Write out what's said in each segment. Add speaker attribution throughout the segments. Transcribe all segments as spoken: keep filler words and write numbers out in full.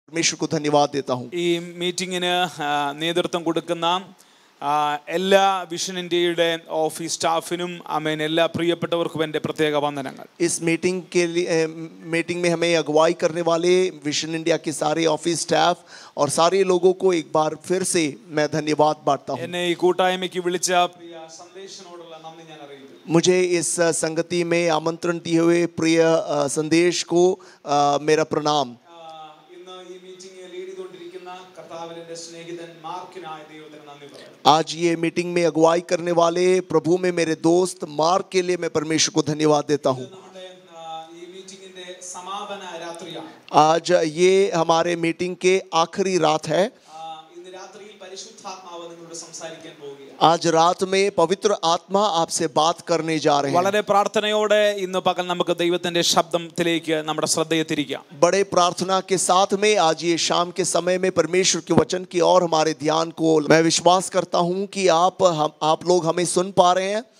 Speaker 1: परमेश्वर को धन्यवाद देता हूँ।
Speaker 2: ഈ മീറ്റിംഗിന് നേതൃത്വം കൊടുക്കുന്ന എല്ലാ വിഷൻ ഇന്ത്യയുടെ ഓഫീസ് സ്റ്റാഫിനും ആമേൻ എല്ലാ പ്രിയപ്പെട്ടവർക്കും എൻ്റെ പ്രത്യേക വന്ദനങ്ങൾ.
Speaker 1: इस मीटिंग के लिए मीटिंग में हमें अगुवाई करने वाले विशन इंडिया के सारे ऑफिस स्टाफ और सारे लोगों को एक बार फिर से मैं धन्यवाद बांटता हूँ.
Speaker 2: എന്നെ ഈ കൂട്ടായ്മയ്ക്ക് വിളിച്ച പ്രിയ സന്ദേശനോടുള്ള നന്ദി ഞാൻ അറിയിക്കുന്നു.
Speaker 1: मुझे इस संगति में आमंत्रण दिए हुए प्रिय संदेश को मेरा प्रणाम. आज ये मीटिंग में अगुवाई करने वाले प्रभु में मेरे दोस्त मार्क के लिए मैं परमेश्वर को धन्यवाद देता हूँ. आज ये हमारे मीटिंग के आखिरी रात है. आज रात में पवित्र आत्मा आपसे बात करने जा रहे हैं.
Speaker 2: വളരെ പ്രാർത്ഥനയോടെ ഇന്ന് പകൽ നമുക്ക് ദൈവത്തിന്റെ ശബ്ദത്തിലേക്ക് നമ്മുടെ ശ്രദ്ധയെ തിരിക്കാം.
Speaker 1: बड़े प्रार्थना के साथ में आज ये शाम के समय में परमेश्वर के वचन की और हमारे ध्यान को मैं विश्वास करता हूँ कि आप हम आप लोग हमें सुन पा रहे हैं.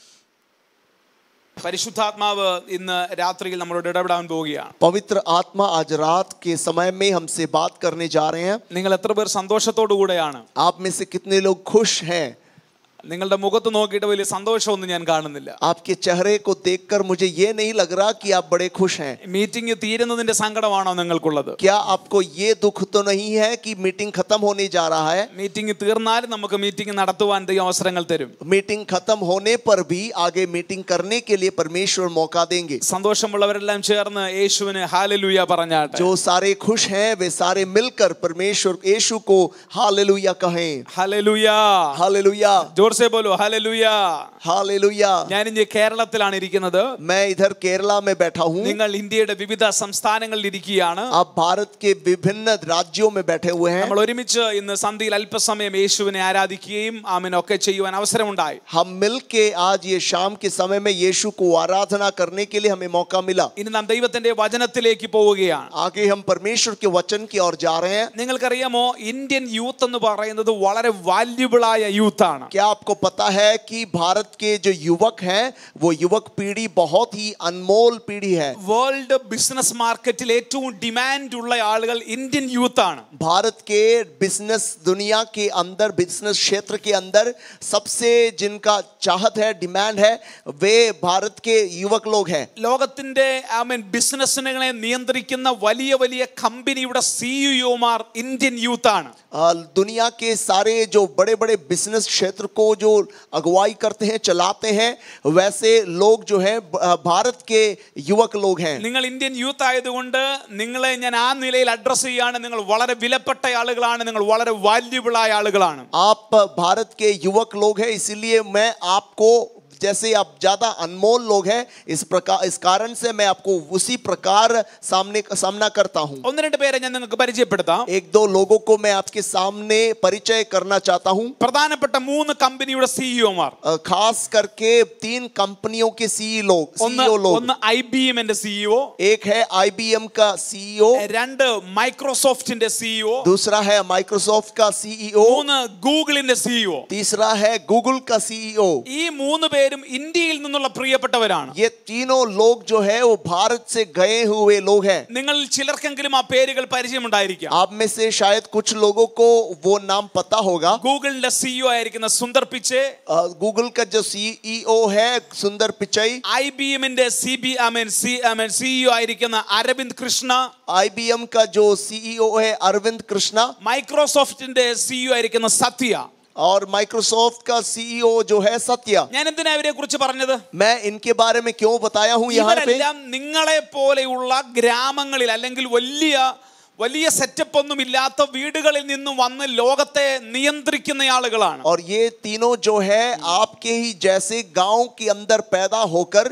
Speaker 2: പരിശുദ്ധാത്മാവ് ഇന്ന് രാത്രിയിൽ നമ്മളോട് ഇടപെടാൻ പോവുകയാണ്.
Speaker 1: पवित्र आत्मा आज रात के समय में हमसे बात करने जा रहे हैं.
Speaker 2: നിങ്ങൾ എത്ര പേർ സന്തോഷത്തോടു കൂടെയാണ്?
Speaker 1: आप में से कितने लोग खुश हैं?
Speaker 2: നിങ്ങളുടെ മുഖത്ത് നോക്കിയിട്ട് വലിയ സന്തോഷമൊന്നും ഞാൻ കാണുന്നില്ല.
Speaker 1: आपके चेहरे को देखकर मुझे ये नहीं लग रहा कि आप बड़े खुश हैं.
Speaker 2: മീറ്റിംഗ് തീരുന്നതിന്റെ സങ്കടമാണോ നിങ്ങൾക്കുള്ളത്?
Speaker 1: क्या आपको ये दुख तो नहीं है कि मीटिंग खत्म होने जा रहा है?
Speaker 2: മീറ്റിംഗ് തീർന്നാൽ നമുക്ക് മീറ്റിംഗ് നടത്തുവാൻ ദൈവം അവസരങ്ങൾ തരും.
Speaker 1: मीटिंग खत्म होने पर भी आगे मीटिंग करने के लिए परमेश्वर मौका देंगे.
Speaker 2: സന്തോഷമുള്ളവരെല്ലാം ചേർന്ന് യേശുവിനെ ഹല്ലേലൂയ പറഞ്ഞാട്ടെ.
Speaker 1: जो सारे खुश हैं वे सारे मिलकर परमेश्वर यीशु को हालेलुया कहें.
Speaker 2: Hallelujah
Speaker 1: hallelujah.
Speaker 2: से बोलो हालेलुया.
Speaker 1: हालेलुया.
Speaker 2: ഞാൻ ഇന്ന് കേരളത്തിലാണ് ഇരിക്കുന്നത്.
Speaker 1: मैं इधर केरला में बैठा हूँ.
Speaker 2: നിങ്ങൾ ഇന്ത്യയുടെ വിവിധ സംസ്ഥാനങ്ങളിൽ ഇരിക്കുകയാണ്.
Speaker 1: आप भारत के विभिन्न राज्यों में बैठे हुए हैं.
Speaker 2: നമ്മൾ ഒരുമിച്ച് ഇന്ന് സന്ധ്യയിൽ അല്പസമയം യേശുവിനെ ആരാധിക്കുകയും ആമേൻ ഒക്കെ ചെയ്യുവാൻ അവസരമുണ്ടായി.
Speaker 1: हम मिलके आज ये शाम के समय में यीशु को आराधना करने के लिए हमें मौका मिला.
Speaker 2: ഇനി നാം ദൈവത്തിന്റെ വചനത്തിലേക്ക് പോവുകയാണ്.
Speaker 1: आगे हम परमेश्वर के वचन की ओर जा रहे हैं.
Speaker 2: നിങ്ങൾക്കറിയാമോ ഇന്ത്യൻ യൂത്ത് എന്ന് പറയുന്നത് വളരെ വാല്യുബിൾ ആയ യൂത്ത് ആണ്.
Speaker 1: क्या आपको पता है कि भारत के जो युवक हैं वो युवक पीढ़ी बहुत ही अनमोल पीढ़ी है.
Speaker 2: വേൾഡ് ബിസിനസ് മാർക്കറ്റിൽ ഏറ്റവും ഡിമാൻഡ് ഉള്ള ആളുകൾ ഇന്ത്യൻ യൂത്ത് ആണ്.
Speaker 1: भारत के बिजनेस दुनिया के अंदर बिजनेस क्षेत्र के अंदर सबसे जिनका चाहत है डिमांड है वे भारत के युवक लोग हैं.
Speaker 2: ലോകത്തിന്റെ ആമേൻ ബിസിനസ്സിനെ നിയന്ത്രിക്കുന്ന വലിയ വലിയ കമ്പനിയുടെ സിഇഒമാർ ഇന്ത്യൻ യൂത്ത് ആണ്.
Speaker 1: दुनिया के सारे जो बड़े बड़े बिजनेस क्षेत्र को जो अगुवाई करते हैं चलाते हैं वैसे लोग जो हैं भारत के युवक लोग हैं.
Speaker 2: നിങ്ങൾ ഇന്ത്യൻ യൂത്ത് ആയതുകൊണ്ട് നിങ്ങളെ ഞാൻ ആ നിലയിൽ അഡ്രസ് ചെയ്യാണ്. നിങ്ങൾ വളരെ വിലപ്പെട്ട ആളുകളാണ്. നിങ്ങൾ വളരെ വാല്യുബിൾ ആയ ആളുകളാണ്.
Speaker 1: आप भारत के युवक लोग हैं इसलिए मैं आपको जैसे आप ज्यादा अनमोल लोग हैं इस प्रकार इस कारण से मैं आपको उसी प्रकार सामने सामना करता हूं.
Speaker 2: ഒന്ന് രണ്ട് പേരെ ഞാൻ നിങ്ങൾക്ക് പരിചയപ്പെടുത്താം.
Speaker 1: एक दो लोगों को मैं आपके सामने परिचय करना चाहता हूं.
Speaker 2: പ്രധാനപ്പെട്ട മൂന്ന് കമ്പനിയുടെ സിഇഒമാർ.
Speaker 1: खास करके तीन कंपनियों के सीईओ लोग सीईओ लोग.
Speaker 2: ഒന്ന് ഐബിഎമ്മിന്റെ സിഇഒ.
Speaker 1: एक है आईबीएम का सीईओ.
Speaker 2: രണ്ട് മൈക്രോസോഫ്റ്റിന്റെ സിഇഒ.
Speaker 1: दूसरा है माइक्रोसॉफ्ट का सीईओ.
Speaker 2: മൂന്ന് ഗൂഗിളിന്റെ സിഇഒ.
Speaker 1: तीसरा है गूगल का सीईओ.
Speaker 2: ഈ മൂന്ന് പേരും ഇന്ത്യയിൽ നിന്നുള്ള പ്രിയപ്പെട്ടവരാണ്.
Speaker 1: ये तीनों लोग जो है वो भारत से गए हुए लोग हैं.
Speaker 2: നിങ്ങളിൽ ചിലർക്കെങ്കിലും ആ പേരുകൾ പരിചയമുണ്ടായിരിക്കാം.
Speaker 1: आप में से शायद कुछ लोगों को वो नाम पता होगा.
Speaker 2: ഗൂഗിളിന്റെ സിഇഒ ആയിരിക്കുന്ന സുന്ദർ പിച്ചെ.
Speaker 1: गूगल का जो सीईओ है सुंदर पिचई.
Speaker 2: ഐബിഎമ്മിന്റെ സിബി ആമേൻ സി ആമേൻ സിഇഒ ആയിരിക്കുന്ന അരവിന്ദ് കൃഷ്ണ.
Speaker 1: आईबीएम का जो सीईओ है अरविंद कृष्णा.
Speaker 2: മൈക്രോസോഫ്റ്റിന്റെ സിഇഒ ആയിരിക്കുന്ന സത്യ.
Speaker 1: और माइक्रोसॉफ्ट का सीईओ जो है सत्य.
Speaker 2: ഞാൻ എന്തിനാ ഇവരെ കുറിച്ച് പറഞ്ഞത്?
Speaker 1: मैं इनके बारे में क्यों बताया हूं यहाँ पे?
Speaker 2: ഇവരെല്ലാം നിങ്ങളെ പോലെയുള്ള ഗ്രാമങ്ങളിൽ അല്ലെങ്കിൽ വലിയ വലിയ സെറ്റപ്പ് ഒന്നും ഇല്ലാത്ത വീടുകളിൽ നിന്നും വന്ന് ലോകത്തെ നിയന്ത്രിക്കുന്ന ആളുകളാണ്.
Speaker 1: और ये तीनों जो है आपके ही जैसे गांव के अंदर पैदा होकर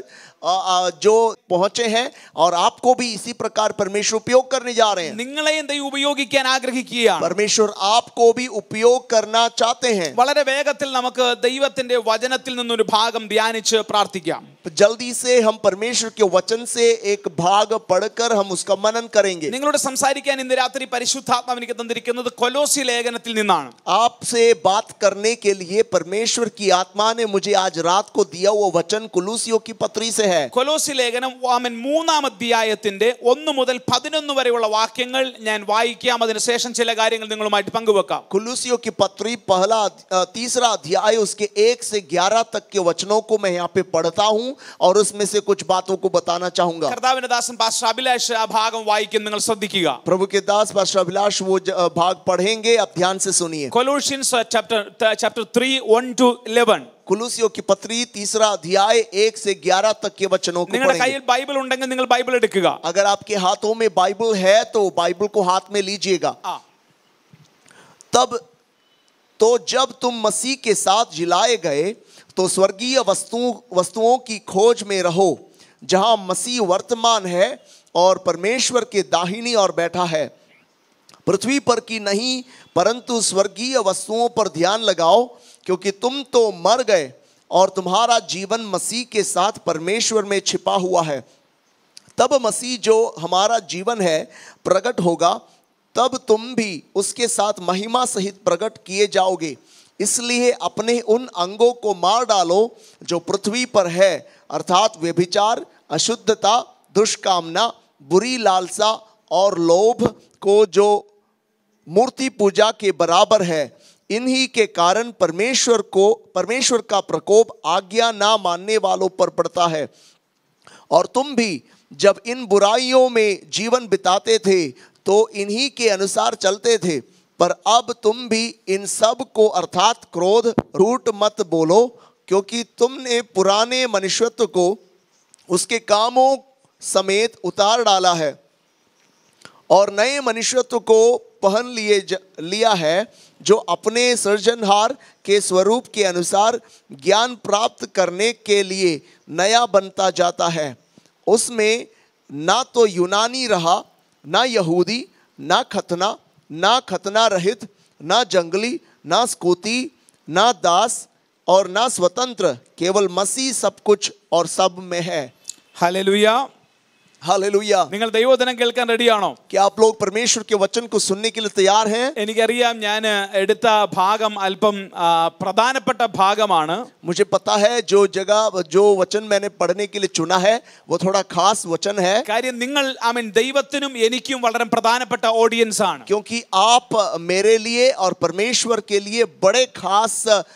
Speaker 1: जो पहुंचे हैं और आपको भी इसी प्रकार परमेश्वर उपयोग करने जा रहे हैं.
Speaker 2: നിങ്ങളെയും ദൈവം ഉപയോഗിക്കാൻ ആഗ്രഹിക്കുകയാണ്.
Speaker 1: परमेश्वर आपको भी उपयोग करना चाहते हैं.
Speaker 2: വളരെ വേഗത്തിൽ നമുക്ക് ദൈവത്തിന്റെ വചനത്തിൽ നിന്നൊരു ഭാഗം ധ്യാനിച്ച് പ്രാർത്ഥിക്കാം.
Speaker 1: जल्दी से हम परमेश्वर के वचन से एक भाग पढ़कर हम उसका मनन करेंगे.
Speaker 2: നിങ്ങളോട് സംസാരിക്കാൻ ഇന്ന് രാത്രി പരിശുദ്ധാത്മാവ് എനിക്ക് തന്നിരിക്കുന്നത് കൊലോസി ലേഖനത്തിൽ നിന്നാണ്.
Speaker 1: आपसे बात करने के लिए परमेश्वर की आत्मा ने मुझे आज रात को दिया वो वचन कुलूसियों की पत्री से है.
Speaker 2: കൊലോസി ലേഖനം ആമേൻ മൂന്നാം അധ്യായത്തിന്റെ ഒന്ന് മുതൽ പതിനൊന്ന് വരെയുള്ള വാക്യങ്ങൾ ഞാൻ വായിക്കാം. അതിനുശേഷം ചില കാര്യങ്ങൾ നിങ്ങളുമായിട്ട് പങ്കുവെക്കാം.
Speaker 1: कुलूसियों की पत्री पहला तीसरा अध्याय उसके एक से ग्यारह तक के वचनों को मैं यहाँ पे पढ़ता हूँ और उसमें से कुछ बातों को बताना चाहूंगा.
Speaker 2: കർത്താവിന്റെ ദാസൻ പാസ്റ്റർ അഭിലാഷ് ആ ഭാഗം വായിക്കും. നിങ്ങൾ ശ്രദ്ധിക്കുക.
Speaker 1: प्रभु के दास पास्टर अभिलाष वो भाग पढ़ेंगे. आप ध्यान से सुनिए.
Speaker 2: Colossians chapter chapter three one to eleven.
Speaker 1: कुलूसियों की पत्री तीसरा अध्याय एक से ग्यारह तक के वचनों को
Speaker 2: നിങ്ങളുടെ
Speaker 1: पढ़ेंगे.
Speaker 2: കയ്യിൽ ബൈബിൾ ഉണ്ടെങ്കിൽ നിങ്ങൾ ബൈബിൾ എടുക്കുക.
Speaker 1: अगर आपके हाथों में बाइबल है तो बाइबल को हाथ में लीजिएगा. तब तो जब तुम मसीह के साथ जिलाए गए तो स्वर्गीय वस्तु वस्तुओं की खोज में रहो जहां मसीह वर्तमान है और परमेश्वर के दाहिनी ओर बैठा है. पृथ्वी पर की नहीं परंतु स्वर्गीय वस्तुओं पर ध्यान लगाओ क्योंकि तुम तो मर गए और तुम्हारा जीवन मसीह के साथ परमेश्वर में छिपा हुआ है. तब मसीह जो हमारा जीवन है प्रकट होगा तब तुम भी उसके साथ महिमा सहित प्रकट किए जाओगे. इसलिए अपने उन अंगों को मार डालो जो पृथ्वी पर है अर्थात व्यभिचार, अशुद्धता, दुष्कामना, बुरी लालसा और लोभ को जो मूर्ति पूजा के बराबर है. इन्हीं के कारण परमेश्वर को परमेश्वर का प्रकोप आज्ञा ना मानने वालों पर पड़ता है. और तुम भी जब इन बुराइयों में जीवन बिताते थे तो इन्हीं के अनुसार चलते थे. पर अब तुम भी इन सब को अर्थात क्रोध, रूठ मत बोलो क्योंकि तुमने पुराने मनुष्यत्व को उसके कामों समेत उतार डाला है और नए मनुष्यत्व को पहन लिए लिया है जो अपने सृजनहार के स्वरूप के अनुसार ज्ञान प्राप्त करने के लिए नया बनता जाता है. उसमें ना तो यूनानी रहा, ना यहूदी, ना खतना, ना खतना रहित, ना जंगली, ना स्कूती, ना दास और ना स्वतंत्र, केवल मसीह सब कुछ और सब में है.
Speaker 2: ഹല്ലേലൂയ.
Speaker 1: हालेलुया.
Speaker 2: നിങ്ങൾ ദൈവവചനം കേൾക്കാൻ റെഡിയാണോ?
Speaker 1: क्या आप लोग परमेश्वर के वचन को सुनने के लिए तैयार हैं?
Speaker 2: എനിക്കറിയാം ഞാൻ എടുത്ത ഭാഗം അല്പം പ്രധാനപ്പെട്ട ഭാഗമാണ്.
Speaker 1: मुझे पता है जो जगह जो वचन मैंने पढ़ने के लिए चुना है वो थोड़ा खास वचन है.
Speaker 2: കാര്യം നിങ്ങൾ ആമേൻ ദൈവത്തിനും എനിക്കും വളരെ പ്രധാനപ്പെട്ട ഓഡിയൻസ് ആണ്.
Speaker 1: क्योंकि आप मेरे लिए और परमेश्वर के लिए बड़े खास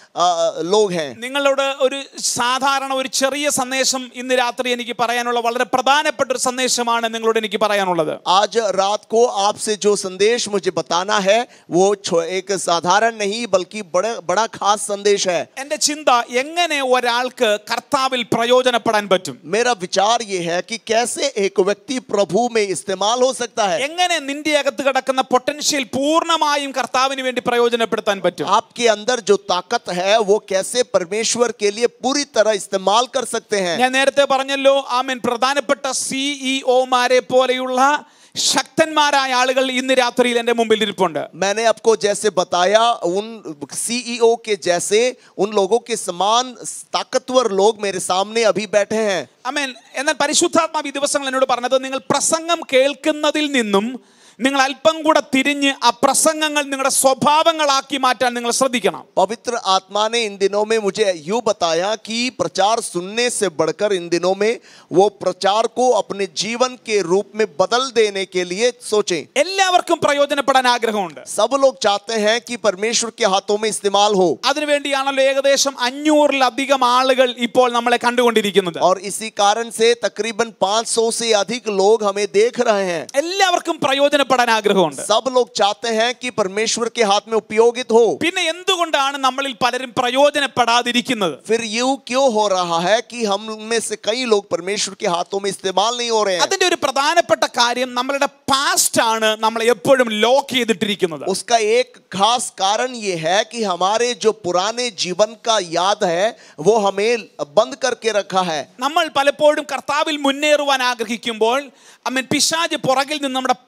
Speaker 1: लोग हैं.
Speaker 2: നിങ്ങളോട് ഒരു സാധാരണ ഒരു ചെറിയ സന്ദേശം ഇന്ന് രാത്രി എനിക്ക് പറയാനുള്ള വളരെ പ്രധാനപ്പെട്ട ഒരു സന്ദേശമാണ് നിങ്ങളോട് എനിക്ക് പറയാനുള്ളത്.
Speaker 1: आज रात को आपसे जो संदेश मुझे बताना है वो एक साधारण नहीं बल्कि बड़ा बड़ा खास संदेश है.
Speaker 2: എന്റെ ചിന്ത എങ്ങനെ ഒരാൾക്ക് കർത്താവിൽ പ്രയോജനപ്പെടാൻ പറ്റും.
Speaker 1: मेरा विचार ये है कि कैसे एक व्यक्ति प्रभु में इस्तेमाल हो सकता है.
Speaker 2: എങ്ങനെ നിന്റെ അകത്ത് കിടക്കുന്ന പൊട്ടൻഷ്യൽ പൂർണ്ണമായും കർത്താവിന് വേണ്ടി പ്രയോജനപ്പെടുത്താൻ പറ്റും.
Speaker 1: आपके अंदर जो ताकत है वो कैसे परमेश्वर के लिए पूरी तरह इस्तेमाल कर सकते हैं.
Speaker 2: ഞാൻ നേരത്തെ പറഞ്ഞല്ലോ ആമേൻ പ്രധാനപ്പെട്ട സിഇഒമാരെ പോലെയുള്ള ശക്തന്മാരായ ആളുകൾ ഇന്ന് രാത്രിയിൽ എൻ്റെ മുമ്പിൽ ഇരിപ്പുണ്ട്.
Speaker 1: मैंने आपको जैसे बताया उन सीईओ के जैसे उन लोगों के समान ताकतवर लोग मेरे सामने अभी बैठे हैं.
Speaker 2: ആമേൻ. എന്നാൽ പരിശുദ്ധാത്മാവ് ഈ ദിവസങ്ങൾ എന്നോട് പറഞ്ഞത് നിങ്ങൾ പ്രസംഗം കേൾക്കുന്നതിൽ നിന്നും നിങ്ങൾ അല്പം കൂടെ തിരിഞ്ഞ് ആ പ്രസംഗങ്ങൾ നിങ്ങളുടെ സ്വഭാവങ്ങളാക്കി മാറ്റാൻ നിങ്ങൾ ശ്രദ്ധിക്കണം.
Speaker 1: पवित्र आत्मा ने इन दिनों में मुझे यूं बताया कि प्रचार सुनने से बढ़कर इन दिनों में वो प्रचार को अपने जीवन के रूप में बदल देने के लिए सोचें.
Speaker 2: എല്ലാവർക്കും പ്രയോജനപ്പെടാൻ ആഗ്രഹമുണ്ട്.
Speaker 1: सब लोग चाहते हैं कि परमेश्वर के हाथों में इस्तेमाल हो.
Speaker 2: അതിനുവേണ്ടിയാണല്ലോ ഏകദേശം അഞ്ഞൂറിലധികം ആളുകൾ ഇപ്പോൾ നമ്മളെ കണ്ടുകൊണ്ടിരിക്കുന്നത്.
Speaker 1: और इसी कारण से तकरीबन पाँच सौ से अधिक लोग हमें देख रहे हैं.
Speaker 2: എല്ലാവർക്കും പ്രയോജനപ്പെടാൻ ആഗ്രഹമുണ്ട്.
Speaker 1: सब लोग चाहते हैं कि परमेश्वर के हाथ में उपयोगित हो.
Speaker 2: പിന്നെ എന്തുകൊണ്ടാണ് നമ്മളിൽ പലരും പ്രയോജനപ്പെടാതിരിക്കുന്നത്?
Speaker 1: फिर यूं क्यों हो रहा है कि हम में से कई लोग परमेश्वर के हाथों में इस्तेमाल नहीं हो रहे हैं?
Speaker 2: അതിന്റെ ഒരു പ്രധാനപ്പെട്ട കാര്യം നമ്മളുടെ പാസ്റ്റ് ആണ് നമ്മളെ എപ്പോഴും ലോക്ക് ചെയ്തിട്ടിരിക്കുന്നത്.
Speaker 1: उसका एक खास कारण ये है कि हमारे जो पुराने जीवन का याद है वो हमें बंद करके रखा है.
Speaker 2: നമ്മൾ പലപ്പോഴും കർത്താവിൽ മുന്നേറുവാൻ ആഗ്രഹിക്കുമ്പോൾ അമ്മൻ പിശാച് പുറകിൽ നിന്ന് നമ്മുടെ പാസ്റ്റ്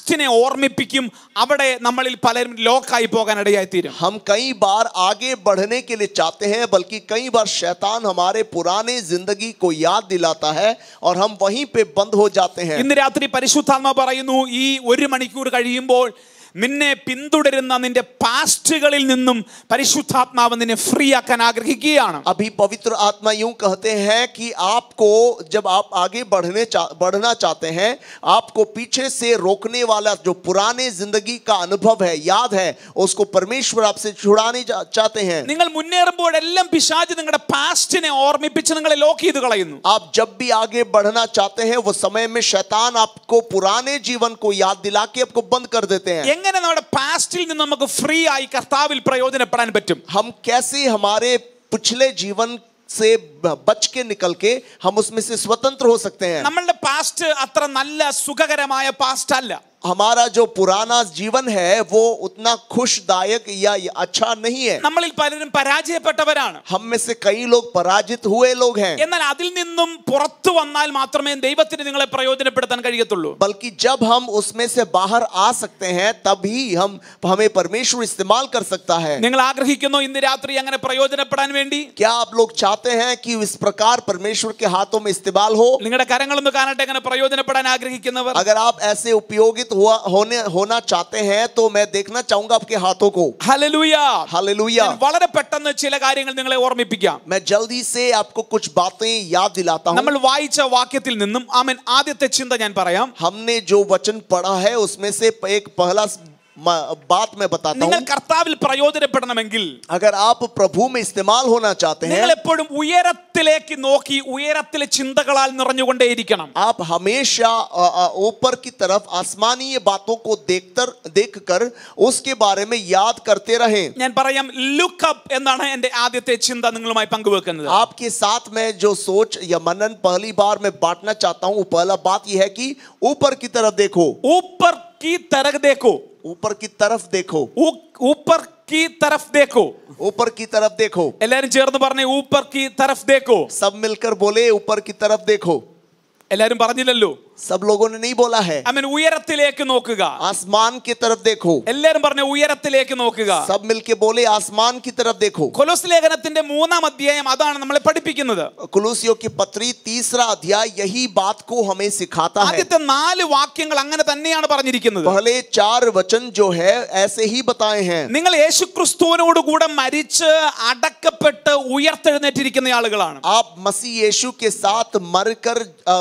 Speaker 2: പാസ്റ്റിനെ ഓർമ്മിപ്പിക്കും. അവിടെ നമ്മളിൽ പലരും ലോക്കായി പോകാൻ ഇടയായി തീരും.
Speaker 1: हम कई बार आगे बढ़ने के लिए चाहते हैं, बल्कि कई बार शैतान हमारे पुराने जिंदगी को याद दिलाता है और हम वहीं पे बंद हो जाते हैं.
Speaker 2: ഇന്ന് രാത്രി പരിശുദ്ധാത്മാവ് പറയുന്നു, ഈ ഒരു മണിക്കൂർ കഴിയുമ്പോൾ നിന്നെ പിന്തുടരുന്ന നിന്റെ പാസ്റ്റുകളിൽ നിന്നും പരിശുദ്ധാത്മാവ് നിന്നെ ഫ്രീ ആക്കാൻ ആഗ്രഹിക്കുകയാണ്.
Speaker 1: अभी पवित्र आत्मा यूं कहते हैं कि आपको जब आप आगे बढ़ने चा, बढ़ना चाहते हैं, आपको पीछे से रोकने वाला जो पुराने जिंदगी का अनुभव है, याद है, उसको परमेश्वर आपसे छुड़ाने चाहते हैं.
Speaker 2: നിങ്ങൾ മുന്നേറുമ്പോഴെല്ലാം പിശാച് നിങ്ങളുടെ പാസ്റ്റിനെ ഓർമ്മിപ്പിച്ച് നിങ്ങളെ ലോക്ക് ചെയ്ത് കളയുന്നു.
Speaker 1: आप जब भी आगे बढ़ना चाहते हैं, वो समय में शैतान आपको पुराने जीवन को याद दिला के आपको बंद कर देते हैं.
Speaker 2: എങ്ങനെ നമ്മുടെ പാസ്റ്റിൽ നിന്ന് നമുക്ക് ഫ്രീ ആയി കർത്താവിൽ പ്രയോജനപ്പെടാൻ പറ്റും?
Speaker 1: हम कैसे हमारे पिछले जीवन से बच के निकल के हम उसमें से स्वतंत्र हो सकते हैं.
Speaker 2: നമ്മളുടെ പാസ്റ്റ് അത്ര നല്ല സുഖകരമായ പാസ്റ്റ് അല്ല.
Speaker 1: हमारा जो पुराना जीवन है वो उतना खुशदायक या अच्छा नहीं है.
Speaker 2: നമ്മളിൽ പലരും പരാജയപ്പെട്ടവരാണ്.
Speaker 1: हम में से कई लोग पराजित हुए लोग हैं.
Speaker 2: എന്നാൽ അതിൽ നിന്നും പുറത്തു വന്നാൽ മാത്രമേ ദൈവത്തിന് നിങ്ങളെ പ്രയോജനപ്പെടുത്താൻ കഴിയത്തുള്ളൂ.
Speaker 1: बल्कि जब हम उसमें से बाहर आ सकते हैं, तभी हम हमें परमेश्वर इस्तेमाल कर सकता है.
Speaker 2: നിങ്ങൾ ആഗ്രഹിക്കുന്നു ഇന്ന് രാത്രി അങ്ങനെ പ്രയോജനപ്പെടാൻ വേണ്ടി?
Speaker 1: क्या आप लोग चाहते हैं कि इस प्रकार परमेश्वर के हाथों में इस्तेमाल हो?
Speaker 2: നിങ്ങളുടെ കരങ്ങളൊന്ന് കാണട്ടെ അങ്ങനെ പ്രയോജനപ്പെടാൻ ആഗ്രഹിക്കുന്നവർ.
Speaker 1: अगर आप ऐसे उपयोगित हुआ होने होना चाहते हैं तो मैं देखना चाहूंगा आपके हाथों को.
Speaker 2: ഹല്ലേലൂയ.
Speaker 1: हालेलुया.
Speaker 2: വളരെ പെട്ടെന്ന് ചില കാര്യങ്ങൾ നിങ്ങളെ ഓർമ്മിപ്പിക്കാം.
Speaker 1: मैं जल्दी से आपको कुछ बातें याद दिलाता हूं.
Speaker 2: നമ്മൾ വായിച്ച വാക്യത്തിൽ നിന്നും ആമേൻ ആദ്യത്തെ ചിന്ത ഞാൻ പറയാം.
Speaker 1: हमने जो वचन पढ़ा है उसमें से एक पहला बात मैं बताता
Speaker 2: നിങ്ങൾ
Speaker 1: हूं.
Speaker 2: കർത്താവിൽ പ്രയോജനപ്പെടണമെങ്കിൽ,
Speaker 1: अगर आप प्रभु में इस्तेमाल होना चाहते हैं,
Speaker 2: നിങ്ങൾ എപ്പോഴും ഉയരത്തിലേക്ക് നോക്കി ഉയരത്തിലെ ചിന്തകളാൽ നിറഞ്ഞുകൊണ്ടേയിരിക്കണം.
Speaker 1: आप हमेशा ऊपर की तरफ आसमानीय बातों को देखकर देखकर उसके बारे में याद करते रहें.
Speaker 2: ഞാൻ പറയാം, ലുക്ക് അപ്പ് എന്നാണ് എൻ്റെ ആദ്യത്തെ ചിന്ത നിങ്ങളുമായി പങ്കുവെക്കുന്നത്.
Speaker 1: आपके साथ में जो सोच या मनन पहली बार मैं बांटना चाहता हूं, पहला बात यह है कि ऊपर की तरफ देखो.
Speaker 2: ऊपर की तरफ देखो.
Speaker 1: ऊपर की तरफ देखो.
Speaker 2: ऊपर की तरफ देखो.
Speaker 1: ऊपर की तरफ देखो.
Speaker 2: എല്ലാരും ചേർന്ന് പറഞ്ഞേ, ऊपर की तरफ देखो.
Speaker 1: सब मिलकर बोले, ऊपर की तरफ देखो.
Speaker 2: എല്ലാരും പറഞ്ഞില്ലല്ലോ.
Speaker 1: सब लोगों ने नहीं बोला है.
Speaker 2: ആമേൻ. ഉയരത്തിലേക്ക് നോക്കുക.
Speaker 1: आसमान की तरफ देखो.
Speaker 2: എല്ലാരും പറഞ്ഞേ, ഉയരത്തിലേക്ക് നോക്കുക.
Speaker 1: सब मिलके बोले, आसमान की तरफ देखो.
Speaker 2: കൊലോസ്യ ലേഖനത്തിന്റെ മൂന്നാം അധ്യായം അതാണ് നമ്മളെ പഠിപ്പിക്കുന്നത്.
Speaker 1: कुलूसियों की पत्री तीसरा अध्याय यही बात को हमें सिखाता है.
Speaker 2: ആദ്യത്തെ നാല് വാക്യങ്ങൾ അങ്ങനെ തന്നെയാണ് പറഞ്ഞിരിക്കുന്നത്.
Speaker 1: पहले चार वचन जो है ऐसे ही बताए हैं.
Speaker 2: നിങ്ങൾ യേശുക്രിസ്തുവിനോട് കൂടെ മരിച്ച് അടക്കപ്പെട്ട് ഉയർത്തെഴുന്നേറ്റിരിക്കുന്ന ആളുകളാണ്.
Speaker 1: आप मसीह यीशु के साथ मरकर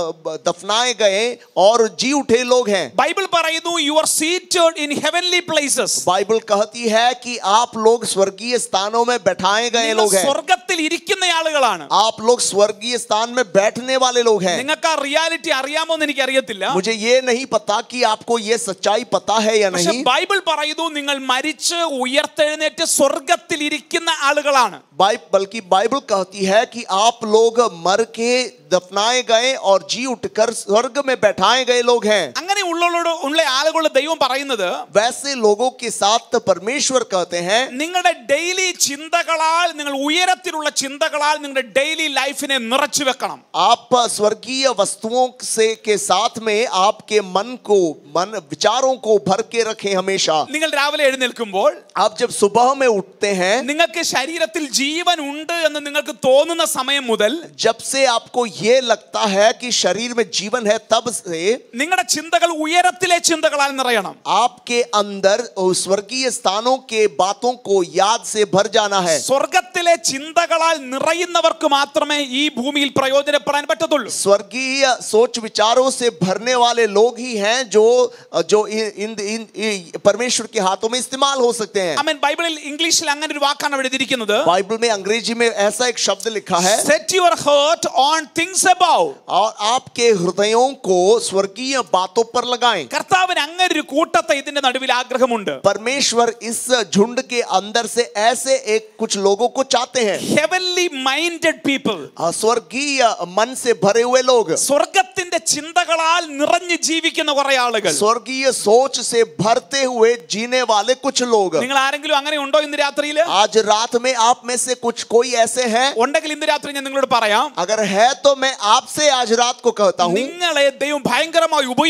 Speaker 1: दफनाए गए और जी उठे लोग हैं.
Speaker 2: ബൈബിൾ പറയുന്നു, you are seated in heavenly places.
Speaker 1: Bible कहती है कि आप लोग स्वर्गीय स्थानों में बैठाए गए लोग हैं.
Speaker 2: സ്വർഗ്ഗത്തിൽ ഇരിക്കുന്ന ആളുകളാണ്.
Speaker 1: आप लोग स्वर्गीय स्थान में बैठने वाले लोग हैं.
Speaker 2: നിങ്ങൾക്ക് ആ റിയാലിറ്റി അറിയാമോ എന്ന് എനിക്ക് അറിയത്തില്ല.
Speaker 1: मुझे ये नहीं पता कि आपको ये सच्चाई पता है या
Speaker 2: പക്ഷേ
Speaker 1: नहीं.
Speaker 2: ബൈബിൾ പറയുന്നു, നിങ്ങൾ മരിച്ച് ഉയർത്തെഴുന്നേറ്റ് സ്വർഗ്ഗത്തിൽ ഇരിക്കുന്ന ആളുകളാണ്.
Speaker 1: बल्कि बाइबल कहती है कि आप लोग मर के दफनाए गए और जी उठकर स्वर्ग में बैठाए गए लोग हैं.
Speaker 2: അങ്ങനെ ഉള്ളവരോട് ഉള്ള ആളുകളോട് ദൈവം പറയുന്നത്,
Speaker 1: वैसे लोगों के साथ परमेश्वर कहते हैं,
Speaker 2: നിങ്ങളുടെ ഡെയിലി ചിന്തകളാൽ, നിങ്ങൾ ഉയരത്തിലുള്ള ചിന്തകളാൽ നിങ്ങളുടെ ഡെയിലി ലൈഫിനെ നിറച്ചു വെക്കണം.
Speaker 1: आप स्वर्गीय वस्तुओं से के साथ में आपके मन को मन विचारों को भर के रखें हमेशा.
Speaker 2: നിങ്ങൾ രാവിലെ എഴുന്നേൽക്കുമ്പോൾ,
Speaker 1: आप जब सुबह में उठते हैं,
Speaker 2: നിങ്ങൾക്ക് ശരീരത്തിൽ ജീവൻ ഉണ്ട് എന്ന് നിങ്ങൾക്ക് തോന്നുന്ന സമയം മുതൽ,
Speaker 1: जब से आपको ये लगता है कि शरीर में जीवन है, तब से
Speaker 2: നിങ്ങളുടെ ചിന്തകൾ ഉയരത്തിലെ ചിന്തകളാൽ നിറയണം.
Speaker 1: आपके अंदर स्वर्गीय स्थानों के बातों को याद से भर जाना है.
Speaker 2: സ്വർഗ്ഗത്തിലെ ചിന്തകളാൽ നിറയുന്നവർക്ക് മാത്രമേ ഈ ഭൂമിയിൽ പ്രയോജനപ്പെടാൻ പറ്റത്തുള്ളൂ.
Speaker 1: स्वर्गीय सोच विचारों से भरने वाले लोग ही हैं जो जो इन, इन, इन परमेश्वर के हाथों में इस्तेमाल हो सकते हैं.
Speaker 2: ആമേൻ. ബൈബിളിൽ ഇംഗ്ലീഷിൽ അങ്ങനെ ഒരു വാക്കാണ് എഴുതിയിരിക്കുന്നത്.
Speaker 1: बाइबल में अंग्रेजी में ऐसा एक शब्द लिखा है,
Speaker 2: Set your heart on things above.
Speaker 1: और आपके हृदयों को स्वर्गीय बातों पर लगाएं.
Speaker 2: കർത്താവിന് അങ്ങനെ ഒരു കൂട്ടത്തെ ഇതിന്റെ നടുവിൽ ആഗ്രഹമുണ്ട്.
Speaker 1: परमेश्वर इस झुंड के अंदर से ऐसे एक कुछ लोगों को चाहते हैं.
Speaker 2: Heavenly minded people.
Speaker 1: स्वर्गीय मन से भरे हुए लोग,
Speaker 2: സ്വർഗ്ഗത്തിന്റെ ചിന്തകളാൽ നിറഞ്ഞു ജീവിക്കുന്ന കുറെ ആളുകൾ,
Speaker 1: स्वर्गीय सोच से भरते हुए जीने वाले कुछ लोग.
Speaker 2: നിങ്ങൾ ആരെങ്കിലും അങ്ങനെ ഉണ്ടോ ഇന്ന് രാത്രിയിൽ?
Speaker 1: आज रात में आप में से कुछ कोई ऐसे हैं?
Speaker 2: ഉണ്ടെങ്കിൽ ഇന്ന് രാത്രി ഞാൻ നിങ്ങളോട് പറയാം,
Speaker 1: अगर है तो मैं आपसे आज रात को कहता हूं,
Speaker 2: നിങ്ങളെ ദൈവം ഭയങ്കരമായി ഉപയോഗിക്കാൻ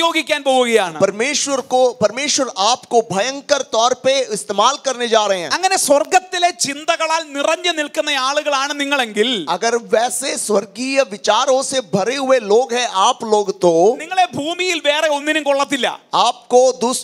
Speaker 2: പോവുകയാണ്.
Speaker 1: परमेश्वर को परमेश्वर आपको भयंकर तौर पे इस्तेमाल करने जा रहे हैं.
Speaker 2: അങ്ങനെ സ്വർഗ്ഗത്തിലെ ചിന്തകളാൽ നിറഞ്ഞു നിൽക്കുന്ന ആളുകളാണ് നിങ്ങളെങ്കിൽ,
Speaker 1: अगर वैसे स्वर्गीय विचारों से भरे हुए लोग हैं आप लोग, तो
Speaker 2: നിങ്ങളെ ഭൂമിയിൽ വേറെ ഒന്നിനും കൊള്ളത്തില്ല.
Speaker 1: आपको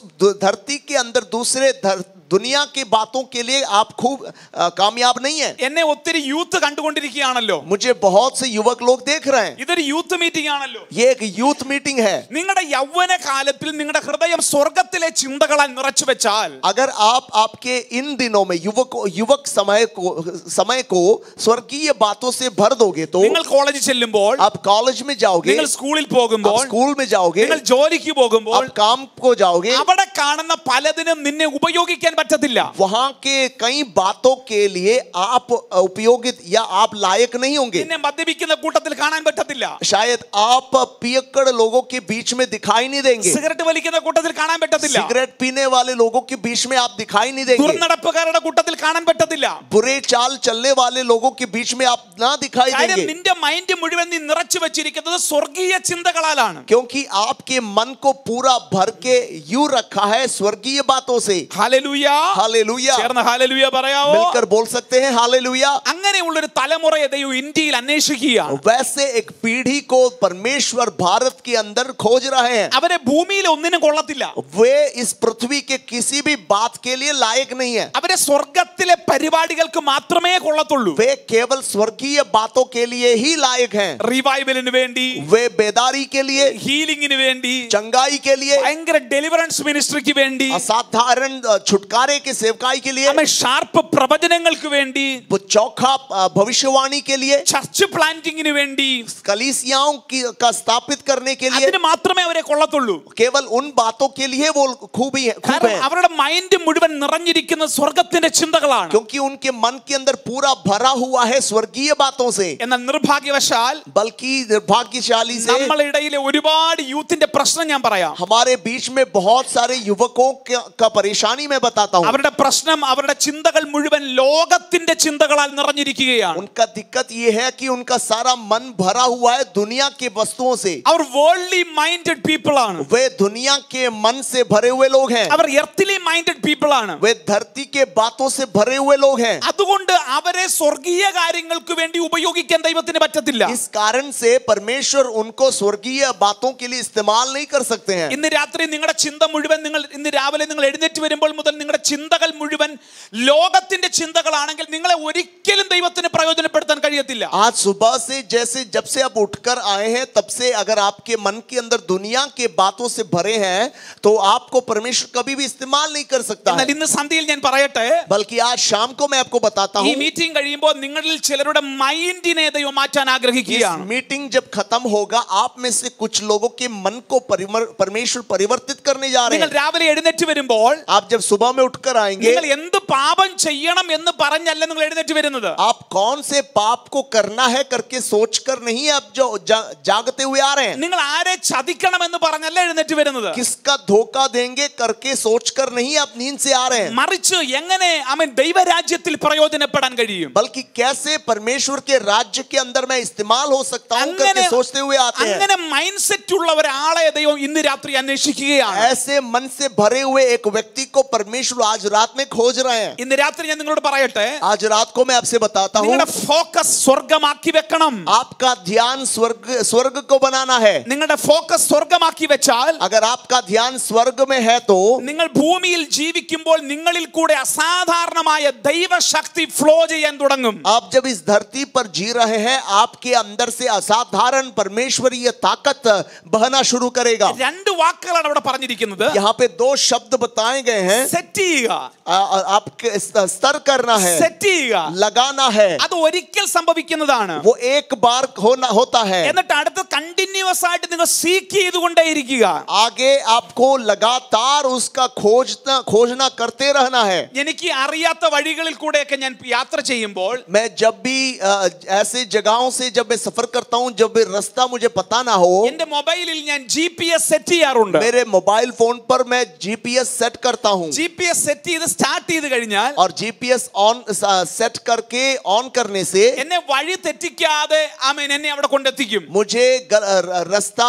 Speaker 1: धरती के अंदर दूसरे दुनिया की बातों के लिए आप खूब कामयाब नहीं है.
Speaker 2: എന്നെ ഒത്തിരി യൂത്ത് കണ്ടുകൊണ്ടിരിക്കുകയാണല്ലോ.
Speaker 1: मुझे बहुत से युवक लोग देख रहे हैं.
Speaker 2: ഇതൊരു യൂത്ത് മീറ്റിംഗ് ആണല്ലോ.
Speaker 1: ये एक यूथ मीटिंग है.
Speaker 2: നിങ്ങളുടെ യൗവന കാലത്തിൽ നിങ്ങളുടെ ഹൃദയം സ്വർഗ്ഗത്തിലെ ചിന്തകളാൽ നിറച്ചു വെച്ചാൽ,
Speaker 1: अगर आप आपके इन दिनों में युवक युवक समय को समय को स्वर्गीय बातों से भर दोगे, तो
Speaker 2: നിങ്ങൾ കോളേജിൽ ചെല്ലുമ്പോൾ,
Speaker 1: आप कॉलेज में जाओगे,
Speaker 2: നിങ്ങൾ സ്കൂളിൽ പോകുമ്പോൾ,
Speaker 1: स्कूल में जाओगे,
Speaker 2: നിങ്ങൾ ജോലിക്ക് പോകുമ്പോൾ,
Speaker 1: आप काम को जाओगे,
Speaker 2: അവിടെ കാണുന്ന പലതിനും നിന്നെ ഉപയോഗിക്കാൻ പറ്റത്തില്ല.
Speaker 1: वहां के कई बातों के लिए आप उपयोगित या आप लायक नहीं होंगे.
Speaker 2: നിന്നെ മദ്യപിക്കുന്ന കൂട്ടത്തിൽ കാണാൻ പറ്റത്തില്ല.
Speaker 1: शायद आप पियक्कड़ लोगों के बीच में दिखाई नहीं देंगे.
Speaker 2: സിഗരറ്റ് വലിക്കുന്ന കൂട്ടത്തിൽ കാണാൻ പറ്റത്തില്ല.
Speaker 1: सिगरेट पीने वाले लोगों के बीच में आप दिखाई नहीं देंगे.
Speaker 2: ദുർനടപ്പുകാരുടെ കൂട്ടത്തിൽ കാണാൻ പറ്റത്തില്ല.
Speaker 1: बुरे चाल चलने वाले लोगों के बीच में आप ना दिखाई
Speaker 2: കാര്യം
Speaker 1: देंगे.
Speaker 2: നിന്റെ മൈൻഡ് മുഴുവൻ നീ നിറച്ചു വെച്ചിരിക്കുന്നത് സ്വർഗീയ ചിന്തകളാലാണ്.
Speaker 1: क्योंकि आपके मन को पूरा भर के यूं रखा है स्वर्गीय बातों से.
Speaker 2: Hallelujah,
Speaker 1: hallelujah.
Speaker 2: ചേർന്ന് ഹല്ലേലൂയ പറയാവോ?
Speaker 1: मिलकर बोल सकते हैं हालेलुया.
Speaker 2: അങ്ങനെയുള്ള ഒരു തലമുറയെ ദൈവം ഇന്ത്യയിൽ അന്വേഷിക്കുകയാണ്.
Speaker 1: वैसे एक पीढ़ी को परमेश्वर भारत के अंदर खोज रहे हैं.
Speaker 2: അവരെ ഭൂമിയിൽ ഒന്നിനും കൊള്ളത്തില്ല.
Speaker 1: वे इस पृथ्वी के किसी भी बात के लिए लायक नहीं है.
Speaker 2: അവരെ സ്വർഗ്ഗത്തിലെ പരിപാടികൾക്ക് മാത്രമേ കൊള്ളത്തുള്ളൂ.
Speaker 1: वे केवल स्वर्गीय बातों के लिए ही लायक हैं.
Speaker 2: റിവൈവലിന് വേണ്ടി,
Speaker 1: वे बेदारी के लिए,
Speaker 2: ഹീലിംഗിന് വേണ്ടി,
Speaker 1: चंगाई के लिए,
Speaker 2: ഭയങ്കര ഡെലിവറൻസ് മിനിസ്ട്രിക്ക് വേണ്ടി,
Speaker 1: असाधारण छुटकारे के सेवकाई के लिए,
Speaker 2: അമ്മ ഷാർപ്പ് പ്രവചനങ്ങൾക്ക് വേണ്ടി,
Speaker 1: चौखा भविष्यवाणी के लिए,
Speaker 2: ചർച്ച് പ്ലാന്റിംഗിന് വേണ്ടി,
Speaker 1: कलीसियाओं की का स्थापित करने के लिए,
Speaker 2: അതിന് മാത്രമേ അവരെ കൊള്ളത്തുള്ളൂ.
Speaker 1: केवल उन बातों के लिए वो खूबी है, खूब
Speaker 2: കാരണം
Speaker 1: है.
Speaker 2: അവരുടെ മൈൻഡ് മുഴുവൻ നിറഞ്ഞിരിക്കുന്ന സ്വർഗ്ഗത്തിന്റെ ചിന്തകളാണ്.
Speaker 1: क्योंकि उनके मन के अंदर पूरा भरा हुआ है स्वर्गीय बातों से.
Speaker 2: എന്നാൽ നിർഭാഗ്യവശാൽ
Speaker 1: बल्कि निर्भाग्यशाली से
Speaker 2: നമ്മുടെ ഇടയിലെ ഒരുപാട് യൂത്തിന്റെ പ്രശ്നം ഞാൻ പറയാം.
Speaker 1: हमारे बीच में बहुत सारे युवकों का, का परेशानी मैं बताता हूँ.
Speaker 2: അവരുടെ പ്രശ്നം അവരുടെ ചിന്തകൾ മുഴുവൻ ലോകത്തിന്റെ ചിന്തകളാൽ നിറഞ്ഞിരിക്കുകയാണ്.
Speaker 1: उनका दिक्कत ये है कि उनका सारा मन भरा हुआ है दुनिया के वस्तुओं से.
Speaker 2: അവർ വേൾഡ്ലി മൈൻഡഡ് പീപ്പിൾ ആണ്.
Speaker 1: वे दुनिया के मन से भरे हुए लोग हैं.
Speaker 2: അവർ എർത്തിലി മൈൻഡഡ് പീപ്പിൾ ആണ്.
Speaker 1: वे धरती के बातों से भरे हुए लोग हैं.
Speaker 2: അതുകൊണ്ട് അവരെ സ്വർഗീയ കാര്യങ്ങൾക്ക് വേണ്ടി ഉപയോഗിക്കാൻ ദൈവത്തിന് പറ്റത്തില്ല.
Speaker 1: इस कारण से परमेश्वर उनको स्वर्गीय बातों के लिए इस्तेमाल नहीं कर सकते हैं.
Speaker 2: ഇന്ന് രാത്രി നിങ്ങളുടെ ചിന്ത മുഴുവൻ, നിങ്ങൾ ഇന്ന് രാവിലെ നിങ്ങൾ എഴുന്നേറ്റ് വരുമ്പോൾ മുതൽ നിങ്ങളുടെ ചിന്തകൾ മുഴുവൻ ലോകത്തിന്റെ ചിന്തകളാണെങ്കിൽ നിങ്ങളെ ഒരിക്കലും ദൈവത്തിന് പ്രയോജനപ്പെടുത്താൻ കഴിയത്തില്ല.
Speaker 1: आज सुबह से जैसे जब से आप उठकर आए हैं तब से अगर आपके मन के अंदर दुनिया के बातों से भरे हैं तो आपको परमेश्वर कभी भी इस्तेमाल नहीं कर सकता है.
Speaker 2: എന്നാൽ ഇന്ന് സന്ധ്യയിൽ ഞാൻ പറയട്ടെ,
Speaker 1: बल्कि आज शाम को मैं आपको बताता
Speaker 2: ഈ
Speaker 1: हूँ,
Speaker 2: മീറ്റിംഗ് കഴിയുമ്പോൾ നിങ്ങളിൽ ചിലരുടെ മൈൻഡിനെ ദൈവം മാറ്റാൻ ആഗ്രഹിക്കുകയാണ്.
Speaker 1: मीटिंग जब खत्म होगा आप में से कुछ लोगों के मन को परमेश्वर परिवर्तित करने जा रहे
Speaker 2: നിങ്ങൾ
Speaker 1: हैं.
Speaker 2: രാവിലെ എഴുന്നേറ്റ് വരുമ്പോൾ
Speaker 1: आप जब सुबह में उठकर आएंगे,
Speaker 2: നിങ്ങൾ എന്ത് പാപം ചെയ്യണം എന്ന് പറഞ്ഞല്ല നിങ്ങൾ എഴുന്നേറ്റ് വരുന്നത്.
Speaker 1: आप कौन से पाप को करना है करके सोचकर नहीं आप जो जा, जागते हुए आ रहे हैं.
Speaker 2: നിങ്ങൾ ആരെ ചതിക്കണം എന്ന് പറഞ്ഞല്ല എഴുന്നേറ്റ് വരുന്നത്.
Speaker 1: किसका धोखा देंगे करके सोचकर नहीं आप नींद से आ रहे हैं.
Speaker 2: മറിച്ച് എങ്ങനെ അവൻ ദൈവരാജ്യത്തിൽ പ്രയോജനപ്പെടാൻ കഴിയും,
Speaker 1: बल्कि कैसे परमेश्वर के राज्य के अंदर मैं इस्तेमाल हो सकता हूं करके सोचते हुए आते हैं.
Speaker 2: അങ്ങനെ മൈൻഡ് സെറ്റ് ഉള്ള ഒരാളെ ദൈവം ഇന്ന് രാത്രി അന്വേഷിക്കുകയാണ്.
Speaker 1: ऐसे मन से भरे हुए एक व्यक्ति को परमेश्वर आज रात में खोज रहे हैं.
Speaker 2: ഇന്ന് രാത്രി ഞാൻ നിങ്ങളോട് പറയട്ടെ,
Speaker 1: आज रात को मैं आपसे बताता हूं,
Speaker 2: നിങ്ങളുടെ ഫോക്കസ് സ്വർഗമാക്കി വെക്കണം.
Speaker 1: आपका ध्यान स्वर्ग स्वर्ग को बनाना है.
Speaker 2: നിങ്ങളുടെ ഫോക്കസ് സ്വർഗമാക്കി വെച്ചാൽ,
Speaker 1: अगर आपका ध्यान स्वर्ग में है तो
Speaker 2: നിങ്ങൾ ഭൂമിയിൽ ജീവിക്കുമ്പോൾ നിങ്ങളിൽ കൂടെ അസാധാരണമായ ദൈവശക്തി ഫ്ലോ ചെയ്യാൻ തുടങ്ങും.
Speaker 1: आप जब इस धरती पर जी रहे हैं आपके अंदर से असाधारण परमेश्वरीय ताकत बहना शुरू करेगा.
Speaker 2: രണ്ട് വാക്കുകളാണ് അവിടെ പറഞ്ഞിരിക്കുന്നത്.
Speaker 1: यहाँ पे दो शब्द बताए गए हैं.
Speaker 2: സെറ്റ് ചെയ്യുക,
Speaker 1: आपके स्तर करना है,
Speaker 2: സെറ്റ് ചെയ്യുക.
Speaker 1: लगाना है.
Speaker 2: അത് ഒരിക്കൽ സംഭവിക്കുന്നതാണ്.
Speaker 1: वो एक बार होना होता है.
Speaker 2: എന്നിട്ട് അടുത്ത് കണ്ടിന്യൂസ് ആയിട്ട് നിങ്ങൾ സീക്ക് ചെയ്തുകൊണ്ടേയിരിക്കുക.
Speaker 1: आगे आपको लगातार उसका खोजना खोजना करते रहना है.
Speaker 2: എനിക്ക് അറിയാത്ത വഴികളിൽ കൂടെയൊക്കെ ഞാൻ യാത്ര ചെയ്യുമ്പോൾ,
Speaker 1: मैं जब भी ऐसे जगहों से जब मैं सफर करता हूं, जब भी रास्ता मुझे पता ना हो,
Speaker 2: എന്റെ മൊബൈലിൽ ഞാൻ ജി പി എസ് സെറ്റ് ചെയ്യാറുണ്ട്.
Speaker 1: मेरे मोबाइल फोन पर मैं जीपीएस सेट करता हूं.
Speaker 2: ജി പി എസ് സെറ്റ് ചെയ്ത് സ്റ്റാർട്ട് ചെയ്ത് കഴിഞ്ഞാൽ
Speaker 1: और जीपीएस ऑन सेट करके ऑन ऑन करने से
Speaker 2: എന്നെ വഴി തെറ്റിക്കാതെ ആമേൻ എന്നെ അവിടെ കൊണ്ടെത്തിക്കും.
Speaker 1: मुझे रास्ता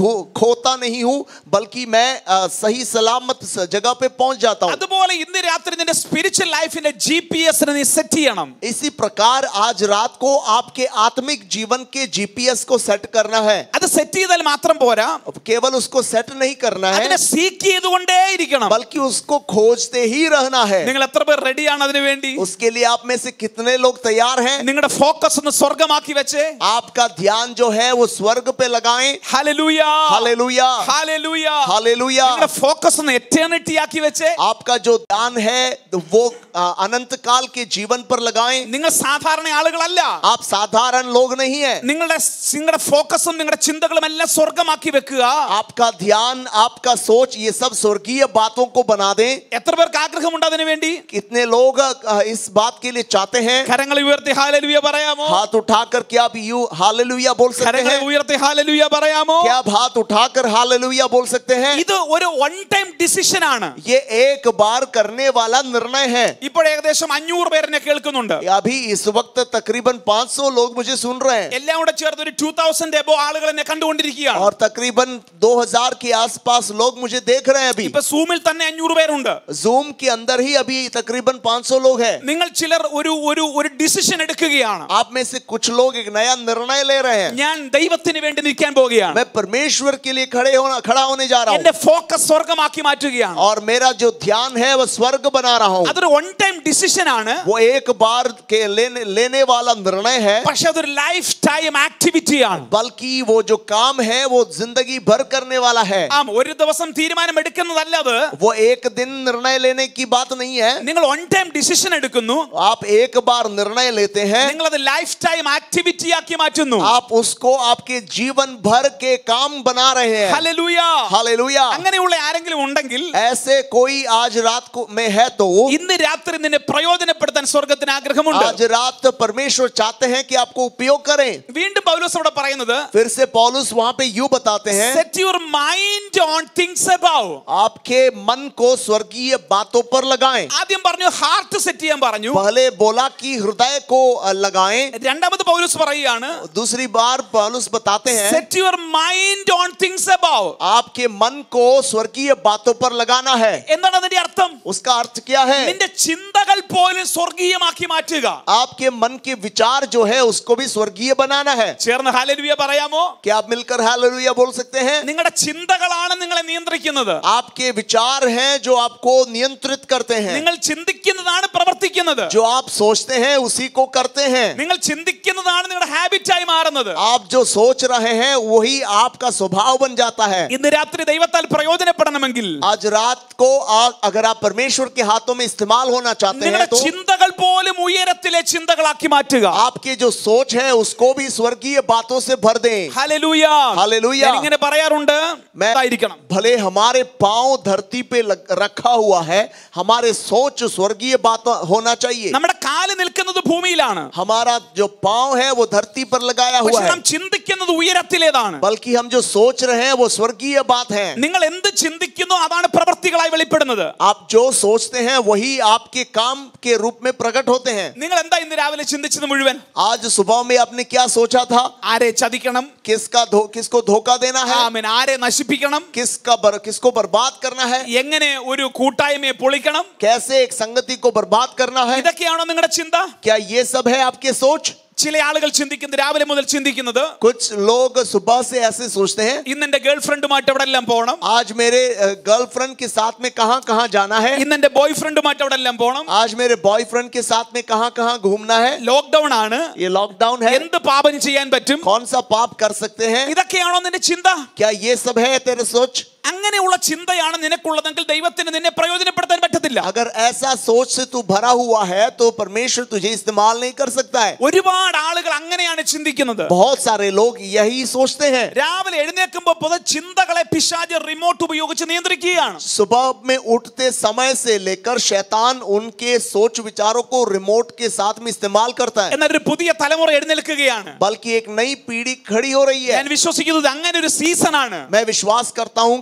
Speaker 1: खोता नहीं हूं, बल्कि मैं सही सलामत जगह पे पहुंच जाता हूं.
Speaker 2: അതുപോലെ ഇന്ന് രാത്രി നിന്റെ സ്പിരിച്വൽ ലൈഫിന്റെ ജിപിഎസ് നീ സെറ്റ് ചെയ്യണം.
Speaker 1: इसी प्रकार आज रात को आपके आत्मिक जीवन के जीपीएस को सेट करना है.
Speaker 2: അത് സെറ്റ് ചെയ്താൽ മാത്രം പോരാ,
Speaker 1: केवल उसको सेट नहीं करना है,
Speaker 2: അതിനെ സീക്ക് ചെയ്തുകൊണ്ടേയിരിക്കണം.
Speaker 1: बल्कि उसको खोजते ही रहना है.
Speaker 2: നിങ്ങൾ എത്ര പേർ റെഡിയാണ് അതിനു വേണ്ടി?
Speaker 1: उसके लिए आप में से कितने लोग तैयार हैं?
Speaker 2: നിങ്ങളുടെ ഫോക്കസ് ഒന്ന് സ്വർഗ്ഗമാക്കി വെച്ചേ.
Speaker 1: आपका ध्यान जो है वो स्वर्ग पे लगाएं.
Speaker 2: Hallelujah
Speaker 1: hallelujah
Speaker 2: hallelujah
Speaker 1: hallelujah.
Speaker 2: നിങ്ങളുടെ ഫോക്കസ് ഒന്ന് എറ്റർണിറ്റി ആക്കി വെച്ചേ.
Speaker 1: आपका जो ध्यान है वो अनंत काल के जीवन पर लगाएं.
Speaker 2: നിങ്ങൾ സാധാരണ ആളുകളല്ല.
Speaker 1: आप साधारण लोग नहीं हैं.
Speaker 2: നിങ്ങളുടെ നിങ്ങളുടെ ഫോക്കസും നിങ്ങളുടെ ചിന്തകളും എല്ലാം സ്വർഗ്ഗമാക്കി വെക്കുക.
Speaker 1: आपका ध्यान, आपका सोच ये सब स्वर्गीय बातों को बना दें.
Speaker 2: എത്ര പേർക്ക് ആഗ്രഹമുണ്ട് അതിനു വേണ്ടി?
Speaker 1: कितने लोग इस बात के लिए चाहते हैं?
Speaker 2: കരങ്ങൾ ഉയർത്തി ഹല്ലേലൂയ പറയാമോ?
Speaker 1: हाथ उठाकर क्या आप यू हालेलुया बोल सकते
Speaker 2: കരങ്ങൾ
Speaker 1: हैं?
Speaker 2: ഉയർത്തി ഹല്ലേലൂയ പറയാമോ?
Speaker 1: क्या आप हाथ उठाकर हालेलुया बोल सकते हैं?
Speaker 2: ഇത് ഒരു വൺ ടൈം ഡിസിഷൻ ആണ്.
Speaker 1: ये एक बार करने वाला निर्णय है.
Speaker 2: ഇപ്പോൾ ഏകദേശം അഞ്ഞൂറ് പേരെന്നെ കേൾക്കുന്നുണ്ട്.
Speaker 1: अभी इस वक्त तकरीबन पाँच सौ लोग मुझे सुन रहे हैं
Speaker 2: എല്ലാം കൂടെ ചേർത്ത് ഒരു two thousand എബോ ആളുകൾ എന്നെ കണ്ടുകൊണ്ടിരിക്കുകയാണ്.
Speaker 1: और तकरीबन दो हज़ार के आसपास लोग मुझे देख रहे हैं. अभी
Speaker 2: ഇപ്പോ സൂമിൽ തന്നെ അഞ്ഞൂറ് പേരുണ്ട്.
Speaker 1: जूम के अंदर ही अभी तकरीबन पाँच सौ लोग हैं.
Speaker 2: നിങ്ങൾ ചിലർ ഒരു ഒരു ഒരു ഡിസിഷൻ എടുക്കുകയാണ്.
Speaker 1: आप में से कुछ लोग एक नया निर्णय ले रहे हैं.
Speaker 2: ഞാൻ ദൈവത്തിന് വേണ്ടി നിൽക്കാൻ പോവുകയാണ്.
Speaker 1: मैं परमेश्वर के लिए खड़े होना खड़ा होने जा रहा
Speaker 2: എന്റെ
Speaker 1: हूँ
Speaker 2: ഫോക്കസ് സ്വർഗ്ഗമാക്കി മാറ്റുകയാണ്.
Speaker 1: और मेरा जो ध्यान है वो स्वर्ग बना रहा हूँ.
Speaker 2: അതൊരു വൺ ടൈം ഡിസിഷൻ ആണ്.
Speaker 1: वो एक बार के लेने लेने वाला निर्णय है,
Speaker 2: പക്ഷേ അതൊരു ലൈഫ് ടൈം ആക്ടിവിറ്റി ആണ്.
Speaker 1: बल्कि वो जो काम है वो जिंदगी भर करने वाला है.
Speaker 2: ആ ഒരു ദിവസം തീരുമാനം എടുക്കുന്നതല്ല അത്.
Speaker 1: वो एक दिन निर्णय लेने की बात नहीं है.
Speaker 2: നിങ്ങൾ വൺ ടൈം ഡിസിഷൻ എടുക്കുന്നു.
Speaker 1: आप एक बार निर्णय लेते हैं,
Speaker 2: നിങ്ങൾ അത് ലൈഫ് ടൈം ആക്ടിവിറ്റി ആക്കി മാറ്റുന്നു.
Speaker 1: आप उसको आपके जीवन भर के काम बना रहे हैं.
Speaker 2: Hallelujah
Speaker 1: hallelujah.
Speaker 2: അങ്ങനെയുള്ള ആരെങ്കിലും ഉണ്ടെങ്കിൽ
Speaker 1: ऐसे कोई आज रात को में है तो
Speaker 2: ഇന്ന് രാത്രി നിന്നെ പ്രയോജനപ്പെടുത്താൻ സ്വർഗ്ഗത്തിന് ആഗ്രഹമുണ്ട്.
Speaker 1: आज रात परमेश्वर चाहते हैं कि आपको उपयोग करें.
Speaker 2: വീണ്ടും പൗലോസ് അവിടെ പറയുന്നത്,
Speaker 1: फिर से पौलुस वहां पे यूं बताते हैं,
Speaker 2: set your mind on things above.
Speaker 1: आपके मन को स्वर्गीय बातों पर लगाएं.
Speaker 2: ആദ്യം പറഞ്ഞു ഹാർട്ട് സെറ്റ് ചെയ്യാൻ പറഞ്ഞു.
Speaker 1: पहले बोला कि हृदय को लगाएं.
Speaker 2: രണ്ടാമത് പൗലോസ് പറയുകയാണ്,
Speaker 1: दूसरी बार पौलुस बताते हैं,
Speaker 2: set your mind on things above.
Speaker 1: आपके मन को स्वर्गीय बातों पर लगाना है.
Speaker 2: എന്താണ് അതിന്റെ അർത്ഥം?
Speaker 1: उसका अर्थ क्या है?
Speaker 2: നിന്റെ ചിന്തകൾ പോലും സ്വർഗീയമാക്കി മാറ്റുക.
Speaker 1: आपके मन के विचार जो है उसको भी स्वर्गीय बनाना है.
Speaker 2: ചേർന്ന് ഹല്ലേലൂയ പറയാമോ?
Speaker 1: क्या आप मिलकर हालेलुया बोल सकते हैं?
Speaker 2: നിങ്ങളുടെ ചിന്തകളാണ് നിങ്ങളെ നിയന്ത്രിക്കുന്നത്.
Speaker 1: आपके विचार हैं जो आपको नियंत्रित करते हैं.
Speaker 2: നിങ്ങൾ ചിന്തിക്കുന്നതാണ് പ്രവർത്തിക്കുന്നത്.
Speaker 1: जो आप सोचते हैं उसी को करते हैं.
Speaker 2: നിങ്ങൾ ചിന്തിക്കുന്നതാണ് നിങ്ങളുടെ ഹാബിറ്റായി മാറുന്നത്.
Speaker 1: आप जो सोच रहे हैं वही आपका स्वभाव बन जाता है.
Speaker 2: ഇന്ന് രാത്രി ദൈവത്താൽ പ്രയോജനപ്പെടണമെങ്കിൽ
Speaker 1: आज रात को आ, अगर आप परमेश्वर के हाथों में इस्तेमाल होना चाहते हैं
Speaker 2: നിങ്ങളുടെ
Speaker 1: तो
Speaker 2: ചിന്തകൾ പോലും ഉയരത്തിലെ ചിന്തകളാക്കി മാറ്റുക.
Speaker 1: आपके जो सोच है उसको भी स्वर्गीय बातों से भर दें.
Speaker 2: Hallelujah
Speaker 1: hallelujah.
Speaker 2: ഞാൻ ഇങ്ങനെ പറയാറുണ്ട്,
Speaker 1: मैं
Speaker 2: ആയിരിക്കണം.
Speaker 1: भले हमारे पांव धरती पे लग, रखा हुआ है, हमारे सोच स्वर्गीय बात होना चाहिए.
Speaker 2: നമ്മുടെ കാല് നിൽക്കുന്നത് ഭൂമിയിലാണ്.
Speaker 1: हमारा जो पांव है वो धरती पर लगाया हुआ
Speaker 2: പക്ഷെ
Speaker 1: है,
Speaker 2: നാം ചിന്തിക്കുന്നത് ഉയരത്തിലേതാണ്.
Speaker 1: बल्कि हम जो सोच रहे हैं वो स्वर्गीय बात है.
Speaker 2: നിങ്ങൾ എന്ത് ചിന്തിക്കുന്നു അതാണ് പ്രവൃത്തികളായി വെളിപ്പെടുന്നത്.
Speaker 1: आप जो सोचते हैं वही आपके काम के रूप में प्रकट होते हैं.
Speaker 2: നിങ്ങൾ എന്താ ഇന്ന് രാവിലെ ചിന്തിച്ചത് മുഴുവൻ?
Speaker 1: आज सुबह में आपने क्या सोचा था?
Speaker 2: ആരെ ചതിക്കണം?
Speaker 1: किसका धो, किसको धोखा देना है?
Speaker 2: ആമേൻ. ആരെ നശിപ്പിക്കണം?
Speaker 1: किसका बर, किसको बर्बाद करना है?
Speaker 2: എങ്ങനെ ഒരു കൂട്ടായ്മയെ പൊളിക്കണം?
Speaker 1: कैसे एक संगति को बर्बाद करना है?
Speaker 2: ഇതൊക്കെയാണോ നിങ്ങളുടെ ചിന്ത?
Speaker 1: क्या ये सब है आपके सोच?
Speaker 2: ചില ആളുകൾ ചിന്തിക്കുന്നത്, രാവിലെ മുതൽ ചിന്തിക്കുന്നത്,
Speaker 1: कुछ लोग सुबह से ऐसे सोचते हैं,
Speaker 2: ഇന്ന് എന്റെ ഗേൾ ഫ്രണ്ടുമായിട്ട് അവിടെ എല്ലാം പോകണം,
Speaker 1: आज मेरे गर्लफ्रेंड के साथ में कहां कहां जाना है,
Speaker 2: ഇന്ന് എന്റെ ബോയ് ഫ്രണ്ടുമായിട്ട് അവിടെ എല്ലാം പോകണം,
Speaker 1: आज मेरे बॉयफ्रेंड के साथ में कहां कहां घूमना है.
Speaker 2: ലോക്ക്ഡൌൺ ആണ്,
Speaker 1: ये लॉकडाउन है,
Speaker 2: എന്ത് പാപം ചെയ്യാൻ പറ്റും?
Speaker 1: कौन सा पाप कर सकते हैं?
Speaker 2: ഇതൊക്കെയാണോ നിന്റെ ചിന്ത?
Speaker 1: क्या ये सब है तेरे सोच?
Speaker 2: അങ്ങനെയുള്ള ചിന്തയാണ് നിനക്കുള്ളതെങ്കിൽ ദൈവത്തിന് നിന്നെ പ്രയോജനപ്പെടുത്താൻ പറ്റത്തില്ല.
Speaker 1: अगर ऐसा सोच से तू भरा हुआ है तो परमेश्वर तुझे इस्तेमाल नहीं कर सकता है.
Speaker 2: ഒരുപാട് ആളുകൾ അങ്ങനെയാണ് ചിന്തിക്കുന്നത്.
Speaker 1: बहुत सारे लोग यही सोचते हैं.
Speaker 2: രാവിലെ എഴുന്നേൽക്കുമ്പോൾ പൊതു ചിന്തകളെ പിശാച് റിമോട്ട് ഉപയോഗിച്ച് നിയന്ത്രിക്കുകയാണ്.
Speaker 1: सुबह में उठते समय से लेकर शैतान उनके सोच विचारों को रिमोट के साथ में इस्तेमाल करता है.
Speaker 2: എന്നാൽ ഒരു പുതിയ തലമുറ എഴുന്നേൽക്കുകയാണ്.
Speaker 1: बल्कि एक नई पीढ़ी खड़ी हो रही है.
Speaker 2: ഞാൻ വിശ്വസിക്കുന്നത് അങ്ങനെ ഒരു സീസൺ ആണ്.
Speaker 1: मैं विश्वास करता हूं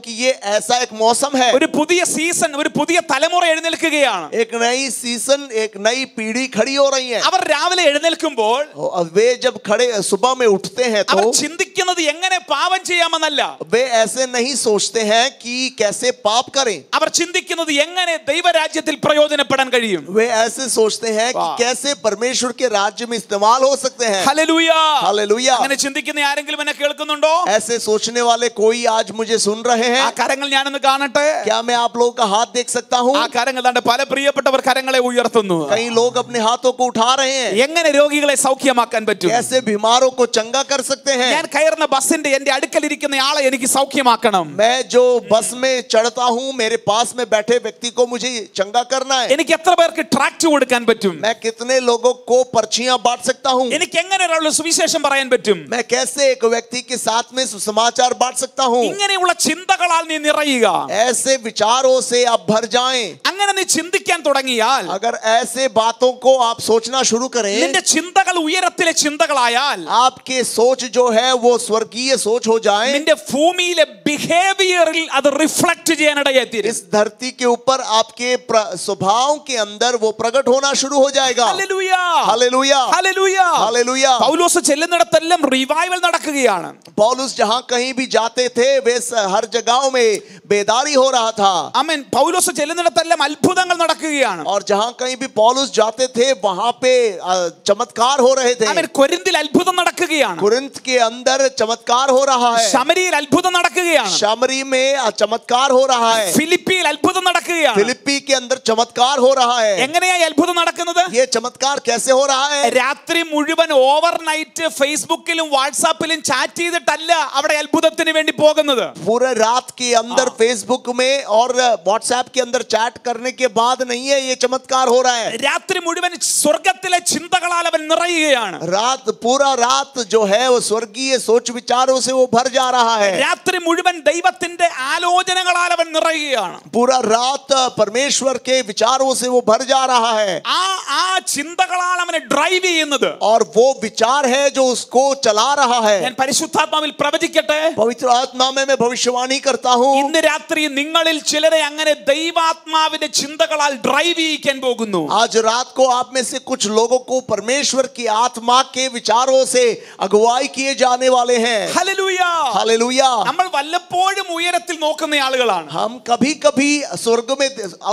Speaker 1: कि ये ऐसा एक मौसम है,
Speaker 2: ഒരു പുതിയ സീസൺ, ഒരു പുതിയ തലമുറ എഴുന്നേൽക്കുകയാണ്.
Speaker 1: एक नई सीजन, एक नई पीढ़ी खड़ी हो रही है.
Speaker 2: അവർ രാവിലെ എഴുന്നേൽക്കുമ്പോൾ
Speaker 1: वे जब खड़े सुबह में उठते हैं
Speaker 2: അവർ
Speaker 1: तो
Speaker 2: ചിന്തിക്കുന്നത് എങ്ങനെ പാപം ചെയ്യാമെന്നല്ല.
Speaker 1: वे ऐसे नहीं सोचते हैं कि कैसे पाप करें.
Speaker 2: അവർ ചിന്തിക്കുന്നത് എങ്ങനെ ദൈവരാജ്യത്തിൽ പ്രയോജനപ്പെടാൻ കഴിയും.
Speaker 1: वे ऐसे सोचते हैं कि कैसे परमेश्वर के राज्य में इस्तेमाल हो सकते हैं.
Speaker 2: ഹല്ലേലൂയ.
Speaker 1: हालेलुया.
Speaker 2: അങ്ങനെ ചിന്തിക്കുന്ന ആരെങ്കിലും എന്നെ കേൾക്കുന്നുണ്ടോ?
Speaker 1: ऐसे सोचने वाले कोई आज मुझे सुन रहे
Speaker 2: ആ
Speaker 1: हैं?
Speaker 2: കരങ്ങൾ ഞാനൊന്ന് കാണട്ടെ.
Speaker 1: क्या मैं आप लोगों का हाथ देख सकता हूँ?
Speaker 2: ആ കരങ്ങൾ ദാണ്ടെ പല പ്രിയപ്പെട്ടവർ കരങ്ങളെ ഉയർത്തുന്നു.
Speaker 1: कई लोग अपने हाथों को उठा रहे हैं.
Speaker 2: എങ്ങനെ രോഗികളെ സൗഖ്യമാക്കാൻ പറ്റും?
Speaker 1: कैसे बीमारों को चंगा कर सकते हैं?
Speaker 2: ഞാൻ കയറുന്ന ബസിന്റെ എന്റെ അടുക്കൽ ഇരിക്കുന്ന ആളെ എനിക്ക് സൗഖ്യമാക്കണം.
Speaker 1: मैं जो बस में चढ़ता हूँ, मेरे पास में बैठे व्यक्ति को मुझे चंगा करना है.
Speaker 2: എനിക്ക് എത്ര പേർക്ക് ട്രാക്ട് കൊടുക്കാൻ പറ്റും?
Speaker 1: मैं कितने लोगों को पर्चियां बांट सकता हूँ?
Speaker 2: എനിക്ക് എങ്ങനെ ഒരാളുടെ സുവിശേഷം പറയാൻ പറ്റും?
Speaker 1: मैं कैसे एक व्यक्ति के साथ में सुसमाचार बांट सकता हूँ?
Speaker 2: ഇങ്ങനെയുള്ള ചിന്തകളാൽ നീ നിറയുക.
Speaker 1: ऐसे विचारों से आप भर जाएं.
Speaker 2: അങ്ങനെ നീ ചിന്തിക്കാൻ തുടങ്ങിയാൽ,
Speaker 1: अगर ऐसे बातों को आप सोचना शुरू करें,
Speaker 2: നിന്റെ ചിന്തകൾ ഉയരത്തിലെ ചിന്തകളായാൽ,
Speaker 1: आपके सोच जो है वो स्वर्गीय सोच हो जाए,
Speaker 2: നിന്റെ ഭൂമിയിലെ ബിഹേവിയറിൽ അത് റിഫ്ലക്ട് ചെയ്യാനിടയായിത്തീരും.
Speaker 1: इस धरती के ऊपर आपके प्र- स्वभाव के अंदर वो प्रकट होना शुरू हो जाएगा.
Speaker 2: ഹല്ലേലൂയ.
Speaker 1: हालेलुया.
Speaker 2: ഹല്ലേലൂയ.
Speaker 1: हालेलुया.
Speaker 2: പൗലോസ് ചെല്ലുന്നിടത്തെല്ലാം റിവൈവൽ നടക്കുകയാണ്.
Speaker 1: पौलुस जहां कहीं भी जाते थे, वे स- हर जगहों में बेदारी हो रहा था.
Speaker 2: ആമേൻ. പൗലോസ് ചെല്ലുന്നിടത്തെല്ലാം അത്ഭുതങ്ങൾ നടക്കുകയാണ്.
Speaker 1: और जहां कहीं भी पौलुस जाते थे, वहां पे अ, चमत्कार हो रहे थे.
Speaker 2: ആമേൻ. കൊരിന്തിൽ അത്ഭുതം നടക്കുകയാണ്.
Speaker 1: कुरिन्थ के अंदर चमत्कार हो रहा है.
Speaker 2: ശമരിയിൽ അത്ഭുതം നടക്കുകയാണ്.
Speaker 1: शमरी में अ, चमत्कार हो रहा है.
Speaker 2: ഫിലിപ്പിയിൽ അത്ഭുതം നടക്കുകയാണ്.
Speaker 1: फिलिप्पी के अंदर चमत्कार हो रहा है.
Speaker 2: എങ്ങനെയാ ഈ അത്ഭുതം നടക്കുന്നത്?
Speaker 1: ये चमत्कार कैसे हो रहा है?
Speaker 2: രാത്രി മുഴുവൻ ഓവർനൈറ്റ് ഫേസ്ബുക്കിലും വാട്സാപ്പിലും ചാറ്റ് ചെയ്തിട്ടല്ല അവിടെ അത്ഭുതത്തിന് വേണ്ടി പോകുന്നത്.
Speaker 1: पूरे रात के अंदर फेसबुक में और व्हाट्सएप के अंदर चैट करने के बाद नहीं है ये चमत्कार हो रहा है.
Speaker 2: രാത്രി മുഴുവൻ സ്വർഗത്തിലെ ചിന്തകളാൽ അവൻ നിറയുകയാണ്.
Speaker 1: रात पूरा रात जो है वो स्वर्गीय सोच विचारों से वो भर जा रहा है.
Speaker 2: രാത്രി മുഴുവൻ ദൈവത്തിന്റെ ആലോചനകളാൽ അവൻ നിറയുകയാണ്.
Speaker 1: पूरा रात परमेश्वर के विचारों से वो भर जा रहा है.
Speaker 2: ആ ആ ചിന്തകളാൽ അവനെ ഡ്രൈവ് ചെയ്യുന്നത്.
Speaker 1: और वो विचार है जो उसको चला रहा है.
Speaker 2: ഞാൻ പരിശുദ്ധാത്മാവിൽ പ്രവചിക്കട്ടെ,
Speaker 1: पवित्र आत्मा में मैं भविष्यवाणी करता हूँ,
Speaker 2: ഇന്ന് രാത്രി നിങ്ങളിൽ ചിലരെ അങ്ങനെ ദൈവാത്മാവിന്റെ ചിന്തകളാൽ ഡ്രൈവ് ചെയ്യിക്കാൻ പോകുന്നു.
Speaker 1: आज रात को आप में से कुछ लोगों को परमेश्वर की आत्मा के विचारों से अगुवाई किए जाने वाले हैं.
Speaker 2: ഹല്ലേലൂയ.
Speaker 1: हालेलुया.
Speaker 2: നമ്മൾ വല്ലപ്പോഴും ഉയരത്തിൽ നോക്കുന്ന ആളുകളാണ്.
Speaker 1: हम कभी कभी स्वर्ग में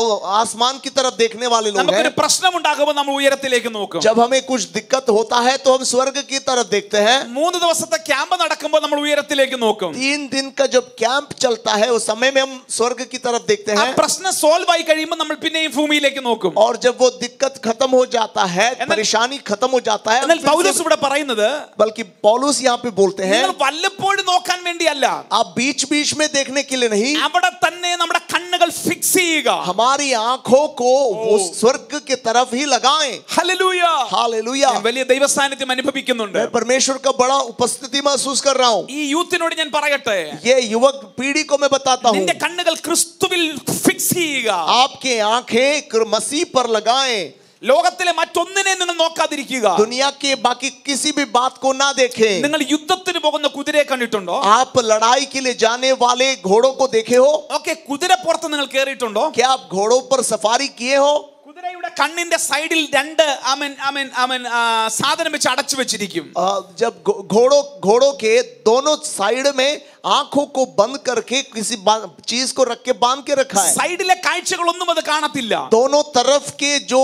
Speaker 1: आसमान की तरफ देखने वाले लोग
Speaker 2: നമുക്കൊരു
Speaker 1: हैं.
Speaker 2: പ്രശ്നം ഉണ്ടാകുമ്പോൾ നമ്മൾ ഉയരത്തിലേക്ക് നോക്കും.
Speaker 1: जब हमें कुछ दिक्कत होता है तो हम स्वर्ग की तरफ देखते हैं.
Speaker 2: മൂന്ന് ദിവസത്തെ ക്യാമ്പ് നടക്കുമ്പോൾ നമ്മൾ ഉയരത്തിലേക്ക് നോക്കും.
Speaker 1: तीन दिन का जब कैंप चलता है उस समय में हम स्वर्ग की तरफ देखते
Speaker 2: ആ
Speaker 1: हैं.
Speaker 2: പ്രശ്നം സോൾവ് ആയി കഴിയുമ്പോൾ നമ്മൾ പിന്നെയും ഭൂമിയിലേക്ക് നോക്കും.
Speaker 1: और जब वो दिक्कत खत्म हो जाता है, परेशानी खत्म हो जाता है,
Speaker 2: എന്നാൽ പൗലോസ് ഇവിടെ പറയുന്നത്,
Speaker 1: बल्कि पौलुस यहाँ पे बोलते हैं,
Speaker 2: നിങ്ങൾ വല്ലപ്പോഴും നോക്കാൻ വേണ്ടിയല്ല,
Speaker 1: आप बीच बीच में देखने के लिए नहीं,
Speaker 2: അവിടെ തന്നെ നമ്മുടെ കണ്ണുകൾ ഫിക്സ് ചെയ്യുക.
Speaker 1: हमारी आंखों को वो स्वर्ग की तरफ ही लगाएं.
Speaker 2: ഹല്ലേലൂയ.
Speaker 1: हालेलुया.
Speaker 2: ഞാൻ വലിയ ദൈവസാന്നിധ്യം അനുഭവിക്കുന്നുണ്ട്.
Speaker 1: मैं परमेश्वर का बड़ा उपस्थिति महसूस कर रहा हूँ.
Speaker 2: ഈ യൂത്തിനോട് ഞാൻ പറയട്ടെ,
Speaker 1: ये युवक पीढ़ी को मैं बताता हूँ,
Speaker 2: നിന്റെ കണ്ണുകൾ ക്രിസ്തുവിൽ ഫിക്സ് ചെയ്യുക.
Speaker 1: आपके आंखें मसीह पर लगाएं.
Speaker 2: ലോകത്തിലെ മറ്റൊന്നിനെ നിങ്ങൾ നോക്കാതിരിക്കുക.
Speaker 1: दुनिया के बाकी किसी भी बात को ना देखें.
Speaker 2: നിങ്ങൾ യുദ്ധത്തിന് പോകുന്ന കുതിരയെ കണ്ടിട്ടുണ്ടോ?
Speaker 1: आप लड़ाई के लिए जाने वाले घोड़ों को देखे हो?
Speaker 2: ഓക്കെ, കുതിരപ്പുറത്ത് നിങ്ങൾ കേറിയിട്ടുണ്ടോ?
Speaker 1: क्या आप घोड़ों पर सफारी किए हो?
Speaker 2: കുതിരയുടെ കണ്ണിന്റെ സൈഡിൽ രണ്ട് ആമൻ ആമൻ ആമൻ സാധനം വെച്ച് അടച്ചു വെച്ചിരിക്കും.
Speaker 1: आ, जब घोड़ों घोड़ों के दोनों साइड में आंखों को बंद करके किसी चीज को रख के बांध के रखा है.
Speaker 2: സൈഡിലെ കാഴ്ചകളൊന്നും അത് കാണത്തില്ല.
Speaker 1: दोनों तरफ के जो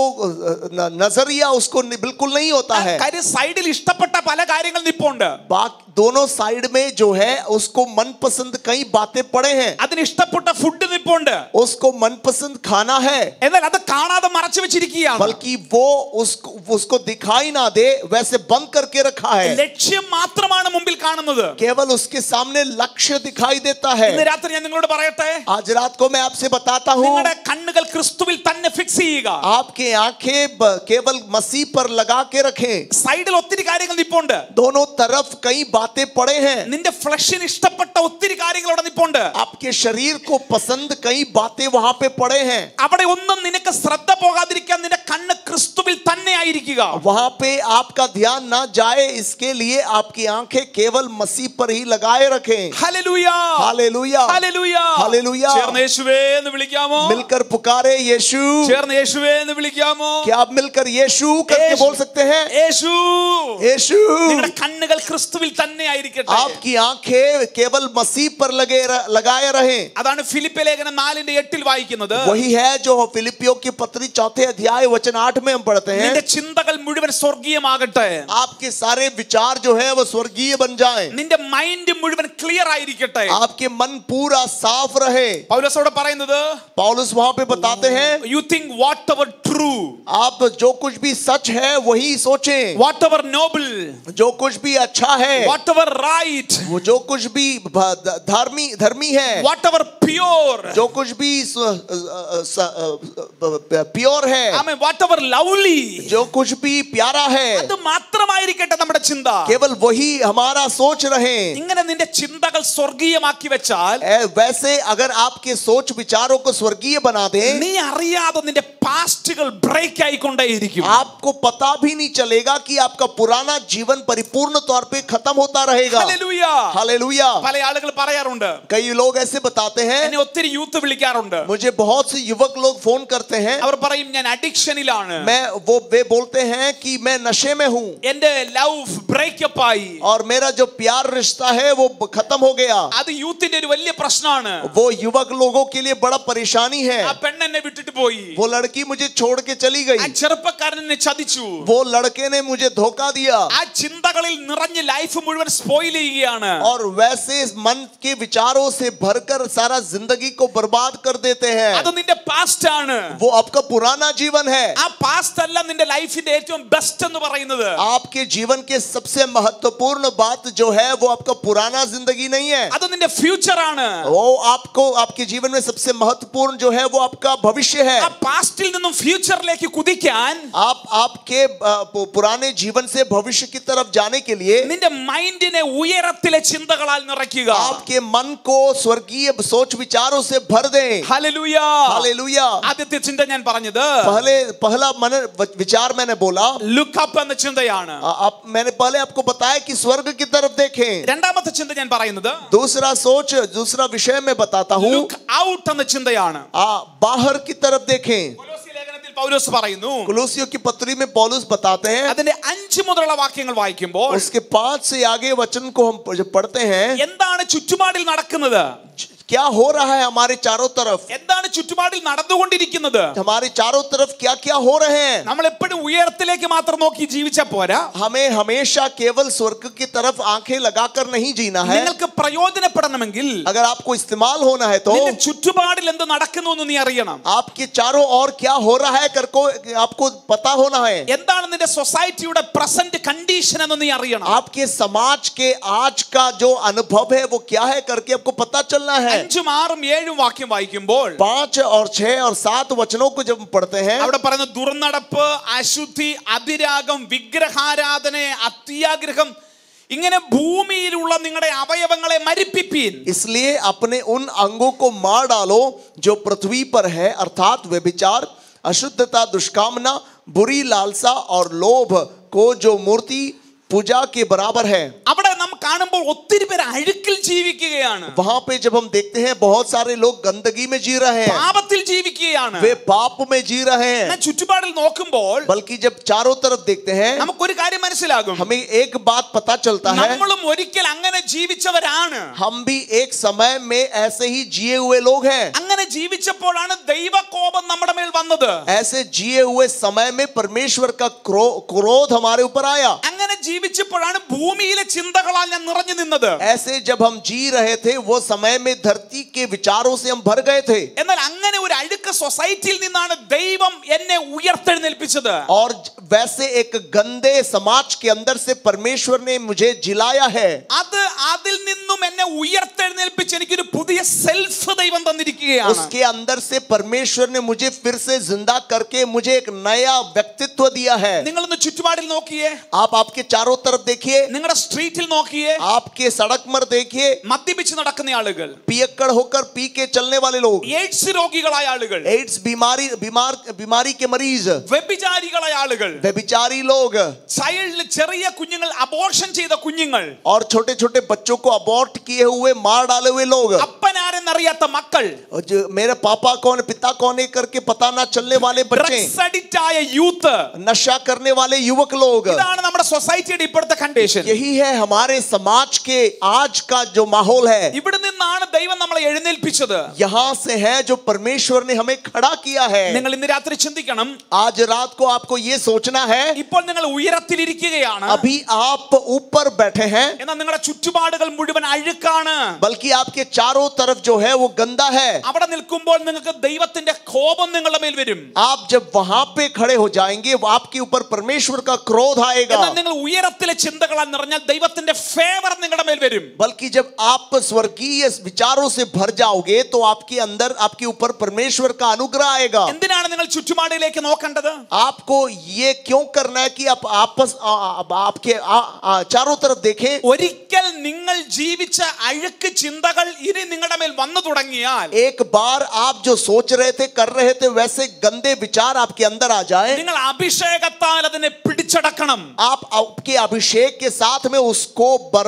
Speaker 1: नजरिया उसको बिल्कुल नहीं होता है.
Speaker 2: കാര്യം സൈഡിൽ ഇഷ്ടപ്പെട്ട പല കാര്യങ്ങൾ നിപ്പുണ്ട്.
Speaker 1: बाकी दोनों साइड में जो है उसको मनपसंद कई बातें पड़े हैं.
Speaker 2: അതിന് ഇഷ്ടപ്പെട്ട ഫുഡ് നിപ്പുണ്ട്.
Speaker 1: उसको मनपसंद खाना है,
Speaker 2: എന്നാൽ അത് കാണാതെ മറച്ചു വെച്ചിരിക്കുകയാണ്.
Speaker 1: बल्कि वो उसको उसको दिखाई ना दे वैसे बंद करके रखा है.
Speaker 2: ലക്ഷ്യം മാത്രമാണ് മുമ്പിൽ കാണുന്നത്.
Speaker 1: केवल उसके सामने लक्ष्य दिखाई देता है.
Speaker 2: ഇന്ന് രാത്രി ഞാൻ നിങ്ങളോട് പറയട്ടെ,
Speaker 1: आज रात को मैं आपसे बताता हूँ,
Speaker 2: നിങ്ങളുടെ കണ്ണുകൾ ക്രിസ്തുവിൽ തന്നെ ഫിക്സ് ചെയ്യുക.
Speaker 1: आपके आंखें ब- केवल मसीह पर लगा के रखें.
Speaker 2: സൈഡിൽ ഒത്തിരി കാര്യങ്ങൾ നിപ്പുണ്ട്.
Speaker 1: दोनों तरफ कई बातें पड़े हैं.
Speaker 2: നിന്റെ ഫ്ലഷിന് ഇഷ്ടപ്പെട്ട ഒത്തിരി കാര്യങ്ങൾ അവിടെ നിപ്പുണ്ട്.
Speaker 1: आपके शरीर को पसंद कई बातें वहां पे पड़े हैं.
Speaker 2: അവിടെ ഒന്നും നിനക്ക് ശ്രദ്ധ പോകാതിരിക്കാൻ നിന്റെ കണ്ണ് ക്രിസ്തുവിൽ തന്നെ ആയിരിക്കുക.
Speaker 1: वहां पे आपका ध्यान ना जाए, इसके लिए आपकी आंखें केवल मसीह पर ही लगाए रखें.
Speaker 2: Hallelujah,
Speaker 1: hallelujah,
Speaker 2: hallelujah,
Speaker 1: hallelujah.
Speaker 2: ചേർന്ന് യേശുവേ എന്ന് വിളിക്കാമോ?
Speaker 1: मिलकर पुकारे यीशु.
Speaker 2: ചേർന്ന് യേശുവേ എന്ന് വിളിക്കാമോ?
Speaker 1: क्या आप मिलकर यीशु करके बोल सकते हैं?
Speaker 2: യേശു.
Speaker 1: यीशु.
Speaker 2: നിങ്ങളുടെ കണ്ണുകൾ ക്രിസ്തുവിൽ തന്നെ ആയിരിക്കട്ടെ.
Speaker 1: आपकी आंखें केवल मसीह पर लगे लगाए रहें.
Speaker 2: അതാണ് ഫിലിപ്പി ലേഖനം നാലിന്റെ എട്ടിൽ വായിക്കുന്നത്.
Speaker 1: वही है जो फिलिपियों की पत्री चौथे अध्याय वचन आठ में हम पढ़ते हैं.
Speaker 2: നിന്റെ ചിന്തകൾ മുഴുവൻ സ്വർഗീയമാകട്ടെ.
Speaker 1: आपके सारे विचार जो है वो स्वर्गीय बन जाएं.
Speaker 2: നിന്റെ മൈൻഡ് മുഴുവൻ ക്ലിയർ ആയിരിക്കട്ടെ.
Speaker 1: आपके मन पूरा साफ रहे.
Speaker 2: പൗലോസ് അവിടെ പറയുന്നത്,
Speaker 1: पौलुस वहां पे बताते हैं,
Speaker 2: you think whatever true,
Speaker 1: आप जो कुछ भी सच है वही सोचें.
Speaker 2: whatever noble,
Speaker 1: जो कुछ भी अच्छा है,
Speaker 2: whatever right,
Speaker 1: वो जो कुछ भी धर्मी धर्मी है,
Speaker 2: whatever pure,
Speaker 1: जो कुछ भी प्योर है,
Speaker 2: आमेन, whatever lovely,
Speaker 1: जो कुछ भी प्यारा है,
Speaker 2: അത് മാത്രമായിരിക്കട്ടെ നമ്മുടെ ചിന്ത.
Speaker 1: केवल वही हमारा सोच रहे.
Speaker 2: ഇങ്ങനെ നിന്റെ ചിന്തകൾ സ്വർഗീയമാക്കി വെച്ചാൽ,
Speaker 1: वैसे अगर आपके सोच विचारों को स्वर्गीय बना दे,
Speaker 2: നീ അറിയാതെ നിന്റെ പാസ്റ്റുകൾ ബ്രേക്ക് ആയിക്കൊണ്ടേയിരിക്കും.
Speaker 1: आपको पता भी नहीं चलेगा कि आपका पुराना जीवन परिपूर्ण तौर पे खत्म होता रहेगा.
Speaker 2: Hallelujah,
Speaker 1: hallelujah.
Speaker 2: പല ആളുകൾ പറയാറുണ്ട്,
Speaker 1: कई लोग ऐसे बताते हैं,
Speaker 2: എന്നെ ഒത്തിരി യൂത്ത് വിളിക്കാറുണ്ട്.
Speaker 1: मुझे बहुत से युवक लोग फोन करते हैं,
Speaker 2: അവർ പറയും ഞാൻ അഡിക്ഷനിലാണ്,
Speaker 1: मैं वो वे बोलते हैं कि मैं नशे में हूँ
Speaker 2: എന്റെ ലവ് ബ്രേക്കപ്പ് ആയി,
Speaker 1: और मेरा जो प्यार रिश्ता है वो खत्म हो गया.
Speaker 2: അത് യൂത്തിന്റെ ഒരു വലിയ പ്രശ്നമാണ്.
Speaker 1: वो युवक लोगों के लिए बड़ा परेशानी है.
Speaker 2: ആ പെണ്ണ് എന്നെ വിട്ടിട്ട് പോയി,
Speaker 1: वो लड़की मुझे छोड़ के चली गई,
Speaker 2: ആ ചെറുപ്പക്കാരൻ എന്നെ ചതിച്ചു,
Speaker 1: वो लड़के ने मुझे धोखा दिया.
Speaker 2: ആ ചിന്തകളിൽ നിറഞ്ഞ് ലൈഫ് മുഴുവൻ സ്പോയിൽ ചെയ്യുകയാണ്.
Speaker 1: और वैसे मन के विचारों से भरकर सारा जिंदगी को बर्बाद कर देते हैं.
Speaker 2: അത് നിന്റെ പാസ്റ്റ് ആണ്.
Speaker 1: वो आपका पुराना जीवन है.
Speaker 2: ആ പാസ്റ്റ് അല്ല നിന്റെ ലൈഫിന്റെ ഏറ്റവും ബെസ്റ്റ് എന്ന് പറയുന്നത്.
Speaker 1: आपके जीवन के सबसे महत्वपूर्ण बात जो है वो आपका पुराना जिंदगी नहीं है.
Speaker 2: അത് നിന്റെ ഫ്യൂച്ചർ ആണ്.
Speaker 1: वो आपको आपके जीवन में सबसे महत्वपूर्ण जो है वो आपका भविष्य है.
Speaker 2: ആ പാസ്റ്റിൽ നിന്നും ഫ്യൂച്ചറിലേക്ക് കുതിക്കാൻ,
Speaker 1: आप आपके पुराने जीवन से भविष्य की तरफ जाने के लिए
Speaker 2: നിന്റെ മൈൻഡിനെ ഉയരത്തിലെ ചിന്തകളാൽ നിറയ്ക്കുക.
Speaker 1: आपके मन को स्वर्गीय सोच विचारों से भर दें.
Speaker 2: Hallelujah,
Speaker 1: hallelujah.
Speaker 2: ആദ്യത്തെ ചിന്ത ഞാൻ പറഞ്ഞത്
Speaker 1: पहले पहला मन विचार मैंने बोला,
Speaker 2: ലുക്ക് അപ്പ് എന്ന ചിന്തയാണ്.
Speaker 1: आप मैंने पहले आपको बताया कि स्वर्ग की तरफ देखें.
Speaker 2: രണ്ടാമത്തെ ചിന്ത ഞാൻ പറയുന്നത്
Speaker 1: दूसरा सोच दूसरा विषय में बताता हूँ,
Speaker 2: ലുക്ക് ഔട്ട് എന്ന ചിന്തയാണ്.
Speaker 1: आ, बाहर की तरफ देखें.
Speaker 2: കൊലോസ്യ ലേഖനത്തിൽ പൗലോസ് പറയുന്നു,
Speaker 1: कुलूसियों की पत्री में पौलुस बताते हैं,
Speaker 2: അതിന്റെ അഞ്ച് മുതലുള്ള വാക്യങ്ങൾ വായിക്കുമ്പോൾ
Speaker 1: उसके पांच से आगे वचन को हम जब पढ़ते हैं,
Speaker 2: എന്താണ് ചുറ്റുപാടിൽ നടക്കുന്നത്,
Speaker 1: क्या हो रहा है हमारे चारों तरफ,
Speaker 2: എന്താണ് ചുറ്റുപാടിൽ നടന്നുകൊണ്ടിരിക്കുന്നത്,
Speaker 1: हमारे चारों तरफ क्या क्या हो रहे हैं.
Speaker 2: നമ്മൾ എപ്പോഴും ഉയരത്തിലേക്ക് മാത്രം നോക്കി ജീവിച്ചാൽ പോരാ.
Speaker 1: हमें हमेशा केवल स्वर्ग की तरफ आंखें लगाकर नहीं जीना है.
Speaker 2: നിങ്ങൾക്ക് പ്രയോജനപ്പെടണമെങ്കിൽ
Speaker 1: अगर आपको इस्तेमाल होना है तो
Speaker 2: നിന്റെ ചുറ്റുപാടിൽ എന്ത് നടക്കുന്നു എന്ന് നീ അറിയണം.
Speaker 1: आपके चारों ओर क्या हो रहा है कर को आपको पता होना है.
Speaker 2: എന്താണ് നിന്റെ സൊസൈറ്റിയുടെ പ്രസന്റ് കണ്ടീഷൻ എന്ന് നീ അറിയണം.
Speaker 1: आपके समाज के आज का जो अनुभव है वो क्या है करके आपको पता चलना है.
Speaker 2: അഞ്ചും ആറും ഏഴും വാക്യം വായിക്കുമ്പോൾ
Speaker 1: पांच और छह और सात वचनों को जब पढ़ते हैं,
Speaker 2: അവിടെ പറയുന്ന ദുർനടപ്പ്, അശുദ്ധി, അതിരാഗം, വിഗ്രഹാരാധന, അത്യാഗ്രഹം, ഇങ്ങനെ ഭൂമിയിലുള്ള നിങ്ങളുടെ അവയവങ്ങളെ മരിപ്പിപ്പീൻ.
Speaker 1: इसलिए अपने उन अंगों को मार डालो जो पृथ्वी पर है, अर्थात व्यभिचार, अशुद्धता, दुष्कामना, बुरी लालसा और लोभ को जो मूर्ति पूजा के बराबर है.
Speaker 2: അവിടെ നാം കാണുമ്പോൾ ഒത്തിരി പേര് അഴുക്കിൽ ജീവിക്കുകയാണ്.
Speaker 1: वहां पे जब हम देखते हैं बहुत सारे लोग गंदगी में जी रहे हैं,
Speaker 2: പാപത്തിൽ ജീവിക്കുകയാണ്.
Speaker 1: वे पाप में जी रहे हैं.
Speaker 2: ചുറ്റുപാടിൽ നോക്കുമ്പോൾ
Speaker 1: बल्कि जब चारों तरफ देखते हैं
Speaker 2: നമുക്കൊരു കാര്യം മനസ്സിലാകും,
Speaker 1: हमें एक बात पता चलता है,
Speaker 2: നമ്മളും ഒരിക്കൽ അങ്ങനെ ജീവിച്ചവരാണ്.
Speaker 1: हम भी एक समय में ऐसे ही जिए हुए लोग हैं.
Speaker 2: അങ്ങനെ ജീവിച്ചപ്പോഴാണ് ദൈവകോപം നമ്മുടെ മേൽ വന്നത്.
Speaker 1: ऐसे जिए हुए समय में परमेश्वर का क्रोध हमारे ऊपर आया.
Speaker 2: അങ്ങനെ ജീവിച്ചപ്പോഴാണ് ഭൂമിയിലെ ചിന്തകളാൽ ഞാൻ നിറഞ്ഞു നിന്നത്.
Speaker 1: ऐसे जब हम जी रहे थे वो समय में धरती के विचारों से हम भर गए थे.
Speaker 2: എന്നാൽ അങ്ങനെ ഒരു അഴുക്ക് സൊസൈറ്റിയിൽ നിന്നാണ് ദൈവം എന്നെ ഉയർത്തെഴുന്നേൽപ്പിച്ചത്.
Speaker 1: और वैसे एक गंदे समाज के अंदर से परमेश्वर ने मुझे जिलाया है.
Speaker 2: അത് അതിൽ നിന്നും എന്നെ ഉയർത്തെഴുന്നേൽപ്പിച്ച് എനിക്കൊരു പുതിയ സെൽഫ് ദൈവം തന്നിരിക്കുകയാണ്.
Speaker 1: उसके अंदर से परमेश्वर ने मुझे फिर से जिंदा करके मुझे एक नया व्यक्तित्व दिया है.
Speaker 2: നിങ്ങളൊന്ന് ചുറ്റുപാടിൽ നോക്കിയേ,
Speaker 1: आप आपके चारों तरफ देखिए,
Speaker 2: നിങ്ങളുടെ സ്ട്രീറ്റിൽ നോക്കിയേ,
Speaker 1: आपके सड़क पर देखिए,
Speaker 2: മദ്യപിച്ച് നടക്കുന്ന ആളുകൾ,
Speaker 1: पियक्कड़ होकर पी के चलने वाले लोग,
Speaker 2: എയ്ഡ്സ് രോഗികളായ ആളുകൾ,
Speaker 1: एड्स बीमारी बीमार बीमारी के मरीज,
Speaker 2: വ്യഭിചാരികളായ വ്യഭിചാരികളായ ആളുകൾ,
Speaker 1: व्यभिचारी लोग
Speaker 2: ചൈൽഡ് ചെറിയ കുഞ്ഞുങ്ങൾ അബോർഷൻ ചെയ്ത കുഞ്ഞുങ്ങൾ,
Speaker 1: और छोटे छोटे बच्चों को अबॉर्ट किए हुए मार डाले हुए लोग,
Speaker 2: അപ്പനാരെന്നറിയാത്ത മക്കൾ,
Speaker 1: और जो मेरे पापा कौन है पिता कौन है करके पता ना चलने वाले बच्चे,
Speaker 2: ഡ്രഗ്സ് അഡിക്റ്റ് ആയ യൂത്ത്,
Speaker 1: नशा करने वाले युवक लोग,
Speaker 2: ഇതാണ് നമ്മുടെ സൊസൈറ്റിയുടെ ഇപ്പോഴത്തെ കണ്ടീഷൻ.
Speaker 1: यही है हमारे समाज के आज का जो माहौल है.
Speaker 2: ഇവിടെ നിന്നാണ് ദൈവം നമ്മളെ എഴുന്നേൽപ്പിച്ചത്.
Speaker 1: यहाँ से है जो परमेश्वर ने हमें खड़ा किया है.
Speaker 2: നിങ്ങൾ ഇന്ന് രാത്രി ചിന്തിക്കണം,
Speaker 1: आज रात को आपको ये सोचना है,
Speaker 2: ഇപ്പോൾ നിങ്ങൾ ഉയരത്തിലിരിക്കുകയാണ്,
Speaker 1: अभी आप ऊपर बैठे हैं,
Speaker 2: എന്നാൽ നിങ്ങളുടെ ചുറ്റുപാടുകൾ മുഴുവൻ അഴുക്കാണ്.
Speaker 1: बल्कि आपके चारों तरफ जो है वो गंदा है.
Speaker 2: അവിടെ നിൽക്കുമ്പോൾ നിങ്ങൾക്ക് ദൈവത്തിന്റെ കോപം നിങ്ങളുടെ മേൽ വരും.
Speaker 1: आप जब वहां पे खड़े हो जाएंगे आपके ऊपर परमेश्वर का क्रोध आएगा.
Speaker 2: എന്നാൽ നിങ്ങൾ ഉയരത്തിലെ ചിന്തകളാൽ നിറഞ്ഞാൽ ദൈവത്തിന്റെ ഫേവർ നിങ്ങളുടെ മേൽ വരും.
Speaker 1: बल्कि जब आप स्वर्गीय विचारों से भर जाओगे तो आपके अंदर आपके ऊपर परमेश्वर का अनुग्रह आएगा.
Speaker 2: എന്തിനാണ് നിങ്ങൾ ചുറ്റുപാടിലേക്ക് നോക്കേണ്ടത്?
Speaker 1: आपको ये क्यों करना है कि आप आपस आ, आ, आपके आ, आ, चारों तरफ देखें.
Speaker 2: ഒരിക്കൽ നിങ്ങൾ ജീവിച്ച അഴുക്ക് ചിന്തകൾ ഇനി നിങ്ങളുടെ മേൽ വന്നു തുടങ്ങിയാൽ,
Speaker 1: एक बार आप जो सोच रहे थे कर रहे थे वैसे गंदे विचार आपके अंदर आ जाए,
Speaker 2: നിങ്ങൾ അഭിഷേകത്താൽ അതിനെ പിടിച്ചടക്കണം.
Speaker 1: आप आपके अभिषेक के साथ में उसको बर,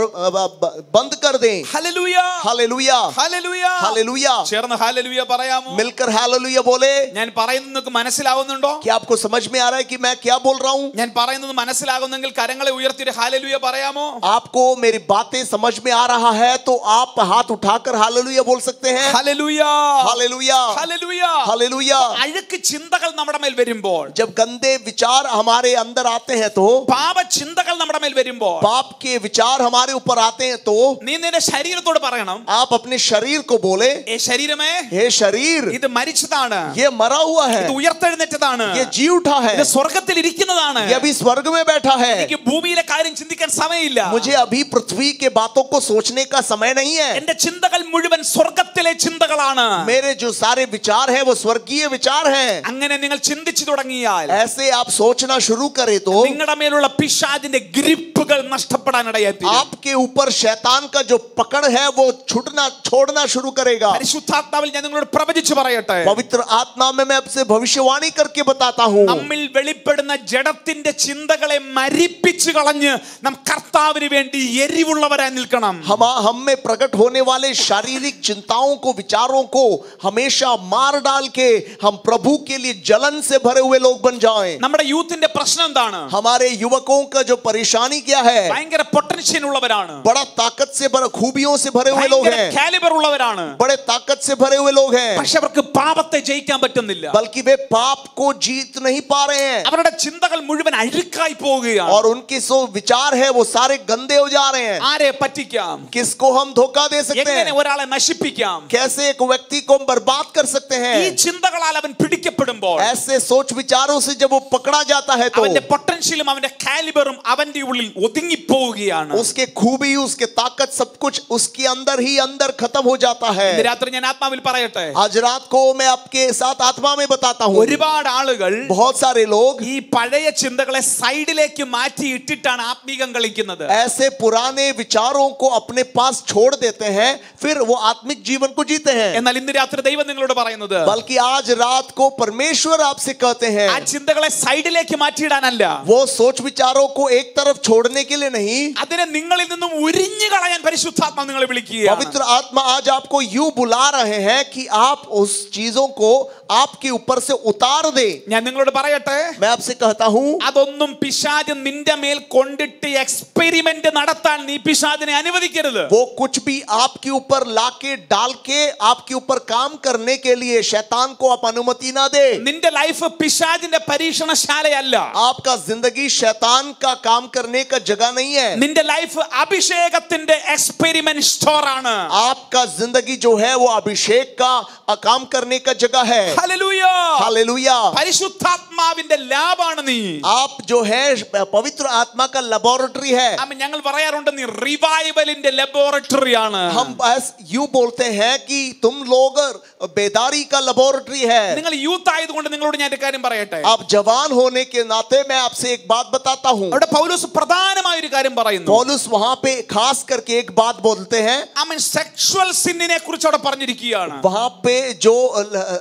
Speaker 1: बंद कर दें.
Speaker 2: Hallelujah,
Speaker 1: hallelujah,
Speaker 2: hallelujah,
Speaker 1: hallelujah.
Speaker 2: ചേർന്ന് ഹല്ലേലൂയ പറയാമോ?
Speaker 1: मिलकर हालेलुया बोले.
Speaker 2: ഞാൻ പറയുന്നത് നിങ്ങൾക്ക് മനസ്സിലാവുന്നുണ്ടോ?
Speaker 1: क्या आपको समझ में आ रहा है कि मैं क्या बोल रहा हूं?
Speaker 2: ഞാൻ പറയുന്നത് മനസ്സിലാകുന്നെങ്കിൽ കരങ്ങളെ ഉയർത്തി ഹല്ലേലൂയ പറയാമോ?
Speaker 1: आपको मेरी बातें समझ में आ रहा है तो आप हाथ उठाकर हालेलुया बोल सकते हैं.
Speaker 2: Hallelujah,
Speaker 1: hallelujah,
Speaker 2: hallelujah.
Speaker 1: हालेलुया.
Speaker 2: അഴുക്ക് ചിന്തകൾ നമ്മുടെ മേൽ വരുമ്പോൾ,
Speaker 1: जब गंदे विचार हमारे अंदर आते हैं तो,
Speaker 2: പാപ ചിന്തകൾ നമ്മുടെ മേൽ വരുമ്പോൾ,
Speaker 1: पाप के विचार हमारे ऊपर आते हैं तो,
Speaker 2: നീ നിന്റെ ശരീരത്തോട് പറയണം,
Speaker 1: आप अपने शरीर को बोले,
Speaker 2: ഏ ശരീരമേ,
Speaker 1: हे शरीर
Speaker 2: ഇത് മരിച്ചതാണ്,
Speaker 1: ये मरा हुआ है,
Speaker 2: ഇത് ഉയർത്തെഴുന്നേറ്റതാണ്,
Speaker 1: ये जी उठा है,
Speaker 2: ഇത് സ്വർഗ്ഗത്തിൽ ഇരിക്കുന്നതാണ്,
Speaker 1: ये अभी स्वर्ग में बैठा है.
Speaker 2: എനിക്ക് ഭൂമിയിലെ കാര്യം ചിന്തിക്കാൻ സമയമില്ല,
Speaker 1: मुझे अभी पृथ्वी के बातों को सोचने का समय नहीं है.
Speaker 2: എന്റെ ചിന്തകൾ മുഴുവൻ സ്വർഗ്ഗത്തിലെ ചിന്തകളാണ്.
Speaker 1: मेरे जो सारे विचार हैं वो स्वर्गीय विचार हैं.
Speaker 2: അങ്ങനെ നിങ്ങൾ ചിന്തിച്ചു തുടങ്ങിയാൽ,
Speaker 1: ऐसे आप सोचना शुरू करें तो
Speaker 2: നിങ്ങളുടെ മേലുള്ള പിശാചിന്റെ ഗ്രിപ്പുകൾ നഷ്ടപ്പെടാനിടയായി തീരും.
Speaker 1: आपके ऊपर शैतान का जो पकड़ है वो छूटना छोड़ना शुरू करेगा.
Speaker 2: പരിശുദ്ധാത്മാവിൽ ഞാൻ നിങ്ങളോട് പ്രവചിച്ചു പറയട്ടെ,
Speaker 1: पवित्र आत्मा में मैं आपसे भविष्यवाणी करके बताता हूँ.
Speaker 2: നമ്മിൽ വെളിപ്പെടുന്ന ജഡത്തിന്റെ ചിന്തകളെ മരിപ്പിച്ചു കളഞ്ഞ് നാം കർത്താവിന് വേണ്ടി എരിവുള്ളവരായി നിൽക്കണം.
Speaker 1: हम हम में प्रकट होने वाले शारीरिक चिंताओं को विचारों को हमेशा मार डाल के हम प्रभु के लिए जलन से भरे हुए लोग बन जाएं.
Speaker 2: നമ്മുടെ യൂത്തിന്റെ പ്രശ്നം എന്താണ്?
Speaker 1: हमारे युवकों का जो परेशानी क्या है,
Speaker 2: ഭയങ്കര പൊട്ടൻഷ്യൽ ഉള്ളവരാണ്,
Speaker 1: बड़ा ताकत से भरे खूबियों से भरे हुए लोग
Speaker 2: ഭയങ്കര
Speaker 1: हैं,
Speaker 2: കാലിബർ ഉള്ളവരാണ്,
Speaker 1: बड़े ताकत से भरे हुए लोग हैं,
Speaker 2: പക്ഷെ അവർക്ക് പാപത്തെ ജയിക്കാൻ പറ്റുന്നില്ല.
Speaker 1: बल्कि वे पाप को जीत नहीं पा रहे हैं
Speaker 2: അവരുടെ ചിന്തകൾ മുഴുവൻ അഴുക്കായി പോവുകയാണ്.
Speaker 1: और उनके जो विचार है वो सारे गंदे हो जा रहे हैं.
Speaker 2: ആരെ പറ്റിക്കാം?
Speaker 1: किसको हम धोखा दे सकते
Speaker 2: എങ്ങനെ
Speaker 1: हैं?
Speaker 2: ഒരാളെ നശിപ്പിക്കാം?
Speaker 1: कैसे एक व्यक्ति को हम बर्बाद कर सकते
Speaker 2: ഈ
Speaker 1: हैं?
Speaker 2: ചിന്തകളാൽ അവൻ പിടിക്കപ്പെടുമ്പോൾ
Speaker 1: ऐसे सोच विचारों से जब वो पकड़ा जाता है तो
Speaker 2: അവന്റെ പൊട്ടൻഷ്യലും അവന്റെ കാലിബറും അവന്റെ ഉള്ളിൽ ഒതുങ്ങിപ്പോവുകയാണ്.
Speaker 1: उसके खूबी उसके ताकत सब कुछ उसके अंदर ही अंदर खत्म हो जाता है.
Speaker 2: ഇന്ന് രാത്രി ഞാൻ ആത്മാവിൽ പറയട്ടെ,
Speaker 1: आज रात को मैं आपके साथ आत्मा में बताता हूँ,
Speaker 2: ഒരുപാട് ആളുകൾ
Speaker 1: बहुत सारे लोग
Speaker 2: ഈ പഴയ ചിന്തകളെ സൈഡിലേക്ക് മാറ്റി ഇട്ടിട്ടാണ് ആത്മീകം കളിക്കുന്നത്.
Speaker 1: ऐसे पुराने विचारों को अपने पास छोड़ देते हैं फिर वो आत्मिक जीवन को जीते हैं.
Speaker 2: എന്നാൽ ഇന്ന് രാത്രി ദൈവം നിങ്ങളോട് പറയുന്നത്,
Speaker 1: बल्कि आज रात को परमेश्वर आपसे कहते हैं,
Speaker 2: ആ ചിന്തകളെ സൈഡിലേക്ക് മാറ്റിയിടാനല്ല,
Speaker 1: वो सोच विचारों को एक तरफ छोड़ने के लिए नहीं,
Speaker 2: അതിനെ നിങ്ങളിൽ നിന്നും ഉരിഞ്ഞു കളയാൻ പരിശുദ്ധാത്മാ നിങ്ങളെ വിളിക്കുകയാണ്.
Speaker 1: पवित्र आत्मा आज आपको यूं बुला रहे हैं कि आप उस चीजों को आपके ऊपर से उतार दे.
Speaker 2: ഞാൻ നിങ്ങളോട് പറയട്ടെ,
Speaker 1: मैं आपसे कहता हूं,
Speaker 2: അതൊന്നും പിശാച് നിന്റെ മേൽ കൊണ്ടിട്ട് എക്സ്പെരിമെന്റ് നടത്താൻ നീ പിശാചിനെ അനുവദിക്കരുത്.
Speaker 1: वो कुछ भी आपके ऊपर लाके डाल के आपके ऊपर काम करने के लिए शैतान को आप अनुमति ना दे.
Speaker 2: നിന്റെ ലൈഫ് പിശാചിന്റെ പരീക്ഷണശാലയല്ല.
Speaker 1: आपका जिंदगी शैतान का काम करने का जगह नहीं है.
Speaker 2: നിന്റെ ലൈഫ് അഭിഷേകത്തിന്റെ എക്സ്പെരിമെന്റ് സ്റ്റോർ ആണ്.
Speaker 1: आपका जिंदगी जो है वो अभिषेक का काम करने का जगह है.
Speaker 2: Hallelujah,
Speaker 1: hallelujah.
Speaker 2: പരിശുദ്ധാത്മാവിന്റെ ലാബാണ് നീ.
Speaker 1: आप जो है पवित्र आत्मा का लेबोरेटरी है.
Speaker 2: അമ്മ ഞങ്ങൾ പറയാറുണ്ട്, നീ റിവൈവലിന്റെ ലബോറട്ടറി ആണ്.
Speaker 1: हम बस यूं बोलते हैं कि तुम लोग बेदारी का लेबोरेटरी है.
Speaker 2: നിങ്ങൾ യൂത്ത് ആയതുകൊണ്ട് നിങ്ങളോട് ഞാൻ ഒരു കാര്യം പറയട്ടെ.
Speaker 1: आप जवान होने के नाते मैं आपसे एक बात बताता हूं.
Speaker 2: അവിടെ പൗലോസ് പ്രധാനമായ ഒരു കാര്യം പറയുന്നു.
Speaker 1: पौलुस वहां पे खास करके एक बात बोलते हैं.
Speaker 2: അവൻ സെക്ഷുവൽ സിന്നിനെ കുറിച്ച് അവിടെ പറഞ്ഞിരിക്കുകയാണ്.
Speaker 1: वहां पे जो जो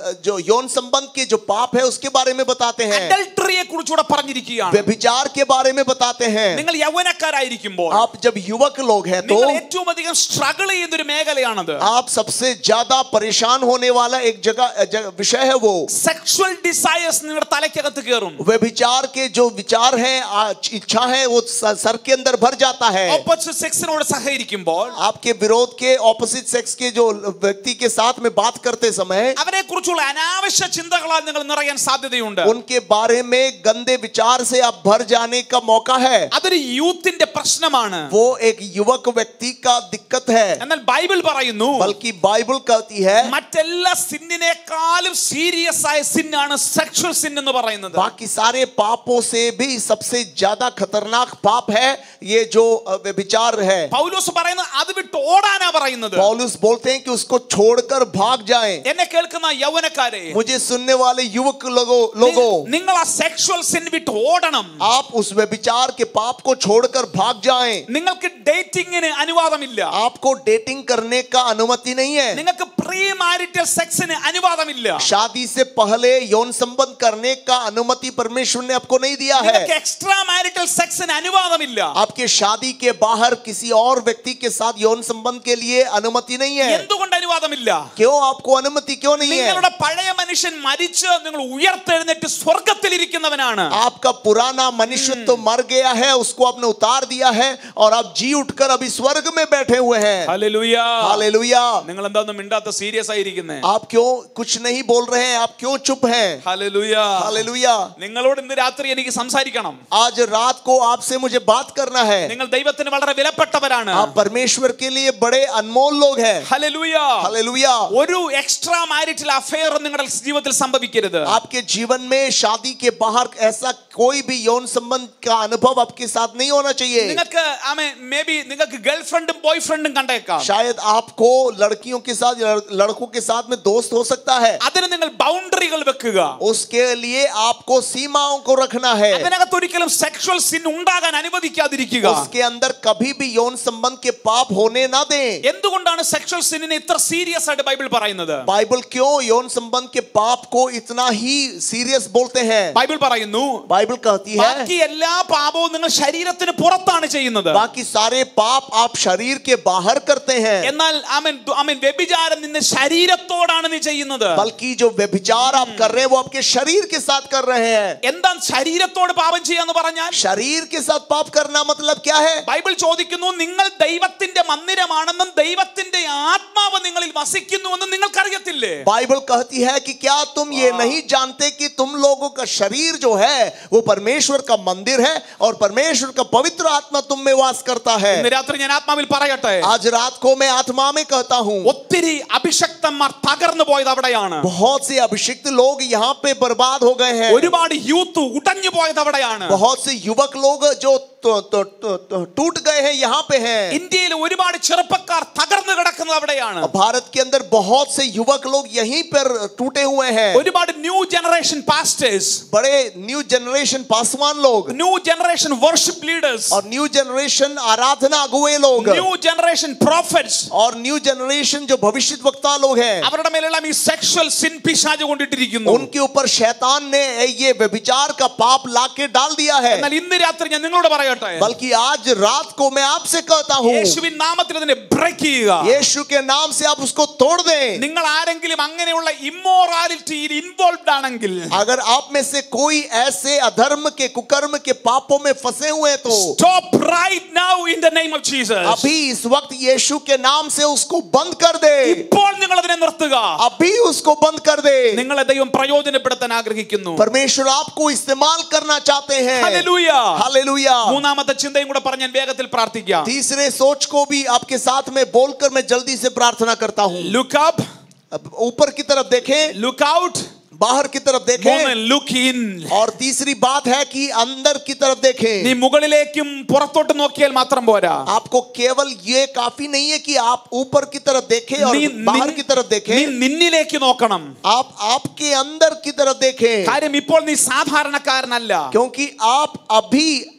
Speaker 1: यौन संबंध के जो पाप है उसके बारे में बताते हैं,
Speaker 2: അഡൾട്ടറിയെ കുറിച്ചുകൂടെ പറഞ്ഞിരിക്കുകയാണ്.
Speaker 1: व्यभिचार के बारे में बताते हैं.
Speaker 2: നിങ്ങൾ യൗവനക്കാരായിരിക്കുമ്പോൾ
Speaker 1: आप जब युवक लोग हैं तो
Speaker 2: നിങ്ങൾ ഏറ്റവും അധികം സ്ട്രഗിൾ ചെയ്യുന്ന ഒരു മേഖലയാണത്.
Speaker 1: आप सबसे ज्यादा परेशान होने वाला एक जगह जग, विषय है वो
Speaker 2: സെക്ഷുവൽ ഡിസയേഴ്സ് നിങ്ങളുടെ തലയ്ക്കകത്ത് കയറും.
Speaker 1: व्यभिचार के जो विचार हैं, इच्छा है, वो सर के अंदर भर जाता है.
Speaker 2: ഓപ്പോസിറ്റ് സെക്സിനോട് സഹകരിക്കുമ്പോൾ
Speaker 1: आपके विरोध के ऑपोजिट सेक्स के जो व्यक्ति के साथ में बात करते समय
Speaker 2: അവരെ കുറിച്ചുള്ള അനാവശ്യ ചിന്തകളാൽ നിങ്ങൾ നിറയാൻ സാധ്യതയുണ്ട്.
Speaker 1: उनके बारे में गंदे विचार से आप भर जाने का मौका है.
Speaker 2: അതൊരു യൂത്തിന്റെ പ്രശ്നമാണ്.
Speaker 1: वो एक युवक व्यक्ति का दिक्कत है.
Speaker 2: എന്നാൽ ബൈബിൾ പറയുന്നു,
Speaker 1: बल्कि बाइबल कहती है
Speaker 2: മറ്റെല്ലാ സിന്നിനേക്കാളും സീരിയസ് ആയ സിന്നാണ് സെക്ഷുവൽ സിൻ എന്ന് പറയുന്നത്.
Speaker 1: बाकी सारे पापों से भी सबसे ज्यादा खतरनाक पाप है ये जो व्यभिचार है.
Speaker 2: പൗലോസ് പറയുന്നത് അത് വിട്ട് ഓടാനാ പറയുന്നത്.
Speaker 1: पौलुस बोलते हैं कि उसको छोड़कर भाग जाएं.
Speaker 2: എന്നെ കേൾക്കുന്ന യൗവനക്കാരെ,
Speaker 1: मुझे सुनने वाले युवक लोगों लोगों
Speaker 2: നിങ്ങൾ ആ സെക്ഷുവൽ സിൻ വിട്ട് ഓടണം.
Speaker 1: आप उस व्यभिचार के पाप को छोड़कर भाग जाएं.
Speaker 2: നിങ്ങൾക്ക് ഡേറ്റിംഗിന് അനുവാദമില്ല.
Speaker 1: आपको डेटिंग करने का अनुमति नहीं है.
Speaker 2: നിങ്ങൾക്ക് പ്രീ മാരിറ്റൽ സെക്സിന് അനുവാദമില്ല.
Speaker 1: शादी से पहले यौन संबंध करने का अनुमति परमेश्वर ने आपको नहीं दिया है.
Speaker 2: നിങ്ങൾക്ക് എക്സ്ട്രാ മാരിറ്റൽ സെക്സിന് അനുവാദമില്ല.
Speaker 1: आपके शादी के बाहर किसी और व्यक्ति के साथ यौन संबंध के लिए अनुमति नहीं है.
Speaker 2: എന്തുകൊണ്ട് അനുവാദമില്ല?
Speaker 1: क्यों आपको अनुमति क्यों नहीं है?
Speaker 2: നിങ്ങളുടെ പഴയ മനുഷ്യൻ മരിച്ച് നിങ്ങൾ ഉയർത്തെഴുന്നേറ്റ് സ്വർഗ്ഗത്തിൽ ഇരിക്കുന്നവനാണ്.
Speaker 1: आपका पुराना मनुष्य तो मर गया है, उसको आपने उतार दिया है और आप जी उठकर अभी स्वर्ग में बैठे हुए हैं.
Speaker 2: ഹല്ലേലൂയ.
Speaker 1: हालेलुया.
Speaker 2: നിങ്ങൾ എന്താണെന്ന് മിണ്ടാത്ത സീരിയസ് ആയിരിക്കുന്നേ?
Speaker 1: आप क्यों कुछ नहीं बोल रहे हैं? आप क्यों चुप हैं?
Speaker 2: ഹല്ലേലൂയ.
Speaker 1: हालेलुया.
Speaker 2: നിങ്ങളോട് ഇന്ന് രാത്രി എനിക്ക് സംസാരിക്കണം.
Speaker 1: आज रात को आपसे मुझे बात करना है.
Speaker 2: നിങ്ങൾ ദൈവത്തിന് വളരെ വിലപ്പെട്ടവരാണ്.
Speaker 1: आप परमेश्वर के लिए बड़े अनमोल लोग हैं.
Speaker 2: ഹല്ലേലൂയ.
Speaker 1: हालेलुया.
Speaker 2: ഒരു എക്സ്ട്രാ മാരിറ്റൽ അഫെയർ നിങ്ങളുടെ ജീവിതത്തിൽ സംഭവിക്കരുത്.
Speaker 1: आपके जीवन में शादी के बाहर ऐसा कोई भी यौन संबंध का अनुभव आपके साथ नहीं होना चाहिए.
Speaker 2: നിങ്ങൾക്ക് ആമേ മേ ബി നിങ്ങൾക്ക് ഗേൾഫ്രണ്ടും ബോയ്ഫ്രണ്ടും കണ്ടേക്കാം.
Speaker 1: शायद आपको लड़कियों के साथ लड़कों के साथ में दोस्त हो सकता है.
Speaker 2: അതിന് നിങ്ങൾ ബൗണ്ടറികൾ വെക്കുക.
Speaker 1: उसके लिए आपको सीमाओं को रखना है.
Speaker 2: അതിനകത്ത് ഒരിക്കലും സെക്ഷുവൽ സിൻ ഉണ്ടാകാൻ അനുവദിക്കാതിരിക്കുക.
Speaker 1: उसके अंदर कभी भी यौन संबंध के पाप होने ना दें.
Speaker 2: എന്തുകൊണ്ടാണ് സെക്ഷുവൽ സിന്നിനെ ഇത്ര സീരിയസ് ആയിട്ട് ബൈബിൾ പറയുന്നത്?
Speaker 1: बाइबल क्यों यौन संबंध के पाप को इतना ही सीरियस बोलते हैं?
Speaker 2: ബൈബിൾ പറയുന്നു,
Speaker 1: बाइबल कहती है
Speaker 2: ബാക്കി എല്ലാ പാപവും നിങ്ങൾ ശരീരത്തിന് പുറത്താണ് ചെയ്യുന്നത്.
Speaker 1: बाकी सारे पाप आप शरीर के बाहर करते हैं.
Speaker 2: എന്നാൽ ആമേൻ ആമേൻ വ്യഭിചാരം നിന്റെ ശരീരത്തോടാണ് നീ ചെയ്യുന്നത്.
Speaker 1: बल्कि जो व्यभिचार आप कर रहे हैं वो आपके शरीर के साथ कर रहे हैं.
Speaker 2: എന്താ ശരീരത്തോട് പാപം ചെയ്യാന്ന് പറഞ്ഞാൽ?
Speaker 1: शरीर के साथ पाप करना मतलब क्या है?
Speaker 2: ബൈബിൾ ചോദിക്കുന്നു, നിങ്ങൾ ദൈവത്തിന്റെ മന്ദിരമാണെന്നും ദൈവത്തിന്റെ ആത്മാവ് നിങ്ങളിൽ വസിക്കുന്നുവെന്നും നിങ്ങൾക്കറിയത്തില്ലേ?
Speaker 1: बाइबल कहती है कि क्या तुम ये नहीं जानते कि तुम लोगों का शरीर जो है वो परमेश्वर का मंदिर है और परमेश्वर का पवित्र आत्मा तुम में वास करता है.
Speaker 2: ഇന്ന് രാത്രി ഞാൻ ആത്മാവിൽ പറയട്ടെ,
Speaker 1: आज रात को मैं आत्मा में कहता हूँ
Speaker 2: ഒത്തിരി അഭിഷക്തന്മാർ തകർന്നു പോയത് അവിടെയാണ്.
Speaker 1: बहुत से अभिषिक्त लोग यहाँ पे बर्बाद हो गए हैं.
Speaker 2: ഒരുപാട് യൂത്ത് ഉടഞ്ഞു പോയത് അവിടെയാണ്.
Speaker 1: बहुत से युवक लोग जो तो, तो, तो, तो, टूट गए हैं यहाँ पे हैं.
Speaker 2: ഇന്ത്യയിൽ ഒരുപാട് ചെറുപ്പക്കാർ തകർന്നു കിടക്കുന്നത് അവിടെയാണ്.
Speaker 1: भारत के अंदर बहुत से युवक लोग यहीं पर टूटे हुए हैं.
Speaker 2: ഒരുപാട് ന്യൂ ജനറേഷൻ പാസ്റ്റേഴ്സ്,
Speaker 1: बड़े न्यू जनरेशन पासवान लोग
Speaker 2: ന്യൂ ജനറേഷൻ വർഷിപ്പ് ലീഡേഴ്സ്,
Speaker 1: और न्यू जनरेशन आराधना अगुवे लोग
Speaker 2: ന്യൂ ജനറേഷൻ പ്രോഫറ്റ്സ്,
Speaker 1: और न्यू जनरेशन जो भविष्य वक्ता लोग हैं,
Speaker 2: അവരുടെ മേലെല്ലാം ഈ സെക്ഷുവൽ സിൻ പിശാച് കൊണ്ടിട്ടിരിക്കുന്നു.
Speaker 1: उनके ऊपर शैतान ने ये व्यभिचार का पाप लाके डाल दिया है.
Speaker 2: എന്നാൽ ഇന്ന് രാത്രി ഞാൻ നിങ്ങളോട് പറയട്ടെ,
Speaker 1: बल्कि आज रात को मैं आपसे कहता हूँ
Speaker 2: യേശുവിൻ നാമത്തിൽ അതിനെ ബ്രേക്ക് ചെയ്യുക.
Speaker 1: यीशु के नाम से आप उसको तोड़ दें.
Speaker 2: നിങ്ങൾ ആരെങ്കിലും അങ്ങനെയുള്ള ഇമ്മോറാലിറ്റിയിൽ ഇൻവോൾവ്ഡ് ആണെങ്കിൽ,
Speaker 1: अगर आप में से कोई ऐसे अधर्म के कुकर्म के पापों में फंसे हुए हैं तो
Speaker 2: stop right now in the name of Jesus.
Speaker 1: अभी इस वक्त यीशु के नाम से उसको बंद कर दे.
Speaker 2: ഇപ്പോൾ നിങ്ങൾ അതിനെ നിർത്തുക.
Speaker 1: अभी उसको बंद कर दे.
Speaker 2: നിങ്ങളെ ദൈവം പ്രയോജനപ്പെടുത്താൻ ആഗ്രഹിക്കുന്നു.
Speaker 1: परमेश्वर आपको इस्तेमाल करना चाहते हैं.
Speaker 2: ഹല്ലേലൂയ.
Speaker 1: हालेलुया.
Speaker 2: മൂന്നാമത്തെ ചിന്തയും കൂടെ പറഞ്ഞ് ഞാൻ വേഗത്തിൽ പ്രാർത്ഥിക്കാം.
Speaker 1: तीसरे सोच को भी आपके साथ में बोलकर मैं जल्दी से प्रार्थना करता हूँ.
Speaker 2: Look up,
Speaker 1: अब ऊपर की तरफ देखें,
Speaker 2: look out,
Speaker 1: बाहर की तरफ देखें,
Speaker 2: look in.
Speaker 1: और तीसरी बात है कि अंदर की तरफ देखें.
Speaker 2: നീ മുകളിലേക്കും പുറത്തോട്ട് നോക്കിയാൽ മാത്രം പോരാ.
Speaker 1: आपको केवल ये काफी नहीं है कि आप ऊपर की तरफ देखें और बाहर की तरफ
Speaker 2: നീ
Speaker 1: देखें.
Speaker 2: നിന്നിലേക്ക് നോക്കണം.
Speaker 1: आप आपके अंदर की तरफ देखें,
Speaker 2: കാര്യം ഇപ്പോൾ നീ സാധാരണക്കാരനല്ല.
Speaker 1: क्योंकि आप अभी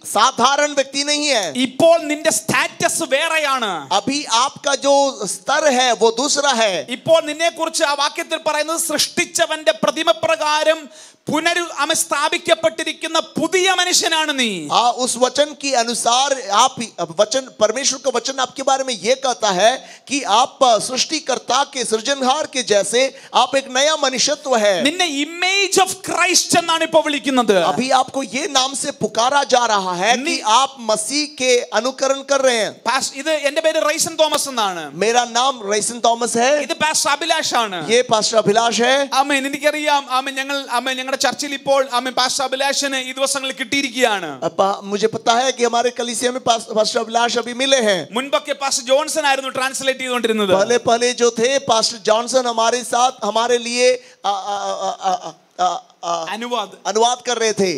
Speaker 1: साधारण व्यक्ति नहीं है।
Speaker 2: ഇപ്പോൾ നിന്റെ സ്റ്റാറ്റസ് വേറെയാണ്.
Speaker 1: अभी आपका जो स्तर है वो दूसरा है.
Speaker 2: ഇപ്പോൾ നിന്നെക്കുറിച്ച് ആ വാക്യത്തിൽ പറയുന്നത് സൃഷ്ടിച്ചവന്റെ പ്രതിമ പ്രകാരം പുനരു സ്ഥാപിക്കപ്പെട്ടിരിക്കുന്ന പുതിയ മനുഷ്യനാണ് നീ.
Speaker 1: हाँ, उस वचन के अनुसार आप वचन परमेश्वर का वचन आपके बारे में ये कहता है कि आप सृष्टिकर्ता के सृजनहार के जैसे आप एक नया मनुष्यत्व है.
Speaker 2: നിന്നെ ഇമേജ് ഓഫ് ക്രൈസ്റ്റ് എന്നാണ് ഇപ്പോൾ വിളിക്കുന്നത്.
Speaker 1: अभी आपको ये नाम से पुकारा जा रहा है कि आप मसीह के अनुकरण कर रहे हैं.
Speaker 2: ഇത് എന്റെ പേര് റൈസൻ തോമസ് എന്നാണ്.
Speaker 1: मेरा नाम रईसन थॉमस है.
Speaker 2: ഇത് പാസ്റ്റർ അഭിലാഷ് ആണ്.
Speaker 1: ये पास्टर अभिलाष है.
Speaker 2: ആമേൻ. എനിക്കറിയാം ആമേൻ ഞങ്ങൾ ആമേൻ ഞങ്ങളുടെ ചർച്ചിൽ ഇപ്പോൾ ആമേൻ പാസ്റ്റർ അഭിലാഷിനെ ഈ ദിവസങ്ങളിൽ കിട്ടിയിരിക്കുകയാണ്.
Speaker 1: मुझे पता है कि हमारे कलीसिया में पास्टर अभिलाष अभी मिले हैं.
Speaker 2: മുൻപൊക്കെ പാസ്റ്റർ ജോൺസൺ ആയിരുന്നു ട്രാൻസ്ലേറ്റ് ചെയ്തുകൊണ്ടിരുന്നത്.
Speaker 1: पहले पहले जो थे पास्टर जॉनसन हमारे साथ हमारे लिए आ, आ, आ, आ, आ,
Speaker 2: അനുവാദ്
Speaker 1: अनुवाद कर रहे थे.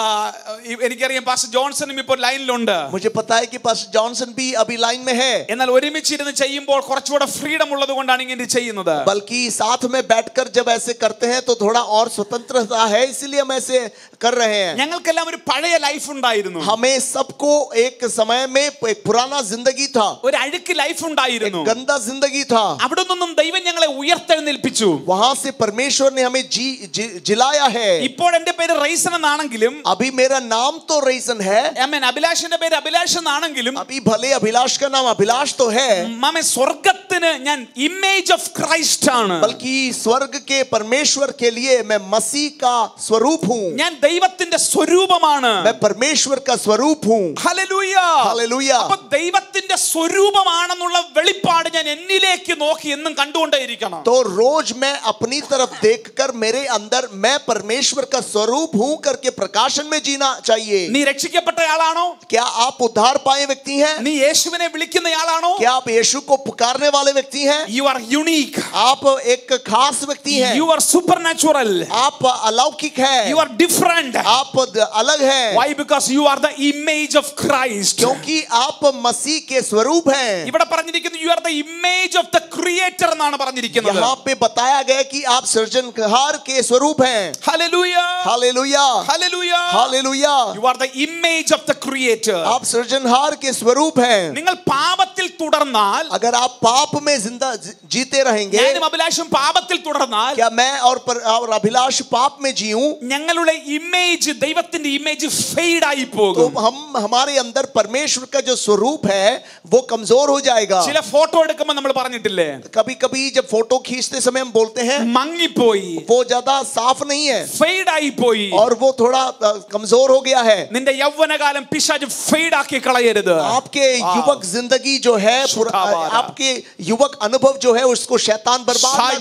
Speaker 2: എനിക്കറിയാം പാസ്റ്റർ ജോൺസണും ഇപ്പോൾ ലൈനിലുണ്ട്.
Speaker 1: मुझे पता है कि पास्टर जॉनसन भी अभी लाइन में है.
Speaker 2: എന്നാൽ ഒരുമിച്ചിരുന്ന് ചെയ്യുമ്പോൾ കുറച്ചുകൂടെ ഫ്രീഡം ഉള്ളത് കൊണ്ടാണ് ഇങ്ങനെ ചെയ്യുന്നത്.
Speaker 1: बल्कि साथ में बैठकर जब ऐसे करते हैं तो थोड़ा और स्वतंत्रता है, इसलिए हम ऐसे कर रहे हैं.
Speaker 2: ഞങ്ങൾക്കെല്ലാം ഒരു പഴയ ലൈഫ് ഉണ്ടായിരുന്നു.
Speaker 1: हमें सबको एक समय में एक पुराना जिंदगी था,
Speaker 2: ഒരു അഴുക്ക് ലൈഫ് ഉണ്ടായിരുന്നു,
Speaker 1: गंदा जिंदगी था.
Speaker 2: അവിടെ നിന്നും ദൈവം ഞങ്ങളെ ഉയർത്തെഴുന്നേൽപ്പിച്ചു.
Speaker 1: वहां से परमेश्वर ने हमें जी, जी जिलाया है.
Speaker 2: ഇപ്പോൾ എന്റെ പേര് റൈസൻ എന്നാണെങ്കിലും
Speaker 1: अभी मेरा नाम तो रईसन है.
Speaker 2: ആമേൻ. അഭിലാഷിന്റെ പേര് അഭിലാഷ് എന്നാണെങ്കിലും
Speaker 1: अभी भले अभिलाष का नाम अभिलाष तो है,
Speaker 2: ആമേൻ സ്വർഗ്ഗത്തിന് ഞാൻ ഇമേജ് ഓഫ് ക്രൈസ്റ്റ് ആണ്.
Speaker 1: बल्कि स्वर्ग के परमेश्वर के लिए मैं मसीह का स्वरूप हूं.
Speaker 2: ഞാൻ ദൈവത്തിന്റെ സ്വരൂപമാണ്.
Speaker 1: मैं परमेश्वर का स्वरूप हूं.
Speaker 2: ഹല്ലേലൂയ.
Speaker 1: हालेलुया.
Speaker 2: അപ്പോൾ ദൈവത്തിന്റെ സ്വരൂപമാണെന്നുള്ള വെളിപ്പാട് ഞാൻ എന്നിലേക്ക് നോക്കി എന്നും കണ്ടുകൊണ്ടേയിരിക്കണം.
Speaker 1: तो रोज मैं अपनी तरफ देखकर मेरे अंदर मैं परमेश्वर का स्वरूप हूं करके प्रकाशन में जीना चाहिए.
Speaker 2: നീ രക്ഷിക്കപ്പെട്ടയാളാണോ?
Speaker 1: क्या आप उद्धार पाए व्यक्ति हैं?
Speaker 2: നീ യേശുവിനെ വിളിക്കുന്നയാളാണോ?
Speaker 1: क्या आप यीशु को पुकारने वाले व्यक्ति हैं?
Speaker 2: You are unique.
Speaker 1: आप एक खास व्यक्ति हैं.
Speaker 2: You are supernatural.
Speaker 1: आप अलौकिक हैं.
Speaker 2: You are different.
Speaker 1: आप अलग हैं.
Speaker 2: Why? Because you are the image of Christ.
Speaker 1: क्योंकि आप मसीह के स्वरूप हैं.
Speaker 2: ഇവിടെ പറഞ്ഞിരിക്കുന്നു you are the image of the creator എന്നാണ് പറഞ്ഞിരിക്കുന്നത്.
Speaker 1: यहाँ पे बताया गया कि आप सृजनहार के स्वरूप हैं.
Speaker 2: Hallelujah.
Speaker 1: Hallelujah.
Speaker 2: Hallelujah.
Speaker 1: Hallelujah.
Speaker 2: You are the image of the creator.
Speaker 1: आप सृजनहार के स्वरूप हैं.
Speaker 2: നിങ്ങൾ പാപത്തിൽ തുടർന്നാൽ,
Speaker 1: अगर आप पाप में जिंदा जीते रहेंगे,
Speaker 2: ഞാനും അഭിലാഷും പാപത്തിൽ തുടർന്നാൽ,
Speaker 1: क्या मैं और, पर, और अभिलाष पाप में जीऊं,
Speaker 2: ഞങ്ങളുടെ ഇമേജ് ദൈവത്തിന്റെ ഇമേജ് ഫെയ്ഡ് ആയി
Speaker 1: तो
Speaker 2: പോകും.
Speaker 1: हम हमारे अंदर परमेश्वर का जो स्वरूप है वो कमजोर हो जाएगा.
Speaker 2: ചില ഫോട്ടോ എടുക്കുമ്പോൾ നമ്മൾ പറഞ്ഞിട്ടില്ലേ,
Speaker 1: कभी कभी जब फोटो खींचते समय हम बोलते हैं
Speaker 2: മങ്ങിപ്പോയി,
Speaker 1: वो ज्यादा साफ नहीं है
Speaker 2: ഫെയ്ഡ് ആയി പോയി,
Speaker 1: और वो थोड़ा कमजोर हो गया है.
Speaker 2: നിന്റെ യൗവനകാലം പിശാച് ഫെയ്ഡ് ആക്കി കളയരുത്.
Speaker 1: आपके युवक जिंदगी जो है, आपके युवक अनुभव जो है उसको शैतान बर्बाद ना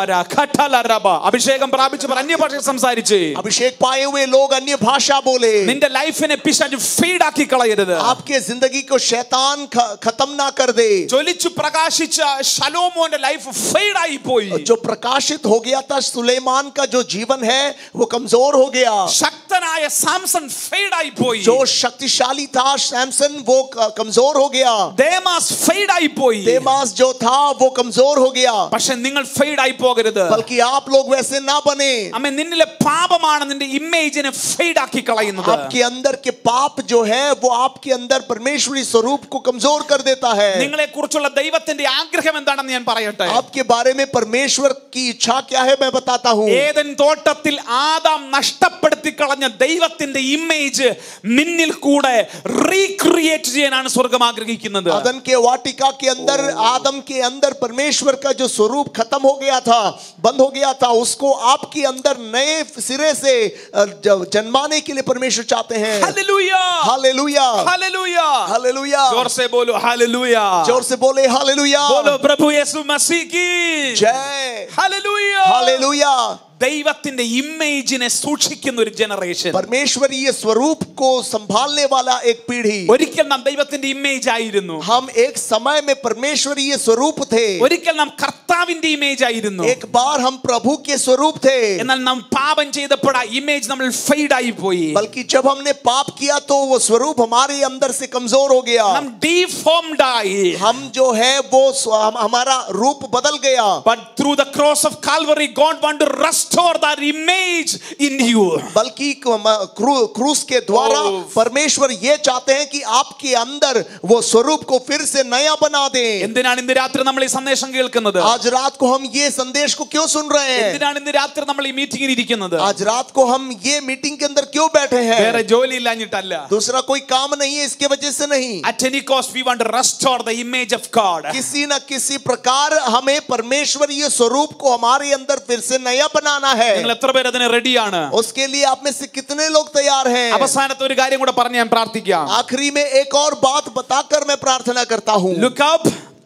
Speaker 1: करे.
Speaker 2: അഭിഷേകം പ്രാപിച്ചവർ അന്യഭാഷ സംസാരിച്ച്
Speaker 1: अभिषेक पाए हुए लोग अन्य भाषा बोले.
Speaker 2: നിന്റെ ലൈഫിനെ പിശാച് ഫീഡ് ആക്കി കളയരുത്.
Speaker 1: आपके जिंदगी को शैतान खत्म ना कर दे.
Speaker 2: ജ്വലിച്ചു പ്രകാശിച്ച ശലോമോന്റെ ലൈഫ് ഫെയ്ഡ് ആയി പോയി.
Speaker 1: जो प्रकाशित हो गया था सुलेमान का जो जीवन है वो कमजोर हो गया.
Speaker 2: ശക്തനായ സാംസൺ ഫെയ്ഡ് ആയി പോയി.
Speaker 1: जो शक्तिशाली था सैमसन वो कमजोर हो गया.
Speaker 2: ദേമാസ് ഫെയ്ഡ് ആയി പോയി.
Speaker 1: देमास जो था वो कमजोर हो गया.
Speaker 2: പക്ഷെ നിങ്ങൾ ഫെയ്ഡ് ആയി പോകരുത്.
Speaker 1: बल्कि आप लोग वैसे ना बने.
Speaker 2: അമ്മേ, നിന്നിലെ പാപമാണ് നിന്റെ ഇമേജിനെ ഫെയ്ഡ് ആക്കി കളയുന്നത്.
Speaker 1: आपके अंदर के पाप जो है वो आपके अंदर परमेश्वरी स्वरूप को कमजोर कर देता है.
Speaker 2: നിങ്ങളെ കുറിച്ചുള്ള ദൈവത്തിന്റെ ആഗ്രഹം എന്താണെന്ന് ഞാൻ പറയട്ടെ.
Speaker 1: आपके बारे में परमेश्वर की इच्छा क्या है मैं बताता हूँ.
Speaker 2: ഏദൻ തോട്ടത്തിൽ ആദാം നഷ്ടപ്പെടുത്തി കളഞ്ഞ ദൈവത്തിന്റെ ഇമേജ് നിന്നിൽ കൂടെ റീക്രിയേറ്റ് ചെയ്യാനാണ് സ്വർഗ്ഗം ആഗ്രഹിക്കുന്നത്.
Speaker 1: अदन के वाटिका के अंदर आदम के अंदर परमेश्वर का जो स्वरूप खत्म हो गया था, बंद हो गया था, उसको आपके अंदर नए सिरे से जन्माने के लिए परमेश्वर चाहते हैं.
Speaker 2: हालेलुया.
Speaker 1: हालेलुया.
Speaker 2: हालेलुया.
Speaker 1: हालेलुया.
Speaker 2: जोर से बोलो हालेलुया.
Speaker 1: जोर से बोले हालेलुया.
Speaker 2: बोलो प्रभु यीशु मसीह की
Speaker 1: जय.
Speaker 2: हालेलुया.
Speaker 1: हालेलुया.
Speaker 2: ദൈവത്തിന്റെ ഇമേജിനെ സൂക്ഷിക്കുന്ന ഒരു ജനറേഷൻ.
Speaker 1: परमेश्वरीय स्वरूप को संभालने वाला एक पीढ़ी.
Speaker 2: ഒരിക്കൽ നാം ദൈവത്തിന്റെ ഇമേജ് ആയിരുന്നു.
Speaker 1: हम एक समय में परमेश्वरीय स्वरूप थे.
Speaker 2: ഒരിക്കൽ നാം കർത്താവിന്റെ ഇമേജ് ആയിരുന്നു.
Speaker 1: एक बार हम प्रभु के स्वरूप थे.
Speaker 2: എന്നാൽ നാം പാപം ചെയ്തപ്പോൾ ആ ഇമേജ് നമ്മൾ ഫെയ്ഡ് ആയി പോയി.
Speaker 1: बल्कि जब हमने पाप किया तो वो स्वरूप हमारे अंदर से कमजोर हो गया.
Speaker 2: നാം ഡിഫോംഡ് ആയി.
Speaker 1: हम जो है वो हमारा रूप बदल गया.
Speaker 2: But through the cross of Calvary, God want to restore that image in you.
Speaker 1: बल्कि क्रू, क्रूस के द्वारा
Speaker 2: Oh.
Speaker 1: परमेश्वर ये चाहते हैं कि आपके अंदर वो स्वरूप को फिर से नया बना दें।
Speaker 2: എന്തിനാണ് ഇന്ന് രാത്രി നമ്മൾ ഈ സന്ദേശം കേൾക്കുന്നത്?
Speaker 1: आज रात को हम ये संदेश को क्यों सुन रहे हैं?
Speaker 2: എന്തിനാണ് ഇന്ന് രാത്രി നമ്മൾ ഈ മീറ്റിംഗിൽ ഇരിക്കുന്നത്?
Speaker 1: आज रात को हम ये मीटिंग के अंदर क्यों बैठे हैं?
Speaker 2: വേറെ ജോലി ഇല്ലാഞ്ഞിട്ടല്ല.
Speaker 1: दूसरा कोई काम नहीं है इसके वजह से नहीं।
Speaker 2: At any cost we want to restore the image of God.
Speaker 1: किसी न किसी प्रकार हमें परमेश्वर ये स्वरूप को हमारे अंदर फिर से नया बनाना है।
Speaker 2: നിങ്ങൾ എത്ര പേര് അതിന് റെഡിയാണ്?
Speaker 1: उसके लिए आप में से कितने लोग तैयार हैं?
Speaker 2: അവസാനത്തെ ഒരു കാര്യം കൂടെ പറഞ്ഞ് ഞാൻ പ്രാർത്ഥിക്കാം.
Speaker 1: आखिरी में एक और बात बताकर मैं प्रार्थना करता हूँ।
Speaker 2: Look up,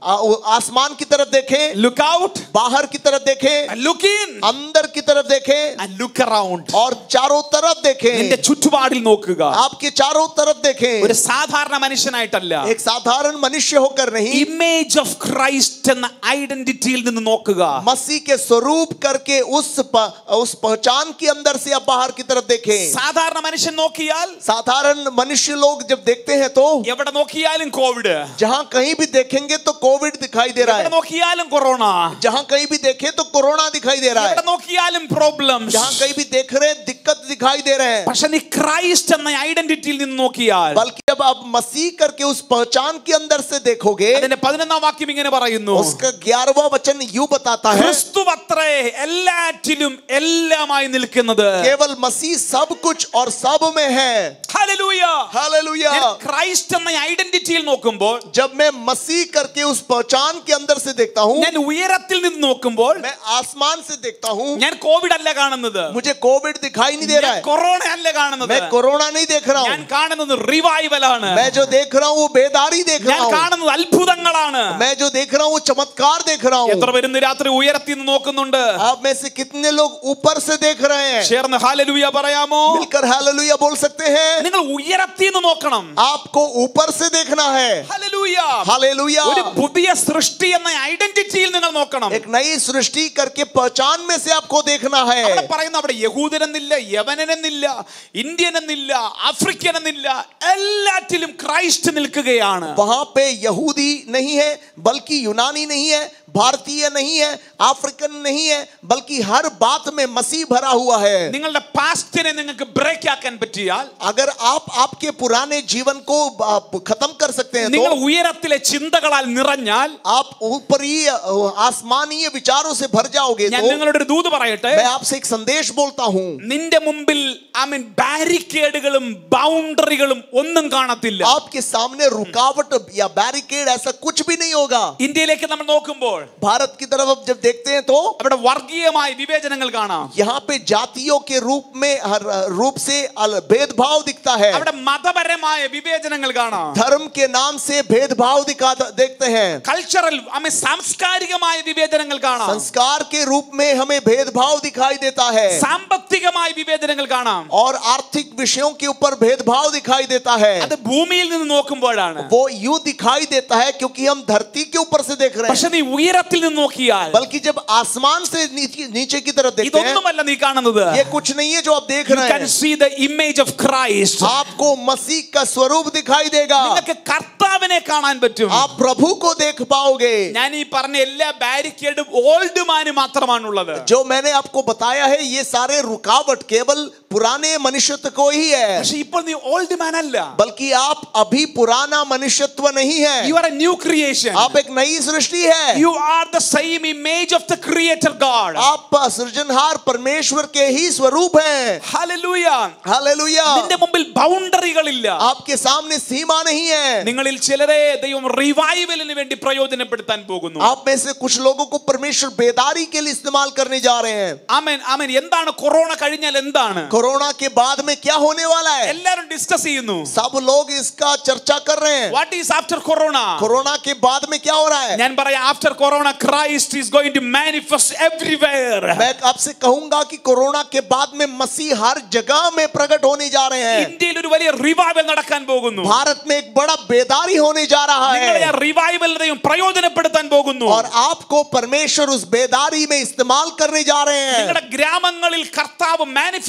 Speaker 1: आसमान की तरफ देखें,
Speaker 2: look out,
Speaker 1: बाहर की तरफ देखें,
Speaker 2: and look in,
Speaker 1: अंदर की तरफ देखें,
Speaker 2: and look around.
Speaker 1: और चारों तरफ
Speaker 2: നിന്റെ
Speaker 1: देखें।
Speaker 2: ചുറ്റുപാടിൽ നോക്കുക.
Speaker 1: आपके चारों तरफ देखें।
Speaker 2: ഒരു സാധാരണ മനുഷ്യനായിട്ടല്ല,
Speaker 1: एक साधारण मनुष्य होकर नहीं,
Speaker 2: ഇമേജ് ഓഫ് ക്രൈസ്റ്റ് എന്ന ഐഡന്റിറ്റിയിൽ നിന്ന് നോക്കുക.
Speaker 1: मसीह के स्वरूप करके उस प, उस पहचान के अंदर से आप बाहर की तरफ देखें।
Speaker 2: സാധാരണ മനുഷ്യൻ നോക്കിയാൽ,
Speaker 1: साधारण मनुष्य लोग जब देखते हैं तो
Speaker 2: എവിടെ നോക്കിയാലും കോവിഡ്,
Speaker 1: जहां कहीं भी देखेंगे तो कोविड दिखाई दे रहा
Speaker 2: എവിടെ
Speaker 1: है।
Speaker 2: നോക്കിയാലും കൊറോണ,
Speaker 1: जहां कहीं भी देखें तो कोरोना दिखाई दे रहा
Speaker 2: എവിടെ
Speaker 1: है।
Speaker 2: നോക്കിയാലും പ്രോബ്ലംസ്.
Speaker 1: जहां कहीं भी देख रहे हैं दिक्कत दिखाई दे रहे हैं।
Speaker 2: പക്ഷെ നീ ക്രൈസ്റ്റ് എന്ന ഐഡന്റിറ്റിയിൽ നിന്ന് നോക്കിയാൽ,
Speaker 1: बल्कि जब आप मसीह करके उस पहचान के अंदर से देखोगे,
Speaker 2: അതിന്റെ പതിനൊന്നാം വാക്യം ഇങ്ങനെ പറയുന്നു,
Speaker 1: उसका ग्यारहवां वचन यूं बताता है,
Speaker 2: ക്രിസ്തു അത്രേ എല്ലാറ്റിലും എല്ലാമായി നിൽക്കുന്നത്.
Speaker 1: केवल मसीह सब कुछ और सब में है।
Speaker 2: ഹല്ലേലൂയ.
Speaker 1: हालेलुया।
Speaker 2: ഞാൻ ക്രൈസ്റ്റ് എന്ന ഐഡന്റിറ്റിയിൽ നോക്കുമ്പോൾ,
Speaker 1: जब मैं मसीह करके उस पहचान के अंदर से देखता हूं,
Speaker 2: ഞാൻ ഉയരത്തിൽ നിന്ന് നോക്കുമ്പോൾ,
Speaker 1: मैं आसमान से देखता हूं,
Speaker 2: ഞാൻ കോവിഡ് അല്ല കാണുന്നത്,
Speaker 1: मुझे कोविड दिखाई नहीं दे रहा
Speaker 2: ഞാൻ
Speaker 1: है,
Speaker 2: കൊറോണ അല്ല കാണുന്നത്,
Speaker 1: मैं कोरोना नहीं देख रहा
Speaker 2: ഞാൻ
Speaker 1: हूं,
Speaker 2: കാണുന്നത് റിവൈവൽ ആണ്,
Speaker 1: मैं जो देख रहा हूं वो बेदारी देख
Speaker 2: ഞാൻ
Speaker 1: रहा हूं,
Speaker 2: കാണുന്നത് അത്ഭുതങ്ങളാണ്.
Speaker 1: मैं जो देख रहा हूं वो चमत्कार देख रहा
Speaker 2: എത്ര
Speaker 1: हूं।
Speaker 2: പേര് ഇന്ന് രാത്രി ഉയരത്തിൽ നിന്ന് നോക്കുന്നുണ്ട്?
Speaker 1: आप में से कितने लोग ऊपर से देख रहे हैं?
Speaker 2: ചേർന്ന് ഹല്ലേലൂയ പറയാമോ?
Speaker 1: मिलकर हालेलुया बोल सकते हैं।
Speaker 2: നിങ്ങൾ ഉയരത്തിൽ നിന്ന് നോക്കണം.
Speaker 1: आपको ऊपर से देखना है।
Speaker 2: ഹല്ലേലൂയ.
Speaker 1: हालेलुया।
Speaker 2: ഒരു പുതിയ സൃഷ്ടി എന്ന ഐഡന്റിറ്റിയിൽ നിങ്ങൾ നോക്കണം.
Speaker 1: एक नई सृष्टि करके पहचान में से आपको देखना है।
Speaker 2: അവിടെ പറയുന്ന അവിടെ യഹൂദനെന്നില്ല, യവനനെന്നില്ല, ഇന്ത്യനെന്നില്ല, ആഫ്രിക്കനെന്നില്ല, എല്ലാറ്റിലും ക്രൈസ്റ്റ് നിൽക്കുകയാണ്.
Speaker 1: वहां पे यहूदी नहीं है, बल्कि यूनानी नहीं है, भारतीय नहीं है, अफ्रीकन नहीं है, बल्कि हर बात में मसीह भरा हुआ है।
Speaker 2: നിങ്ങളുടെ പാസ്റ്റിനെ നിങ്ങൾക്ക് ബ്രേക്ക് ആക്കാൻ പറ്റിയാൽ,
Speaker 1: अगर आप आपके पुराने जीवन को आप खत्म कर सकते हैं
Speaker 2: നിങ്ങൾ
Speaker 1: तो
Speaker 2: ഉയരത്തിലെ ചിന്തകളാൽ നിറഞ്ഞാൽ,
Speaker 1: आप ऊपरी आसमानीय विचारों से भर जाओगे।
Speaker 2: ഞാൻ
Speaker 1: तो
Speaker 2: നിങ്ങളോട് ഒരു ദൂത് പറയട്ടെ,
Speaker 1: मैं आपसे एक संदेश बोलता हूं,
Speaker 2: നിന്റെ മുമ്പിൽ ഐ മീൻ ബാരിക്കേഡുകളും ബൗണ്ടറികളും ഒന്നും കാണത്തില്ല.
Speaker 1: आपके सामने रुकावट या बैरिकेड ऐसा कुछ भी नहीं होगा।
Speaker 2: ഇന്ത്യയിലേക്ക് നമ്മൾ നോക്കുമ്പോൾ
Speaker 1: भारत की तरफ अब जब देखते हैं तो
Speaker 2: അവിടെ വർഗീയമായ വിവേചനങ്ങൾ കാണാം,
Speaker 1: यहाँ पे जातियों के रूप में हर रूप से अल- भेदभाव दिखता है।
Speaker 2: അവിടെ മതപരമായ വിവേചനങ്ങൾ കാണാം,
Speaker 1: धर्म के नाम से भेदभाव दिखा देखते हैं।
Speaker 2: കൾച്ചറൽ ഐ മീൻ സാംസ്കാരികമായ വിവേചനങ്ങൾ കാണാം,
Speaker 1: संस्कार के रूप में हमें भेदभाव दिखाई देता है,
Speaker 2: സാമ്പത്തികമായ വിവേചനങ്ങൾ കാണാം.
Speaker 1: और आर्थिक विषयों के ऊपर भेदभाव दिखाई देता है।
Speaker 2: അത് ഭൂമിയിൽ നിന്ന് നോക്കുമ്പോഴാണ്.
Speaker 1: वो यूं दिखाई देता है क्योंकि हम धरती के ऊपर से देख रहे
Speaker 2: പക്ഷെ
Speaker 1: हैं,
Speaker 2: നീ ഉയരത്തിൽ നിന്ന് നോക്കിയാൽ
Speaker 1: बल्कि जब आसमान से नीचे, नीचे की तरफ देखते हैं,
Speaker 2: ഇതൊന്നുമല്ല നീ കാണുന്നത്.
Speaker 1: ये कुछ नहीं है जो आप देख
Speaker 2: You
Speaker 1: रहे
Speaker 2: can
Speaker 1: हैं।
Speaker 2: see the image of Christ.
Speaker 1: आपको मसीह का स्वरूप दिखाई देगा,
Speaker 2: നിങ്ങൾക്ക് കർത്താവിനെ കാണാൻ പറ്റും.
Speaker 1: आप प्रभु को देख पाओगे।
Speaker 2: ഞാൻ ഈ പറഞ്ഞ എല്ലാ ബാരിക്കേഡും ഓൾഡ് മാന് മാത്രമാണുള്ളത്.
Speaker 1: जो मैंने आपको बताया है ये सारे रुकावट केवल पुराने मनुष्यत्व को ही है,
Speaker 2: പക്ഷെ ഇപ്പോൾ നീ ഓൾഡ് മാൻ അല്ല.
Speaker 1: बल्कि आप अभी पुराना मनुष्यत्व नहीं है,
Speaker 2: You are a new creation.
Speaker 1: आप एक नई सृष्टि है।
Speaker 2: You are the same image of the creator God.
Speaker 1: आप सृजनहार परमेश्वर के ही स्वरूप हैं।
Speaker 2: Hallelujah.
Speaker 1: हालेलुया।
Speaker 2: നിന്റെ മുമ്പിൽ ബൗണ്ടറികളില്ല.
Speaker 1: आपके सामने सीमा नहीं है।
Speaker 2: നിങ്ങളിൽ ചിലരെ ദൈവം റിവൈവലിന് വേണ്ടി പ്രയോജനപ്പെടുത്താൻ പോകുന്നു.
Speaker 1: आप में से कुछ लोगों को परमेश्वर बेदारी के लिए इस्तेमाल करने जा रहे हैं।
Speaker 2: ആമേൻ ആമേൻ. എന്താണ് കൊറോണ കഴിഞ്ഞാൽ എന്താണ്?
Speaker 1: कोरोना के बाद में क्या होने वाला है?
Speaker 2: എല്ലാവരും ഡിസ്കസ് ചെയ്യുന്നു.
Speaker 1: सब लोग इसका चर्चा कर रहे हैं।
Speaker 2: What is after corona?
Speaker 1: Corona के बाद में क्या हो रहा है?
Speaker 2: ഞാൻ പറയാം, after corona Christ is going to manifest everywhere.
Speaker 1: मैं आपसे कहूंगा कि कोरोना के बाद में मसीह हर जगह में प्रकट होने जा रहे हैं।
Speaker 2: ഇന്ത്യയിൽ ഒരു വലിയ റിവൈവൽ നടക്കാൻ പോകുന്നു.
Speaker 1: भारत में एक बड़ा बेदारी होने जा रहा
Speaker 2: നിങ്ങളെ ആ
Speaker 1: है,
Speaker 2: റിവൈവലിനെ ദൈവം പ്രയോജനപ്പെടുത്താൻ പോകുന്നു.
Speaker 1: और आपको परमेश्वर उस बेदारी में इस्तेमाल करने जा रहे हैं।
Speaker 2: നിങ്ങളുടെ ഗ്രാമങ്ങളിൽ കർത്താവ് മാനിഫെസ്റ്റ് ചെയ്യാൻ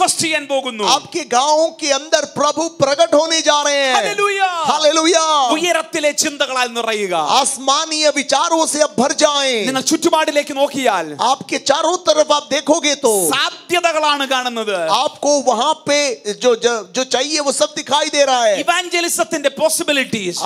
Speaker 2: പോകുന്നു.
Speaker 1: आपके गांवों के अंदर प्रभु प्रकट होने जा रहे हैं.
Speaker 2: हालेलुया.
Speaker 1: हालेलुया.
Speaker 2: ഉയരത്തിലെ ചിന്തകളാൽ നിറയുക.
Speaker 1: आसमानीय विचारों से अब भर जाएं.
Speaker 2: നിങ്ങൾ ചുറ്റുപാടിലേക്ക് നോക്കിയാൽ
Speaker 1: आपके चारों तरफ आप देखोगे तो
Speaker 2: സാധ്യതകളാണ് കാണുന്നത്.
Speaker 1: आपको वहां पे जो जो, जो चाहिए वो सब दिखाई दे रहा है.
Speaker 2: ഇവാഞ്ചലിസത്തിന്റെ പോസിബിലിറ്റീസ്,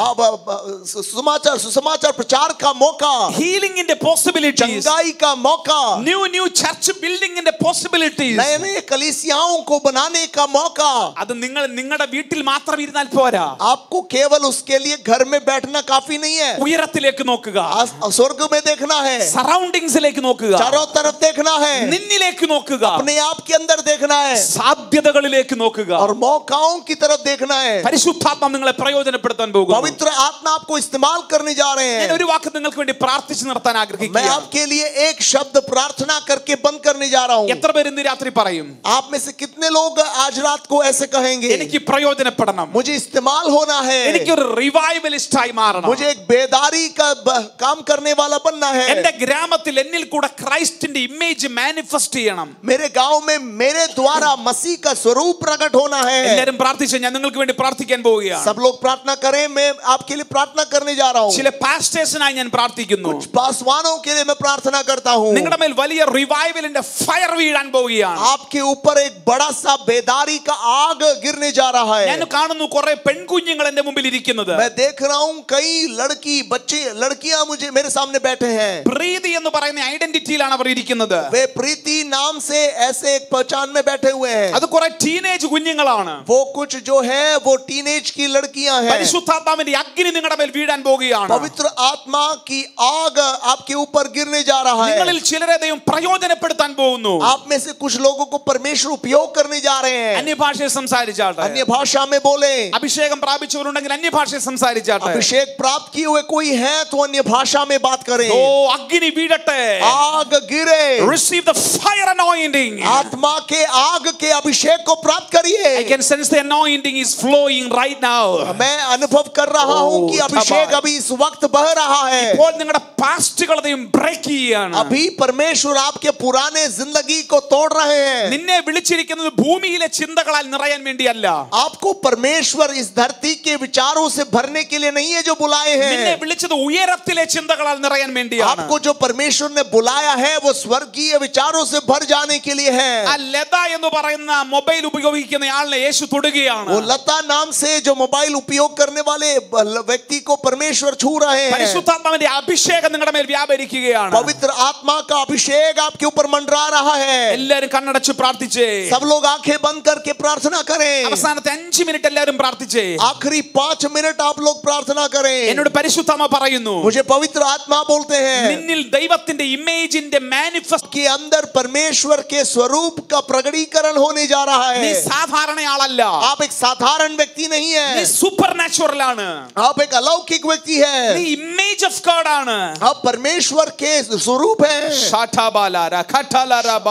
Speaker 1: सुसमाचार सुसमाचार प्रचार का मौका,
Speaker 2: ഹീലിംഗിന്റെ പോസിബിലിറ്റീസ്,
Speaker 1: चंगाई का मौका,
Speaker 2: ന്യൂ ന്യൂ ചർച്ച് ബിൽഡിംഗിന്റെ പോസിബിലിറ്റീസ്,
Speaker 1: नए नए कलीसियाओं को बनाने का मौका.
Speaker 2: അത് നിങ്ങൾ നിങ്ങളുടെ വീട്ടിൽ മാത്രം ഇരുന്നാൽ പോരാ.
Speaker 1: आपको केवल उसके लिए घर में बैठना काफी नहीं है.
Speaker 2: ഉയരത്തിലേക്ക് നോക്കുക,
Speaker 1: स्वर्ग में देखना है,
Speaker 2: സറൗണ്ടിങ്സിലേക്ക് നോക്കുക,
Speaker 1: चारों तरफ देखना है,
Speaker 2: നിന്നിലേക്ക് നോക്കുക,
Speaker 1: अपने आप के अंदर देखना है,
Speaker 2: സാധ്യതകളിലേക്ക് നോക്കുക,
Speaker 1: और मौकाओं की तरफ देखना है.
Speaker 2: പരിശുദ്ധാത്മാവ് നിങ്ങളെ പ്രയോജനപ്പെടുത്താൻ പോകുന്നു.
Speaker 1: पवित्र आत्मा आपको इस्तेमाल करने जा रहे
Speaker 2: ഞാൻ
Speaker 1: हैं.
Speaker 2: ഒരു വാക്ക് നിങ്ങൾക്ക് വേണ്ടി പ്രാർത്ഥിച്ചു നിർത്താൻ
Speaker 1: मैं
Speaker 2: ആഗ്രഹിക്കുകയാണ്.
Speaker 1: आपके लिए एक शब्द प्रार्थना करके बंद करने जा रहा हूं.
Speaker 2: എത്ര പേര് ഇന്ന് രാത്രി പറയും,
Speaker 1: आप में से कितने लोग आज रात को ऐसे कहेंगे,
Speaker 2: എനിക്ക് പ്രയോജനപ്പെടണം,
Speaker 1: मुझे इस्तेमाल होना है,
Speaker 2: എനിക്ക് ഒരു റിവൈവലിസ്റ്റ് ആയി മാറണം,
Speaker 1: मुझे एक बेदारी का ब- काम करने वाला बनना है,
Speaker 2: എന്റെ ഗ്രാമത്തിൽ എന്നിൽ കൂടെ ക്രൈസ്റ്റിന്റെ ഇമേജ് മാനിഫെസ്റ്റ് ചെയ്യണം.
Speaker 1: मेरे गांव में मेरे द्वारा मसीह का स्वरूप प्रकट होना है.
Speaker 2: എല്ലാവരും പ്രാർത്ഥിച്ചു, ഞാൻ നിങ്ങൾക്ക് വേണ്ടി പ്രാർത്ഥിക്കാൻ പോവുകയാണ്.
Speaker 1: सब लोग प्रार्थना करें. मैं आपके लिए प्रार्थना करने जा रहा हूं.
Speaker 2: ചില പാസ്റ്റേഴ്സിനായി ഞാൻ പ്രാർത്ഥിക്കുന്നു.
Speaker 1: पासवानों के लिए मैं प्रार्थना करता हूं.
Speaker 2: നിങ്ങളുടെ മേൽ വലിയ റിവൈവലിന്റെ ഫയർ വീഴാൻ പോവുകയാണ്.
Speaker 1: आपके ऊपर एक बड़ा सा बेदारी का आग गिरने जा रहा है.
Speaker 2: ഞാൻ കാണുന്നു കുറെ പെൺകുഞ്ഞുങ്ങൾ എന്റെ മുമ്പിൽ ഇരിക്കുന്നത്.
Speaker 1: मैं देख रहा हूं कई लड़की बच्चे लड़कियां मुझे मेरे सामने बैठे हैं.
Speaker 2: പ്രീതി എന്ന് പറയുന്ന ഐഡന്റിറ്റിയിലാണ് അവർ ഇരിക്കുന്നത്.
Speaker 1: वे प्रीति नाम से ऐसे एक पहचान में बैठे हुए हैं.
Speaker 2: അത് കുറെ ടീനേജ് കുഞ്ഞുങ്ങളാണ്.
Speaker 1: वो कुछ जो है वो टीनेज की लड़कियां हैं.
Speaker 2: പരിശുദ്ധാത്മാവിന്റെ അഗ്നി നിങ്ങളുടെ മേൽ വീഴാൻ പോവുകയാണ്.
Speaker 1: पवित्र आत्मा की आग आपके ऊपर गिरने जा रहा है.
Speaker 2: നിങ്ങളിൽ ചിലരെ ദൈവം പ്രയോജനപ്പെടുത്താൻ പോകുന്നു.
Speaker 1: आप में से कुछ लोगों को परमेश्वर उपयोग करने जा रहे हैं.
Speaker 2: അന്യഭാഷയിൽ സംസാരിച്ചാട്ടെ,
Speaker 1: अन्य भाषा में बोले.
Speaker 2: അഭിഷേകം പ്രാപിച്ചവരുണ്ടെങ്കിൽ അന്യഭാഷയിൽ സംസാരിച്ചാട്ടെ,
Speaker 1: अभिषेक प्राप्त किए हुए कोई है तो अन्य भाषा में बात करें.
Speaker 2: ഓ അഗ്നി വീഴട്ടെ,
Speaker 1: आग गिरे.
Speaker 2: receive the fire anointing.
Speaker 1: आत्मा के आग के अभिषेक को प्राप्त करिए.
Speaker 2: I can sense the anointing is flowing right now.
Speaker 1: मैं अनुभव कर रहा हूं कि अभिषेक अभी इस वक्त बह रहा है.
Speaker 2: ഇപ്പോൾ നിങ്ങളുടെ പാസ്റ്റുകളെയും ബ്രേക്ക് ചെയ്യാണ്.
Speaker 1: अभी परमेश्वर आपके पुराने जिंदगी को तोड़ रहे हैं.
Speaker 2: നിന്നെ വിളിച്ചിരിക്കുന്നത് ഭൂമിയിലെ ചിന്തകളാൽ നിറയാൻ വേണ്ടിയല്ല.
Speaker 1: आपको परमेश्वर इस धरती के विचारों से भरने के लिए नहीं है जो बुलाए
Speaker 2: നിന്നെ
Speaker 1: हैं.
Speaker 2: വിളിച്ചത് ഉയരത്തിലെ ചിന്തകളാൽ നിറയാൻ വേണ്ടിയാണ്.
Speaker 1: आपको जो परमेश्वर ने बुलाया है वो स्वर्गीय विचारों से भर जाने के लिए है.
Speaker 2: ആ ലത എന്ന് പറയുന്ന മൊബൈൽ ഉപയോഗിക്കുന്ന ആളിനെ യേശു തൊടുകയാണ്.
Speaker 1: वो लता नाम से जो मोबाइल उपयोग करने वाले व्यक्ति को परमेश्वर छू रहे हैं.
Speaker 2: പരിശുദ്ധാത്മാവിന്റെ അഭിഷേകം നിങ്ങളുടെ മേൽ വ്യാപരിക്കുകയാണ്.
Speaker 1: पवित्र आत्मा का अभिषेक आपके ऊपर मंडरा रहा है.
Speaker 2: എല്ലാവരും കണ്ണടച്ച് പ്രാർത്ഥിച്ചേ.
Speaker 1: सब लोग आंखें बंद करके प्रार्थना करें.
Speaker 2: അവസാനത്തെ അഞ്ച് മിനിറ്റ് എല്ലാവരും പ്രാർത്ഥിച്ചേ.
Speaker 1: आखिरी पांच मिनट आप लोग प्रार्थना करें.
Speaker 2: എന്നോട് പരിശുദ്ധാത്മ പറയുന്നു,
Speaker 1: मुझे पवित्र आत्मा बोलते हैं
Speaker 2: നിന്നിൽ ദൈവത്തിന്റെ ഇമേജിന്റെ മാനിഫെസ്റ്റ്
Speaker 1: के अंदर परमेश्वर के स्वरूप का प्रकटीकरण होने जा रहा
Speaker 2: നീ
Speaker 1: है.
Speaker 2: സാധാരണ ആളല്ല.
Speaker 1: आप एक साधारण व्यक्ति नहीं
Speaker 2: നീ
Speaker 1: है.
Speaker 2: സൂപ്പർ നാച്ചുറൽ ആണ്.
Speaker 1: आप एक अलौकिक व्यक्ति
Speaker 2: നീ
Speaker 1: है.
Speaker 2: ഇമേജ് ഓഫ് ഗോഡ് ആണ്.
Speaker 1: आप परमेश्वर के स्वरूप हैं.
Speaker 2: ഷാഠാബാലാര ഖഠാലാരബ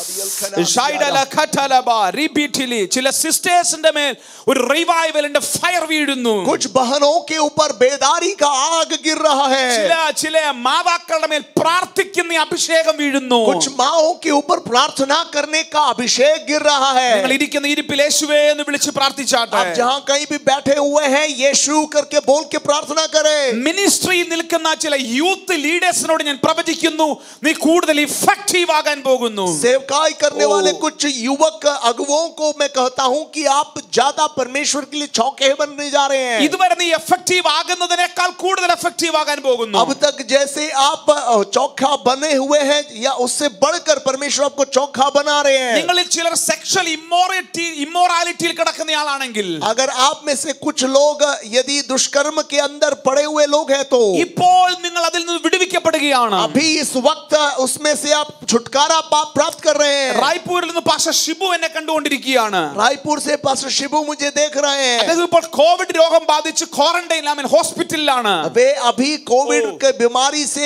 Speaker 2: ഷൈഡല ഖഠാലബ റിപീറ്റ്ലി ചില സിസ്റ്റേഴ്സിന്റെ മേൽ ഒരു റിവൈവലിന്റെ ഫയർ വീഴുന്നു.
Speaker 1: कुछ बहनों के ऊपर बेदारी का आग गिर रहा है.
Speaker 2: ചില ചില മാതാക്കളുടെ മേൽ പ്രാർത്ഥിക്കുന്ന അഭിഷേകം വീഴുന്നു.
Speaker 1: कुछ माओं के ऊपर प्रार्थना करने का अभिषेक गिर रहा है.
Speaker 2: നിങ്ങൾ ഇരിക്കുന്ന ഇരിപ്പിൽ യേശുവേ എന്ന് വിളിച്ച് പ്രാർത്ഥിച്ചാട്ടെ.
Speaker 1: आप जहां कहीं भी बैठे हुए हैं यीशु करके बोल के प्रार्थना करें.
Speaker 2: മിനിസ്ട്രിയിൽ നിൽക്കുന്ന ചില യൂത്ത് ലീഡേഴ്സിനോട് ഞാൻ പ്രവചിക്കുന്നു, നീ കൂടുതൽ ഇഫക്റ്റീവ് ആകാൻ പോകുന്നു.
Speaker 1: सेवकाई करने वाले कुछ युवक अगुवों को मैं कहता हूं कि आप ज्यादा परमेश्वर के लिए चौके बनने जा रहे हैं.
Speaker 2: ഇതുവരെ നീ എഫക്റ്റീവ് ആകുന്നതിനേക്കാൾ കൂടുതൽ എഫക്റ്റീവ് ആകാൻ പോകുന്നു.
Speaker 1: अब तक जैसे आप चौखा बने हुए हैं या उससे बढ़कर परमेश्वर आपको चौखा बना रहे हैं.
Speaker 2: നിങ്ങളിൽ ചിലർ സെക്ഷൽ ഇമ്മോറിറ്റി ഇമ്മോറാലിറ്റിയിൽ കിടക്കുന്നയാളാണെങ്കിൽ,
Speaker 1: अगर आप में से कुछ लोग यदि दुष्कर्म के अंदर पड़े हुए लोग हैं तो
Speaker 2: ഇപ്പോൾ നിങ്ങൾ അതിൽ നിന്ന് വിടുവിക്കപ്പെടുകയാണ്.
Speaker 1: अभी इस वक्त उसमें से आप छुटकारा पाप प्राप्त कर रहे हैं.
Speaker 2: റായ്പൂരിൽ നിന്ന് പാസ്റ്റർ ഷിബു എന്നെ കണ്ടുകൊണ്ടിരിക്കുകയാണ്.
Speaker 1: रायपुर से पास्टर शिबू मुझे देख रहे हैं.
Speaker 2: അദ്ദേഹം ഇപ്പോൾ കോവിഡ് രോഗം ബാധിച്ച് ക്വാറന്റൈൻ ഐ മീൻ ഹോസ്പിറ്റലിലാണ്.
Speaker 1: वे अभी कोविड के बीमारी से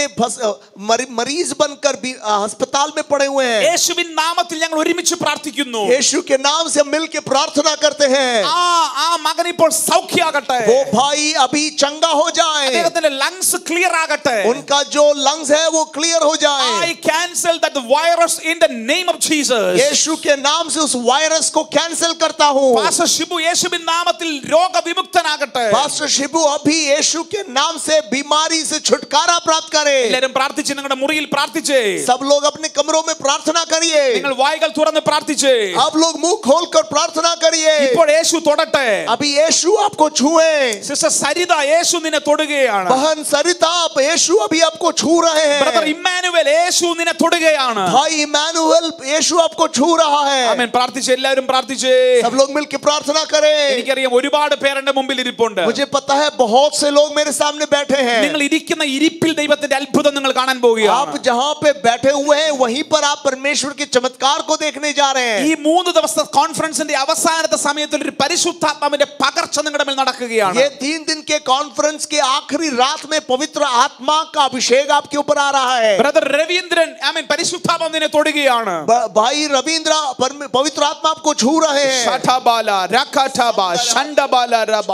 Speaker 1: मरीज बनकर भी अस्पताल में पड़े हुए हैं.
Speaker 2: യേശുവിൻ നാമത്തിൽ ഞങ്ങൾ ഒരുമിച്ച് പ്രാർത്ഥിക്കുന്നു.
Speaker 1: यीशु के नाम से मिलकर प्रार्थना करते हैं.
Speaker 2: ആ ആ മകൻ ഇപ്പോൾ സൗഖ്യമാകട്ടെ.
Speaker 1: वो भाई अभी चंगा हो जाए.
Speaker 2: അദ്ദേഹത്തിന്റെ ലങ്സ് ക്ലിയർ ആകട്ടെ.
Speaker 1: उनका जो लंग्स है वो क्लियर हो जाए।
Speaker 2: I cancel that virus in the name of Jesus.
Speaker 1: यीशु के नाम से उस वायरस को कैंसिल करता हूँ।
Speaker 2: Pastor Shibu യേശുവിൻ നാമത്തിൽ രോഗവിമുക്തനാകട്ടെ.
Speaker 1: Pastor Shibu अभी यीशु के नाम से बीमारी से छुटकारा प्राप्त करे।
Speaker 2: എല്ലാവരും പ്രാർത്ഥിച്ച് നിങ്ങളുടെ മുറിയിൽ പ്രാർത്ഥിച്ചേ.
Speaker 1: सब लोग अपने कमरों में प्रार्थना करिए।
Speaker 2: നിങ്ങൾ വായ്കൾ തുറന്ന് പ്രാർത്ഥിച്ചേ.
Speaker 1: आप लोग मुंह खोलकर प्रार्थना करिए।
Speaker 2: ഇപ്പോൾ യേശു തൊടട്ടെ.
Speaker 1: अभी यीशु आपको छुए।
Speaker 2: സിസ്റ്റർ സരിത യേശു നിന്നെ തൊടുകയാണ്.
Speaker 1: बहन सरिता यीशु अभी आपको छू रहे हैं।
Speaker 2: ബ്രദർ ഇമ്മാനുവേൽ യേശു നിന്നെ തൊടുകയാണ്.
Speaker 1: भाई इमानुएल यीशु आपको छू रहा है।
Speaker 2: ആമേൻ. പ്രാർത്ഥിച്ച് എല്ലാവരും പ്രാർത്ഥിച്ച്.
Speaker 1: सब लोग मिलकर प्रार्थना करें।
Speaker 2: എനിക്കറിയാം ഒരുപാട് പേർ എൻ്റെ മുമ്പിൽ ഇരിപ്പുണ്ട്.
Speaker 1: मुझे पता है बहुत से लोग मेरे सामने बैठे हैं।
Speaker 2: നിങ്ങൾ ഇരിക്കുന്ന ഇരിപ്പിൽ ദൈവത്തിന്റെ അത്ഭുതം നിങ്ങൾ കാണാൻ പോവുകയാണ്.
Speaker 1: आप जहां पे बैठे हुए हैं वहीं पर आप परमेश्वर के चमत्कार को देखने जा रहे हैं।
Speaker 2: ഈ മൂന്ന് ദിവസത്തെ കോൺഫറൻസിന്റെ അവസാനത്തെ സമയത്തിൽ ഒരു പരിശുദ്ധാത്മാവിന്റെ പകർച്ച നിങ്ങളുടെ മേൽ നടക്കുകയാണ്.
Speaker 1: ये तीन दिन के कॉन्फ्रेंस के आखिरी रात में पवित्र आत्मा का अभिषेक आपके ऊपर आ रहा है।
Speaker 2: ബ്രദർ രവീന്ദ്രൻ ആമേൻ പരിശുദ്ധാത്മാവ് നിന്നെ തൊടുകയാണ്.
Speaker 1: भाई रविंद्र पवित्र आत्मा आपको छू रहे हैं।
Speaker 2: ഷഠബാല രഖഠബ ഷണ്ഡബാല രബ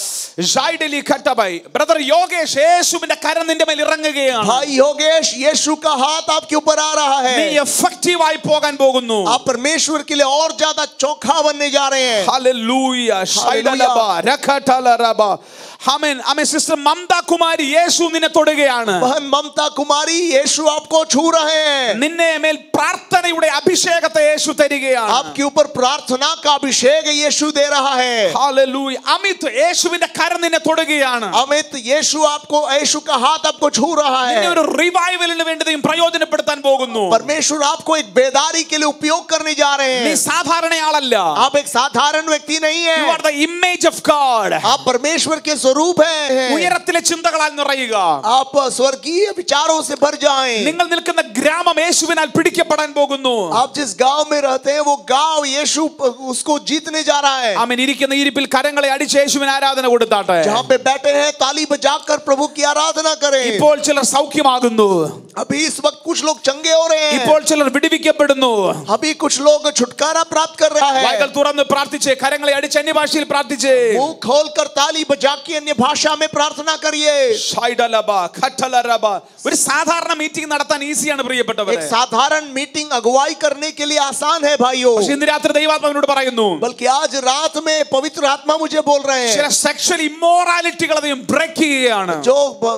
Speaker 2: ജൈഡലി ഖട്ടബൈ. ബ്രദർ യോഗേഷ് യേശുവിന്റെ കരം നിന്റെ മേൽ ഇറങ്ങുകയാണ്.
Speaker 1: भाई योगेश यीशु का हाथ आपके ऊपर आ रहा है।
Speaker 2: നീ എഫക്റ്റീവ് ആയി പോകാൻ പോകുന്നു.
Speaker 1: आप परमेश्वर के लिए और ज्यादा चोखा बनने जा रहे हैं।
Speaker 2: हालेलुया ഷൈഡലബ രഖഠലരബ. Amen. Amen. Sister Mamata Kumari Yeshu നിന്നെ തൊടുകയാണ്.
Speaker 1: बहन ममता कुमारी यीशु आपको छू रहे हैं।
Speaker 2: നിന്നെ മേൽ പ്രാർത്ഥനയുടെ അഭിഷേകത്തെ യേശു തരികയാണ്.
Speaker 1: आपके ऊपर प्रार्थना का अभिषेक यीशु दे रहा है।
Speaker 2: हालेलुया. അമിത് യേശുവിന്റെ കരം നിന്നെ തൊടുകയാണ്.
Speaker 1: अमित यीशु आपको यीशु का हाथ आपको छू रहा है।
Speaker 2: നിന്നെ ഒരു റിവൈവലിന് വേണ്ടി ദൈവം പ്രയോജനപ്പെടുത്താൻ പോകുന്നു.
Speaker 1: परमेश्वर आपको एक बेदारी के लिए उपयोग करने जा रहे
Speaker 2: നീ
Speaker 1: हैं।
Speaker 2: സാധാരണയാളല്ല.
Speaker 1: आप एक साधारण व्यक्ति नहीं
Speaker 2: You are
Speaker 1: है।
Speaker 2: the image of God.
Speaker 1: आप परमेश्वर के स्वरूप हैं।
Speaker 2: ഉയരത്തിലെ ചിന്തകളാൽ നിറയുക.
Speaker 1: आप स्वर्गीय विचारों से भर जाएं।
Speaker 2: നിങ്ങൾ നിൽക്കുന്ന ഗ്രാമം യേശുവിനാൽ പിടിക്കപ്പെടാൻ പോകുന്നു.
Speaker 1: आप जिस गांव में रहते हैं वो गांव यीशु उसको जीतने जा रहा है।
Speaker 2: ആമേൻ. ഇരിക്കുന്ന ഇരിപ്പിൽ കരങ്ങളെ അടിച്ച് യേശുവിന് ആരാധന കൊടുത്താട്ടെ.
Speaker 1: जहाँ पे बैठे हैं ताली बजाकर प्रभु की आराधना करें।
Speaker 2: ഇപ്പോൾ ചിലർ സൗഖ്യമാകുന്നു.
Speaker 1: अभी इस वक्त कुछ लोग चंगे हो रहे हैं।
Speaker 2: ഇപ്പോൾ ചിലർ വിടുവിക്കപ്പെടുന്നു.
Speaker 1: अभी कुछ लोग छुटकारा प्राप्त कर रहे हैं।
Speaker 2: വായ്കൾ തുറന്ന് പ്രാർത്ഥിച്ച് കരങ്ങളെ അടിച്ച് അന്യഭാഷയിൽ പ്രാർത്ഥിച്ച്.
Speaker 1: मुंह खोलकर ताली बजा के अन्य भाषा में प्रार्थना करिए।
Speaker 2: ഷൈഡലബ ഖഠലരബ. ഒരു സാധാരണ മീറ്റിംഗ് നടത്താൻ ഈസിയാണ് പ്രിയപ്പെട്ടവരെ.
Speaker 1: एक साधारण मीटिंग अगुवाई करने के लिए आसान है भाइयों।
Speaker 2: പക്ഷേ ഇന്ന് രാത്രി ദൈവാത്മാവിനോട് പറയുന്നു,
Speaker 1: बल्कि आज रात में पवित्र आत्मा मुझे बोल रहे
Speaker 2: ചില
Speaker 1: हैं
Speaker 2: സെക്ഷൽ ഇമ്മോറാലിറ്റികൾ അധികം ബ്രേക്ക് ചെയ്യുകയാണ്.
Speaker 1: जो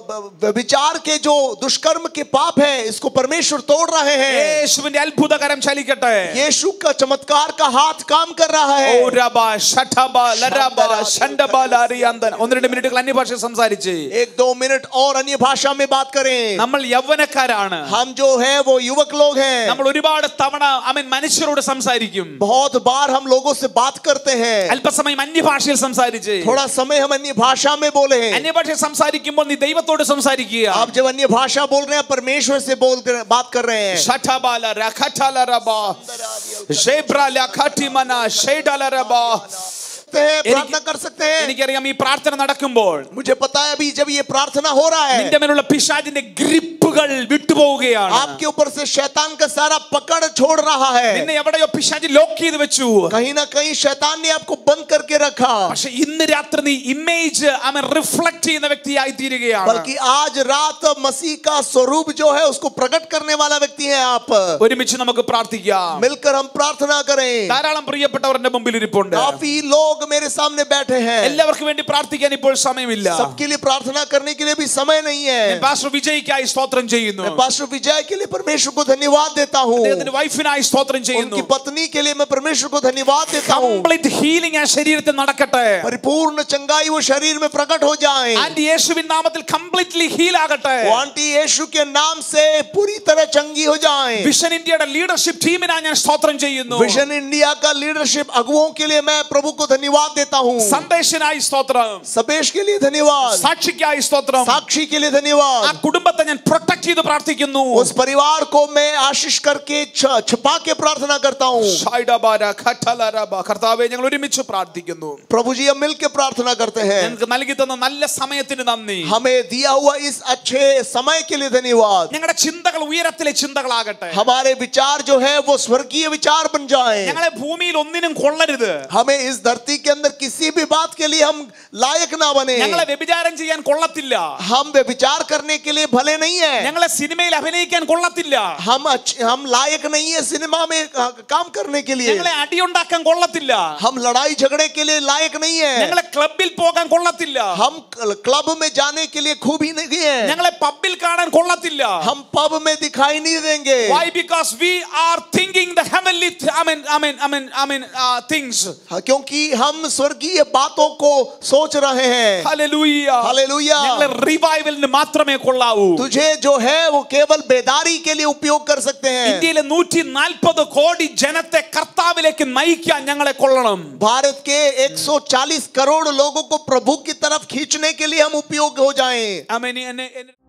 Speaker 1: विचार के जो दुष्कर्म के पाप है इसको परमेश्वर तोड़ रहे हैं।
Speaker 2: യേശുവിന്റെ അത്ഭുതകരം ചലിക്കട്ടെ.
Speaker 1: यीशु का चमत्कार का हाथ काम कर रहा है।
Speaker 2: ഓ രബ ഷഠബ ലരബ ഷണ്ഡബ ലാരിയന്തൻ. ഒന്ന് രണ്ട് മിനിറ്റുകൾ അന്യഭാഷ സംസാരിച്ച്
Speaker 1: एक दो मिनट और अन्य भाषा में बात करें।
Speaker 2: നമ്മൾ യൗവനക്കാരാണ്.
Speaker 1: हम जो है वो युवक लोग हैं।
Speaker 2: നമ്മൾ ഒരുപാട് തവണ ആമേൻ മനുഷ്യരോട് സംസാരിക്കും.
Speaker 1: बहुत बार हम लोगों से बात करते हैं।
Speaker 2: അല്പസമയം അന്യഭാഷയിൽ സംസാരിച്ച്.
Speaker 1: थोड़ा समय हम अन्य भाषा में बोले हैं।
Speaker 2: അന്യഭാഷയിൽ സംസാരിക്കുമ്പോൾ നീ ദൈവത്തോട് സംസാരിക്കുക.
Speaker 1: आप जब अन्य भाषा बोल रहे हैं परमेश्वर से बोल कर, बात कर रहे हैं।
Speaker 2: ഷഠബല രഖഠലരബ ജെബ്രല ഖഠിമന ഷൈഡലരബ.
Speaker 1: प्रार्थना कर सकते हैं।
Speaker 2: എനിക്കറിയാം ഈ പ്രാർത്ഥന നടക്കുമ്പോൾ
Speaker 1: मुझे पता है अभी जब ये प्रार्थना हो रहा है
Speaker 2: നിന്റെ മേലുള്ള പിശാചിന്റെ ഗ്രിപ്പുകൾ വിട്ടുപോവുകയാണ്.
Speaker 1: आपके ऊपर से शैतान का सारा पकड़ छोड़ रहा है।
Speaker 2: നിന്നെ എവിടെയോ പിശാച് ലോക്ക് ചെയ്ത് വെച്ചു.
Speaker 1: कहीं ना कहीं शैतान ने आपको बंद करके रखा।
Speaker 2: പക്ഷേ ഇന്ന് രാത്രി നീ ഇമേജ് അവൻ റിഫ്ലക്ട് ചെയ്യുന്ന വ്യക്തിയായി തീരുകയാണ്.
Speaker 1: बल्कि आज रात मसीह का स्वरूप जो है उसको प्रकट करने वाला व्यक्ति है आप।
Speaker 2: ഒരുമിച്ച് നമുക്ക് പ്രാർത്ഥിക്കാം.
Speaker 1: मिलकर हम प्रार्थना करें।
Speaker 2: ധാരാളം പ്രിയപ്പെട്ടവർ എന്റെ മുമ്പിൽ ഇരിപ്പുണ്ട്.
Speaker 1: काफी लोग मेरे सामने बैठे हैं।
Speaker 2: എല്ലാവർക്കും വേണ്ടി പ്രാർത്ഥിക്കാൻ ഇപ്പോൾ സമയമില്ല.
Speaker 1: सबके लिए प्रार्थना करने के लिए भी समय नहीं है।
Speaker 2: ഞാൻ പാസ്റ്റർ വിജയ്ക്കായി സ്തോത്രം ചെയ്യുന്നു.
Speaker 1: मैं पास्टर विजय के लिए परमेश्वर को धन्यवाद देता हूँ।
Speaker 2: അദ്ദേഹത്തിന്റെ വൈഫിനായി സ്തോത്രം ചെയ്യുന്നു.
Speaker 1: उनकी पत्नी के लिए मैं परमेश्वर को धन्यवाद देता हूँ।
Speaker 2: കംപ്ലീറ്റ് ഹീലിംഗ് ആ ശരീരത്തിൽ നടക്കട്ടെ.
Speaker 1: परिपूर्ण चंगाई वो शरीर में प्रकट हो जाए।
Speaker 2: ആന്റി യേശുവിൻ നാമത്തിൽ കംപ്ലീറ്റ്ലി ഹീൽ ആകട്ടെ.
Speaker 1: वो आंटी यीशु के नाम से पूरी तरह चंगी हो जाए।
Speaker 2: വിഷൻ ഇന്ത്യയുടെ ലീഡർഷിപ്പ് ടീമിനായി ഞാൻ സ്തോത്രം ചെയ്യുന്നു.
Speaker 1: विजन इंडिया का लीडरशिप अगुओं के लिए मैं प्रभु को धन्यवाद देता हूँ।
Speaker 2: സന്ദേശനായി സ്തോത്രം.
Speaker 1: सपेश के लिए धन्यवाद।
Speaker 2: സാക്ഷിക്കായി സ്തോത്രം.
Speaker 1: साक्षी के लिए
Speaker 2: ആ
Speaker 1: धन्यवाद।
Speaker 2: കുടുംബത്തെ ഞാൻ പ്രൊട്ടക്ട് ചെയ്ത് പ്രാർത്ഥിക്കുന്നു.
Speaker 1: उस परिवार को मैं आशीष करके छुपा के प्रार्थना करता हूँ।
Speaker 2: കർത്താവേ ഞങ്ങൾ ഒരുമിച്ച് പ്രാർത്ഥിക്കുന്നു.
Speaker 1: प्रभु जी हम मिलकर प्रार्थना करते हैं।
Speaker 2: ഞങ്ങൾക്ക് നൽകി തന്ന നല്ല സമയത്തിന് നന്ദി.
Speaker 1: हमें दिया हुआ इस अच्छे समय के लिए धन्यवाद।
Speaker 2: ഞങ്ങളുടെ ചിന്തകൾ ചിന്തകൾ ഉയരത്തിലെ ചിന്തകളാകട്ടെ.
Speaker 1: हमारे विचार जो है वो स्वर्गीय विचार बन जाए.
Speaker 2: ഞങ്ങളെ ഭൂമിയിൽ ഒന്നിനും കൊള്ളരുത്.
Speaker 1: हमें इस धरती के अंदर किसी भी बात के लिए हम लायक ना बने.
Speaker 2: ഞങ്ങളെ വ്യഭിചാരം ചെയ്യാൻ കൊള്ളത്തില്ല.
Speaker 1: हम व्यभिचार करने के लिए भले नहीं है.
Speaker 2: ഞങ്ങളെ സിനിമയിൽ അഭിനയിക്കാൻ കൊള്ളത്തില്ല.
Speaker 1: हम हम लायक नहीं है सिनेमा में काम करने के लिए.
Speaker 2: ഞങ്ങളെ അടിയുണ്ടാക്കാൻ കൊള്ളത്തില്ല.
Speaker 1: हम लड़ाई झगड़े के लिए लायक नहीं है.
Speaker 2: ഞങ്ങളെ ക്ലബ്ബിൽ പോകാൻ കൊള്ളത്തില്ല.
Speaker 1: हम क्लब में जाने के लिए खूबी नहीं है.
Speaker 2: ഞങ്ങളെ പബ്ബിൽ കാണാൻ കൊള്ളത്തില്ല.
Speaker 1: हम पब में दिखाई नहीं देंगे.
Speaker 2: Why? Because we are thinking the heavenly th- I mean I mean I mean I mean uh, things.
Speaker 1: क्योंकि हम स्वर्गीय बातों को सोच रहे हैं.
Speaker 2: Hallelujah.
Speaker 1: Hallelujah.
Speaker 2: ഞങ്ങളെ റിവൈവലിന് മാത്രമേ കൊള്ളാവൂ.
Speaker 1: तुझे जो है वो केवल बेदारी के लिए उपयोग कर सकते हैं.
Speaker 2: ഇന്ത്യയിലെ നൂറ്റി നാൽപ്പത് കോടി ജനത്തെ കർത്താവിലേക്ക് നയിക്കാൻ ഞങ്ങളെ കൊള്ളണം.
Speaker 1: भारत के एक सौ चालीस करोड़ लोगों को प्रभु की तरफ खींचने के लिए हम उपयोग हो जाएं.
Speaker 2: I mean,